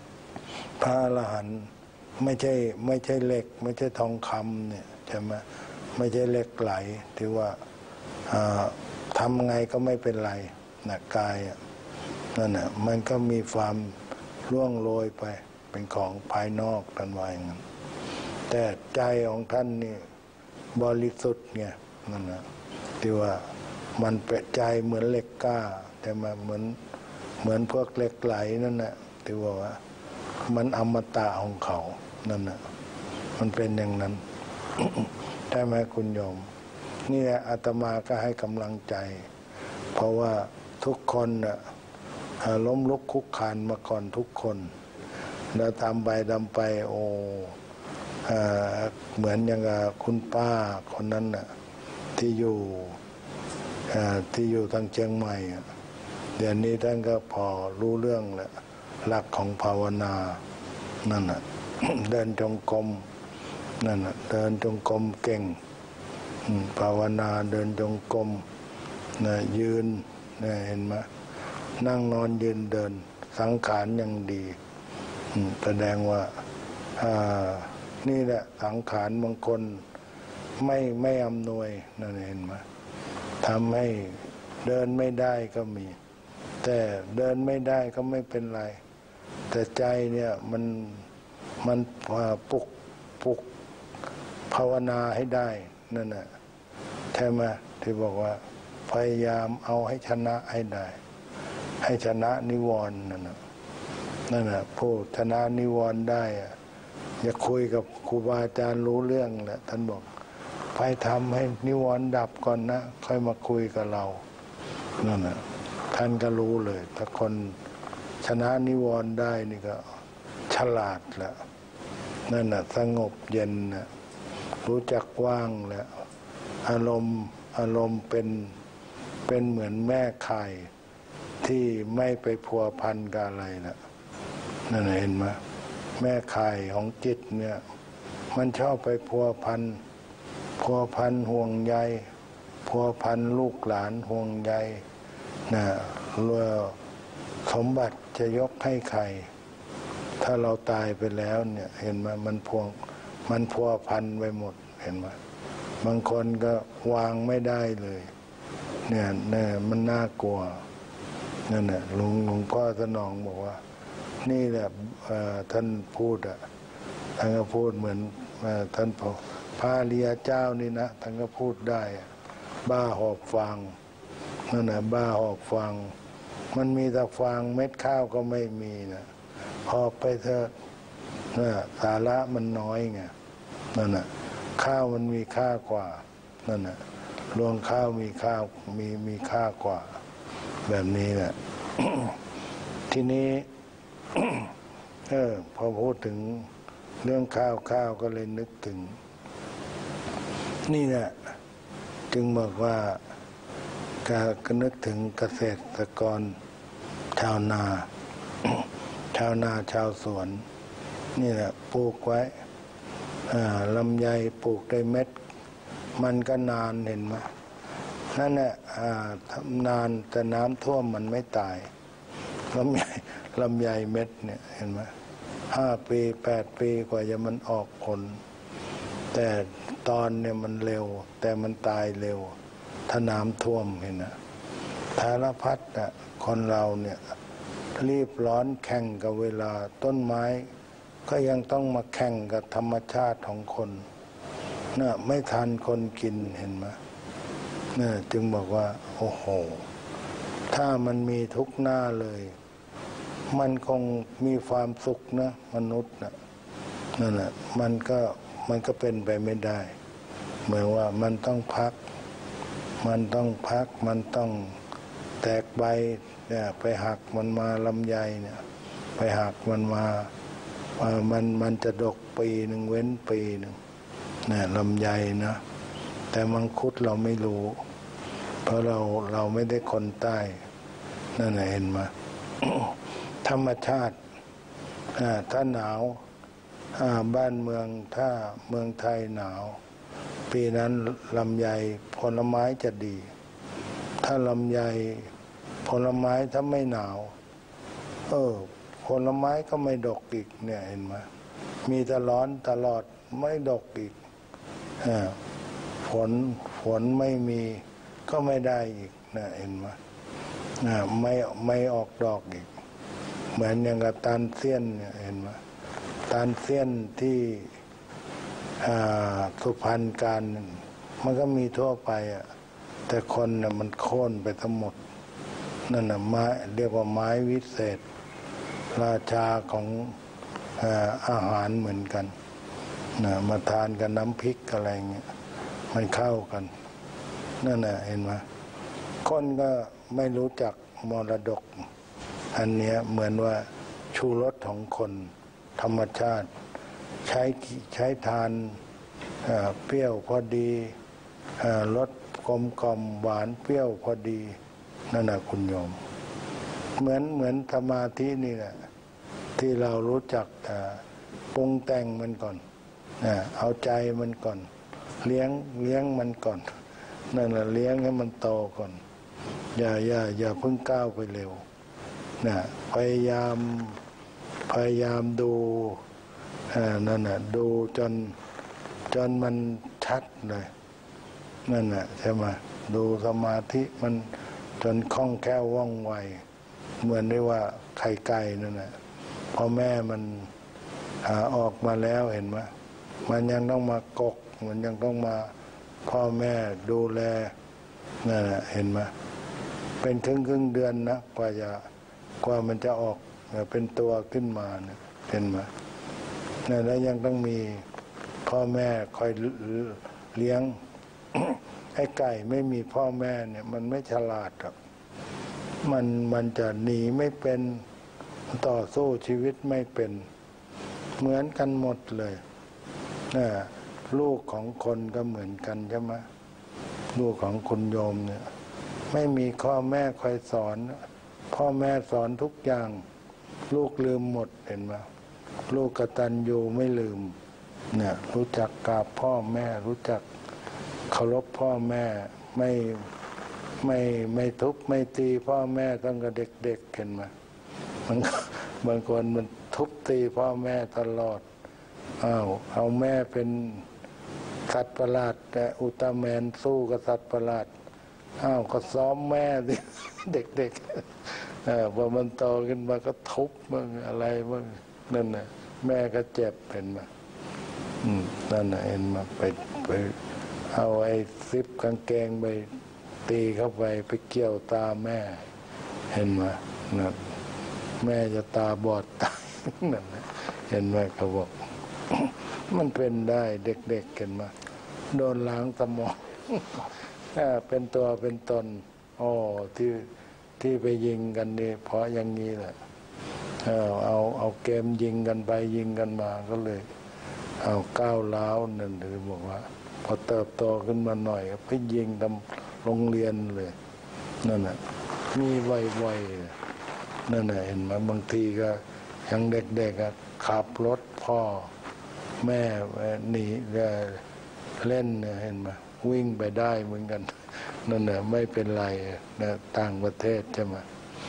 Speaker 2: พระอรหันต์ไม่ใช่เหล็กไม่ใช่ทองคำเนี่ยใช่ไหมไม่ใช่เหล็กไหลที่ว่าทำไงก็ไม่เป็นไรนะกายนั่นน่ะมันก็มีความล่วงโรยไปเป็นของภายนอกท่านว่าอย่างนั้นแต่ใจของท่านนี่บริสุทธิ์ไงนั่นนะที่ว่ามันเป็นใจเหมือนเหล็กกล้าแต่มาเหมือนพวกเหล็กไหลนั่นน่ะที่ว่ามันอมตะของเขานั่นน่ะมันเป็นอย่างนั้น ใช่ไหมคุณโยมนี่แหละอาตมาก็ให้กำลังใจเพราะว่าทุกคนน่ะล้มลุกคุกคานมาก่อนทุกคนแล้วทำไปโอ้เหมือนอย่างคุณป้าคนนั้นน่ะที่อยู่ทางเชียงใหม่เดี๋ยวนี้ท่านก็พอรู้เรื่องแล้วหลักของภาวนานั่นน่ะ เดินจงกรมนั่นน่ะเดินจงกรมเก่งภาวนาเดินจงกรมนะยืนนะเห็นไหมนั่งนอนยืนเดินสังขารยังดีแสดงว่านี่แหละสังขารบางคนไม่อำนวยนั่นเห็นไหมทำให้เดินไม่ได้ก็มีแต่เดินไม่ได้ก็ไม่เป็นไรแต่ใจเนี่ยมันปลุกภาวนาให้ได้นั่นน่ะใช่ไหมที่บอกว่าพยายามเอาให้ชนะให้ได้ให้ชนะนิวรณ์นั่นน่ะผู้ชนะนิวรณ์ได้อย่าคุยกับครูบาอาจารย์รู้เรื่องแหละท่านบอกไปทำให้นิวรณ์ดับก่อนนะค่อยมาคุยกับเรานั่นน่ะท่านก็รู้เลยถ้าคนชนะนิวรณ์ได้นี่ก็ฉลาดแล้วนั่นน่ะสงบเย็นนะรู้จักว่างแล้วอารมณ์เป็นเหมือนแม่ไข่ที่ไม่ไปพัวพันกับอะไรนะนั่นเห็นไหมแม่ไข่ของจิตเนี่ยมันชอบไปพัวพันห่วงใยพัวพันลูกหลานห่วงใยนะเรือสมบัติจะยกให้ใครถ้าเราตายไปแล้วเนี่ยเห็นไหมมันพัวพันไปหมดเห็นไหมบางคนก็วางไม่ได้เลยเนี่ยมันน่ากลัวนั่นแหละหลวงพ่อสนองบอกว่านี่แหละท่านพูดท่านก็พูดเหมือนท่านพระอริยเจ้านี่นะท่านก็พูดได้บ้าหอบฟางนั่นแหละบ้าหอบฟางมันมีแต่ฟางเม็ดข้าวก็ไม่มีนะหอบไปเถอะสาระมันน้อยไงนั่นน่ะข้าวมันมีค่ากว่านั่นน่ะรวงข้าวมีค่ากว่าแบบนี้แหละ ทีนี้ พอพูดถึงเรื่องข้าวก็เลยนึกถึงนี่แหละจึงบอกว่าก็นึกถึงเกษตรกรชาวนา ชาวสวนนี่แหละปลูกไว้ลำไยปลูกได้เม็ดมันก็นานเห็นไหมนั่นแหละนานแต่น้ำท่วมมันไม่ตายลำไยเม็ดเนี่ยเห็นไหม5 ปี 8 ปีกว่าจะมันออกผลแต่ตอนเนี่ยมันเร็วแต่มันตายเร็วถ้าน้ำท่วมเห็นนะสารพัดคนเราเนี่ยรีบร้อนแข่งกับเวลาต้นไม้ก็ยังต้องมาแข่งกับธรรมชาติของคนเนี่ยไม่ทันคนกินเห็นไหมเนี่ยจึงบอกว่าโอ้โหถ้ามันมีทุกหน้าเลยมันคงมีความสุขนะมนุษย์นะนั่นแหละมันก็เป็นไปไม่ได้เหมือนว่ามันต้องพักมันต้องแตกใบเนี่ยไปหักมันมาลำไยเนี่ยไปหักมันมามันจะดกปีหนึ่งเว้นปีหนึ่งเนี่ยลำไยนะแต่มังคุดเราไม่รู้เพราะเราไม่ได้คนใต้นั่นเห็นไหม ธรรมชาติถ้าหนาวบ้านเมืองถ้าเมืองไทยหนาวปีนั้นลำไยผลไม้จะดีถ้าลำไยผลไม้ถ้าไม่หนาวผลไม้ก็ไม่ดกอีกเนี่ยเห็นไหมมีแต่ร้อนตลอดไม่ดกอีกฝนไม่มีก็ไม่ได้อีกนะเห็นไหมไม่ออกดอกอีกเหมือนอย่างกับตาลเสี้ยนเนี่ยเห็นไหมตาลเสี้ยนที่สุพรรณการมันก็มีทั่วไปแต่คนเนี่ยมันโค่นไปทั้งหมดนั่นน่ะไม้เรียกว่าไม้วิเศษราชาของอาหารเหมือนกันนะมาทานกับน้ำพริกอะไรเงี้ยมันเข้ากันนั่นน่ะเห็นไหมคนก็ไม่รู้จักมรดกอันเนี้ยเหมือนว่าชูรสของคนธรรมชาติใช้ทานเปรี้ยวพอดีรสกลมกล่อมหวานเปรี้ยวพอดีนั่นน่ะคุณโยมเหมือนสมาธินี่แหละที่เรารู้จักปรุงแต่งมันก่อนเอาใจมันก่อนเลี้ยงมันก่อนนั่นแหละเลี้ยงให้มันโตก่อนอย่าเพิ่งก้าวไปเร็วนะพยายามดูนั่นน่ะดูจนมันชัดเลยนั่นน่ะใช่ไหมดูสมาธิมันจนคล่องแคล่วว่องไวเหมือนได้ว่าไข่ไก่นั่นน่ะพอแม่มันออกมาแล้วเห็นไหมมันยังต้องมากกมันยังต้องมาพ่อแม่ดูแลนั่นน่ะเห็นไหมเป็นครึ่งเดือนนะกว่ามันจะออกเป็นตัวขึ้นมาเนี่ยเห็นไหมนั่นแล้วยังต้องมีพ่อแม่คอยเลี้ยง ไอ้ไก่ไม่มีพ่อแม่เนี่ยมันไม่ฉลาดหรอกมันจะหนีไม่เป็นต่อสู้ชีวิตไม่เป็นเหมือนกันหมดเลยนะลูกของคนก็เหมือนกันใช่ไหมลูกของคุณโยมเนี่ยไม่มีพ่อแม่คอยสอนพ่อแม่สอนทุกอย่างลูกลืมหมดเห็นไหมลูกกตัญญูไม่ลืมเนี่ยรู้จักกราบพ่อแม่รู้จักเคารพพ่อแม่ไม่ทุบไม่ตีพ่อแม่ตั้งแต่เด็กๆเห็นไหมมันบางคนมันทุบตีพ่อแม่ตลอดเอาแม่เป็นสัตว์ประหลาดแต่อุลตร้าแมนสู้กับสัตว์ประหลาดก็ซ้อมแม่ดิเด็กๆพอมันโตขึ้นมาก็ทุบบ้างอะไรบ้างนั่นน่ะแม่ก็เจ็บเห็นไหมนั่นน่ะเห็นมาไปเอาไอ้ซิปกางเกงไปตีเข้าไปเกี่ยวตาแม่เห็นไหมนะแม่จะตาบอดตายนั่นนะเห็นไหมเขาบอก มันเป็นได้เด็กๆเห็นไหมโดนล้างสมองเป็นตัวเป็นตนที่ไปยิงกันนี่เพราะอย่างนี้แหละเอาเกมยิงกันไปยิงกันมาก็เลยเอาก้าวร้าวนั่นเลยบอกว่าพอเติบโตขึ้นมาหน่อยไปยิงทำโรงเรียนเลยนั่นน่ะมีไวๆนั่นน่ะเห็นไหมบางทีก็ยังเด็กๆขับรถพ่อแม่หนีเล่นเห็นไหมวิ่งไปได้เหมือนกันนั่นน่ะไม่เป็นไรนะต่างประเทศใช่ไหม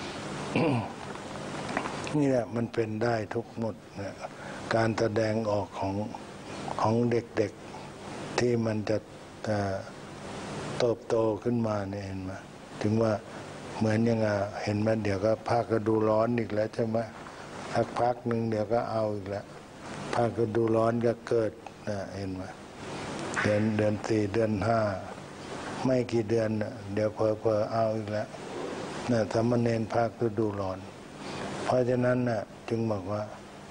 Speaker 2: นี่แหละมันเป็นได้ทุกหมดนะการแสดงออกของเด็กๆที่มันจะเติบโตขึ้นมาเนี่ยเห็นไหมถึงว่าเหมือนยังไงเห็นไหมเดี๋ยวก็ภาคฤดูร้อนอีกแล้วใช่ไหมสักพักหนึ่งเดี๋ยวก็เอาอีกแล้วภาคฤดูร้อนก็เกิดนะเห็นไหมเดือน4 เดือน 5ไม่กี่เดือนเดี๋ยวเพอเอาอีกแล้วนะสามเณรภาคฤดูร้อนเพราะฉะนั้นน่ะจึงบอกว่า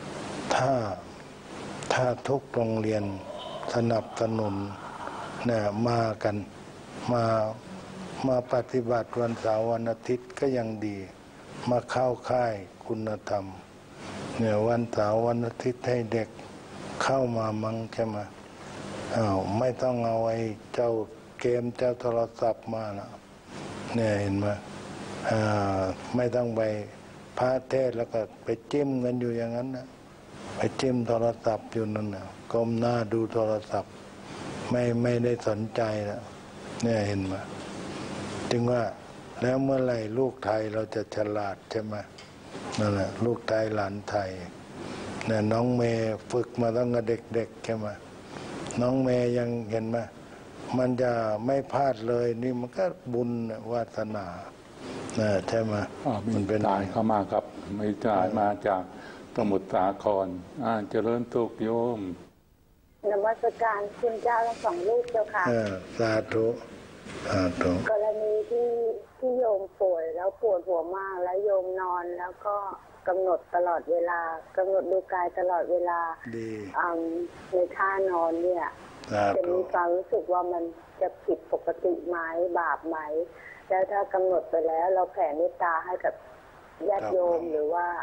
Speaker 2: ถ้าทุกโรงเรียนสนับสนุนเนี่ยมากันมาปฏิบัติวันเสาร์วันอาทิตย์ก็ยังดีมาเข้าค่ายคุณธรรมเนี่ยวันเสาร์วันอาทิตย์ให้เด็กเข้ามามั่งใช่ไหมไม่ต้องเอาไอ้เจ้าเกมเจ้าโทรศัพท์มานะเนี่ยเห็นไหมไม่ต้องไปพระเทศแล้วก็ไปจิ้มกันอยู่อย่างนั้นนะไปจิ้มโทรศัพท์อยู่นั่นนะก้มหน้าดูโทรศัพท์ไม่ได้สนใจแล้วเนี่ยเห็นไหมจึงว่าแล้วเมื่อไหร่ลูกไทยเราจะฉลาดใช่ไหมนั่นแหละลูกไทยหลานไทยเนี่ยน้องเมย์ฝึกมาตั้งแต่เด็กๆใช่ไหมน้องเมย์ยังเห็นไหมมันจะไม่พลาดเลยนี่มันก็บุญวาสนาใช่ไหม
Speaker 1: มันเป็นจ่ายเข้ามาครับไม่จ่ายมาจากสมุทรสาครเจริญสุขโยม
Speaker 5: นมัสการคุณเจ้าทั้งสองรูปเจ้าค่ะ
Speaker 2: สาธุสาธุ
Speaker 5: กรณีที่โยมป่วยแล้วปวดหัวมากแล้วโยมนอนแล้วก็กำหนดตลอดเวลากำหนดดูกายตลอดเวลาในท่านอนเนี่ยจะมีความรู้สึกว่ามันจะผิดปกติไหมบาปไหมแล้วถ้ากำหนดไปแล้วเราแผ่เมตตาให้กับญาติโยมหรือว่า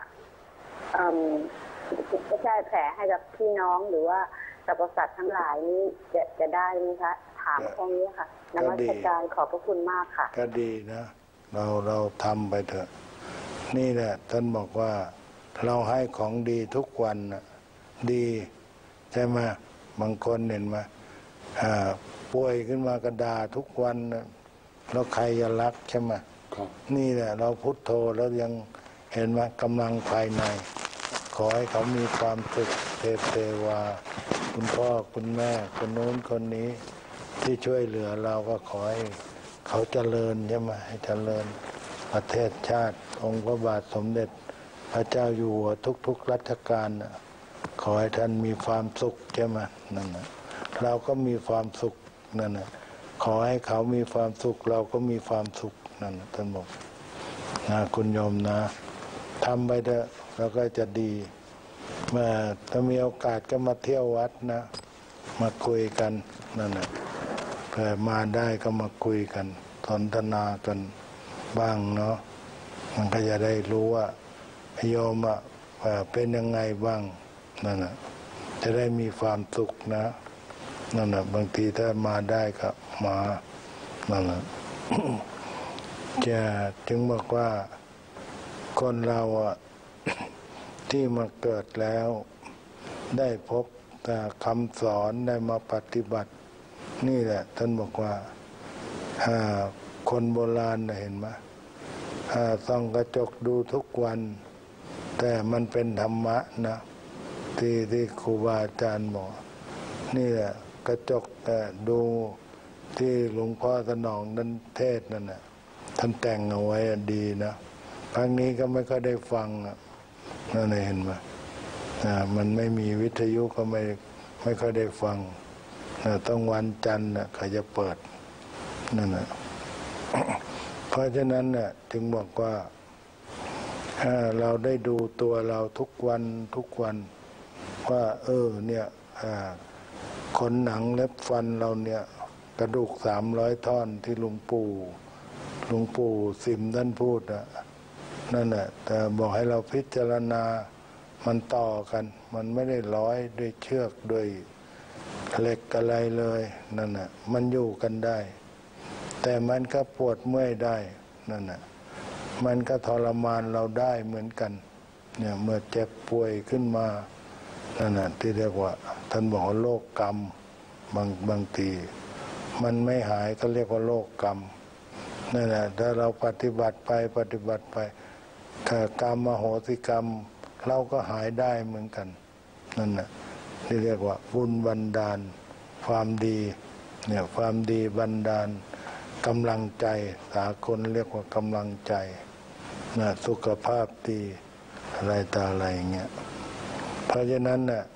Speaker 5: ไม่ใช่แผ่ให้กับพี่น้องหรือว่าสรรพสัตว์ทั้งหลายนี้จะได้ไหมคะถามตรงนี้ค่ะนมัสการขอบพระคุณมากค่ะ
Speaker 2: ก็ดีนะเราทำไปเถอะนี่แหละท่านบอกว่าเราให้ของดีทุกวันนะดีใช่ไหมบางคนเห็นไหมป่วยขึ้นมากระดาทุกวันนะแล้วใครจะรักใช่ไหมนี่แหละเราพุทโธแล้วยังเห็นไหมกำลังภายในขอให้เขามีความสุขเทวาคุณพ่อคุณแม่คนโน้นคนนี้ที่ช่วยเหลือเราก็ขอให้เขาเจริญใช่ไหมให้เจริญประเทศชาติองค์พระบาทสมเด็จพระเจ้าอยู่หัวทุกรัชกาลขอให้ท่านมีความสุขใช่ไหมนั่นนะเราก็มีความสุขนั่นนะขอให้เขามีความสุขเราก็มีความสุขนั่นท่านบอกนะคุณโยมนะทำไปเถอะแล้วก็จะดีถ้ามีโอกาสก็มาเที่ยววัดนะมาคุยกันนั่นนะเผื่อมาได้ก็มาคุยกันสนทนากันบ้างเนาะมันก็จะได้รู้ว่าโยมเป็นยังไงบ้างนั่นนะจะได้มีความสุขนะนั่นนะบางทีถ้ามาได้ก็มานั่นนะ จะจึงบอกว่าคนเราที่มาเกิดแล้วได้พบแต่คำสอนได้มาปฏิบัตินี่แหละท่านบอกว่าคนโบราณเห็นไหมส่องกระจกดูทุกวันแต่มันเป็นธรรมะนะที่ครูบาอาจารย์บอกนี่แหละกระจกดูที่หลวงพ่อสนองนั้นเทศนั่นน่ะท่านแต่งเอาไว้ดีนะครั้งนี้ก็ไม่ค่อยได้ฟังนั่นเห็นไหมมันไม่มีวิทยุก็ไม่ค่อยได้ฟังต้องวันจันทร์เขาจะเปิดนั่นนะ เพราะฉะนั้นจึงบอกว่าเราได้ดูตัวเราทุกวันว่าเนี่ยขนหนังเล็บฟันเราเนี่ยกระดูก300 ท่อนที่หลวงปู่สิมท่านพูดนั่นแหละแต่บอกให้เราพิจารณามันต่อกันมันไม่ได้ร้อยด้วยเชือกด้วยเหล็กอะไรเลยนั่นน่ะมันอยู่กันได้แต่มันก็ปวดเมื่อยได้นั่นน่ะมันก็ทรมานเราได้เหมือนกันเนี่ยเมื่อเจ็บป่วยขึ้นมานั่นน่ะที่เรียกว่าท่านบอกโรคกรรมบางทีมันไม่หายก็เรียกว่าโรคกรรมนั่นแหละถ้าเราปฏิบัติไปถ้ากรรมมโหสิกรรมเราก็หายได้เหมือนกันนั่นน่ะที่เรียกว่าบุญบันดาลความดีเนี่ยความดีบันดาลกำลังใจสากลเรียกว่ากำลังใจนะสุขภาพดีอะไรต่ออะไรเงี้ยเพราะฉะนั้นน่ะ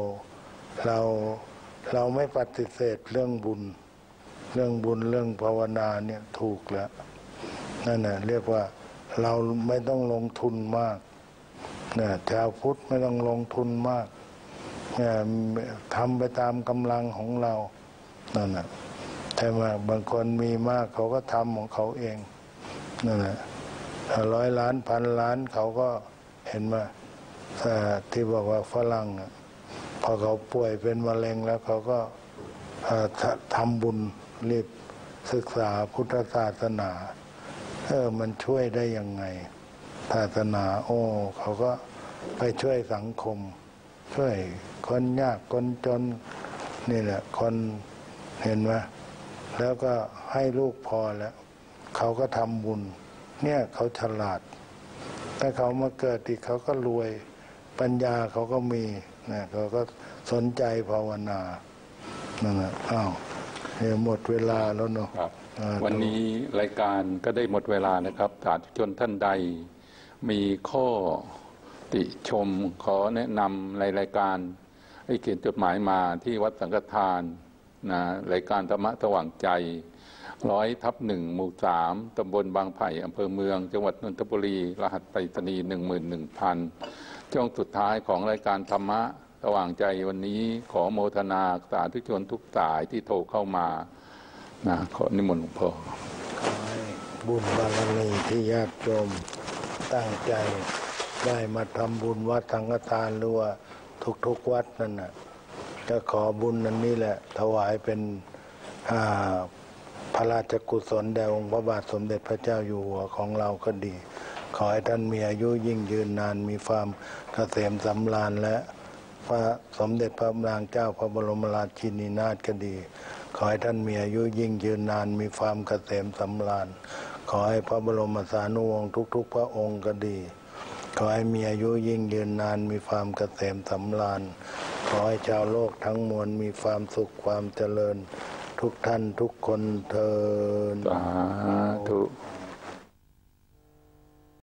Speaker 2: เราไม่ปฏิเสธเรื่องบุญเรื่องภาวนาเนี่ยถูกแล้วนั่นน่ะเรียกว่าเราไม่ต้องลงทุนมากเนี่ยชาวพุทธไม่ต้องลงทุนมากเนี่ยทำไปตามกำลังของเรานั่นน่ะแต่ว่าบางคนมีมากเขาก็ทำของเขาเองนั่นแหละ100 ล้าน1,000 ล้านเขาก็เห็นมาที่บอกว่าฝรั่งพอเขาป่วยเป็นมะเร็งแล้วเขาก็ทำบุญรีบศึกษาพุทธศาสนามันช่วยได้ยังไงศาสนาเขาก็ไปช่วยสังคมช่วยคนยากคนจนนี่แหละคนเห็นไหมแล้วก็ให้ลูกพอแล้วเขาก็ทำบุญเนี่ยเขาฉลาดถ้าเขามาเกิดอีกเขาก็รวยปัญญาเขาก็มีนะเขาก็สนใจภาวนานั่นแหละอ้าวหมดเวลาแล้วเนาะ
Speaker 1: วันนี้รายการก็ได้หมดเวลานะครับสาธุชนท่านใดมีข้อติชมขอแนะนำในรายการให้เขียนจดหมายมาที่วัดสังฆทานนะรายการธรรมะสว่างใจ100/1 หมู่ 3 ตำบลบางไผ่อำเภอเมืองจังหวัดนนทบุรีรหัสไปรษณีย์ 11,000 ช่วงสุดท้ายของรายการธรรมะสว่างใจวันนี้ขอโมทนาสาธุชนทุกสายที่โทรเข้ามานะขอนิมนต์หลวงพ่อ
Speaker 2: ขอให้บุญบารมีที่ญาติโยมตั้งใจได้มาทำบุญวัดสังฆทานหรือว่าทุกวัดนั่นน่ะจะขอบุญนั้นนี่แหละถวายเป็นพระราชกุศลแด่องค์พระบาทสมเด็จพระเจ้าอยู่หัวของเราก็ดีขอให้ท่านมีอายุยิ่งยืนนานมีความเกษมสำราญและพระสมเด็จพระนางเจ้าพระบรมราชินีนาถก็ดีขอให้ท่านมีอายุยิ่งยืนนานมีความเกษมสำราญขอให้พระบรมสารีวงศ์ทุกๆพระองค์ก็ดีขอให้มีอายุยิ่งยืนนานมีความเกษมสำราญขอให้ชาวโลกทั้งมวลมีความสุขความเจริญทุกท่านทุกคนเทอญ
Speaker 1: สาธุ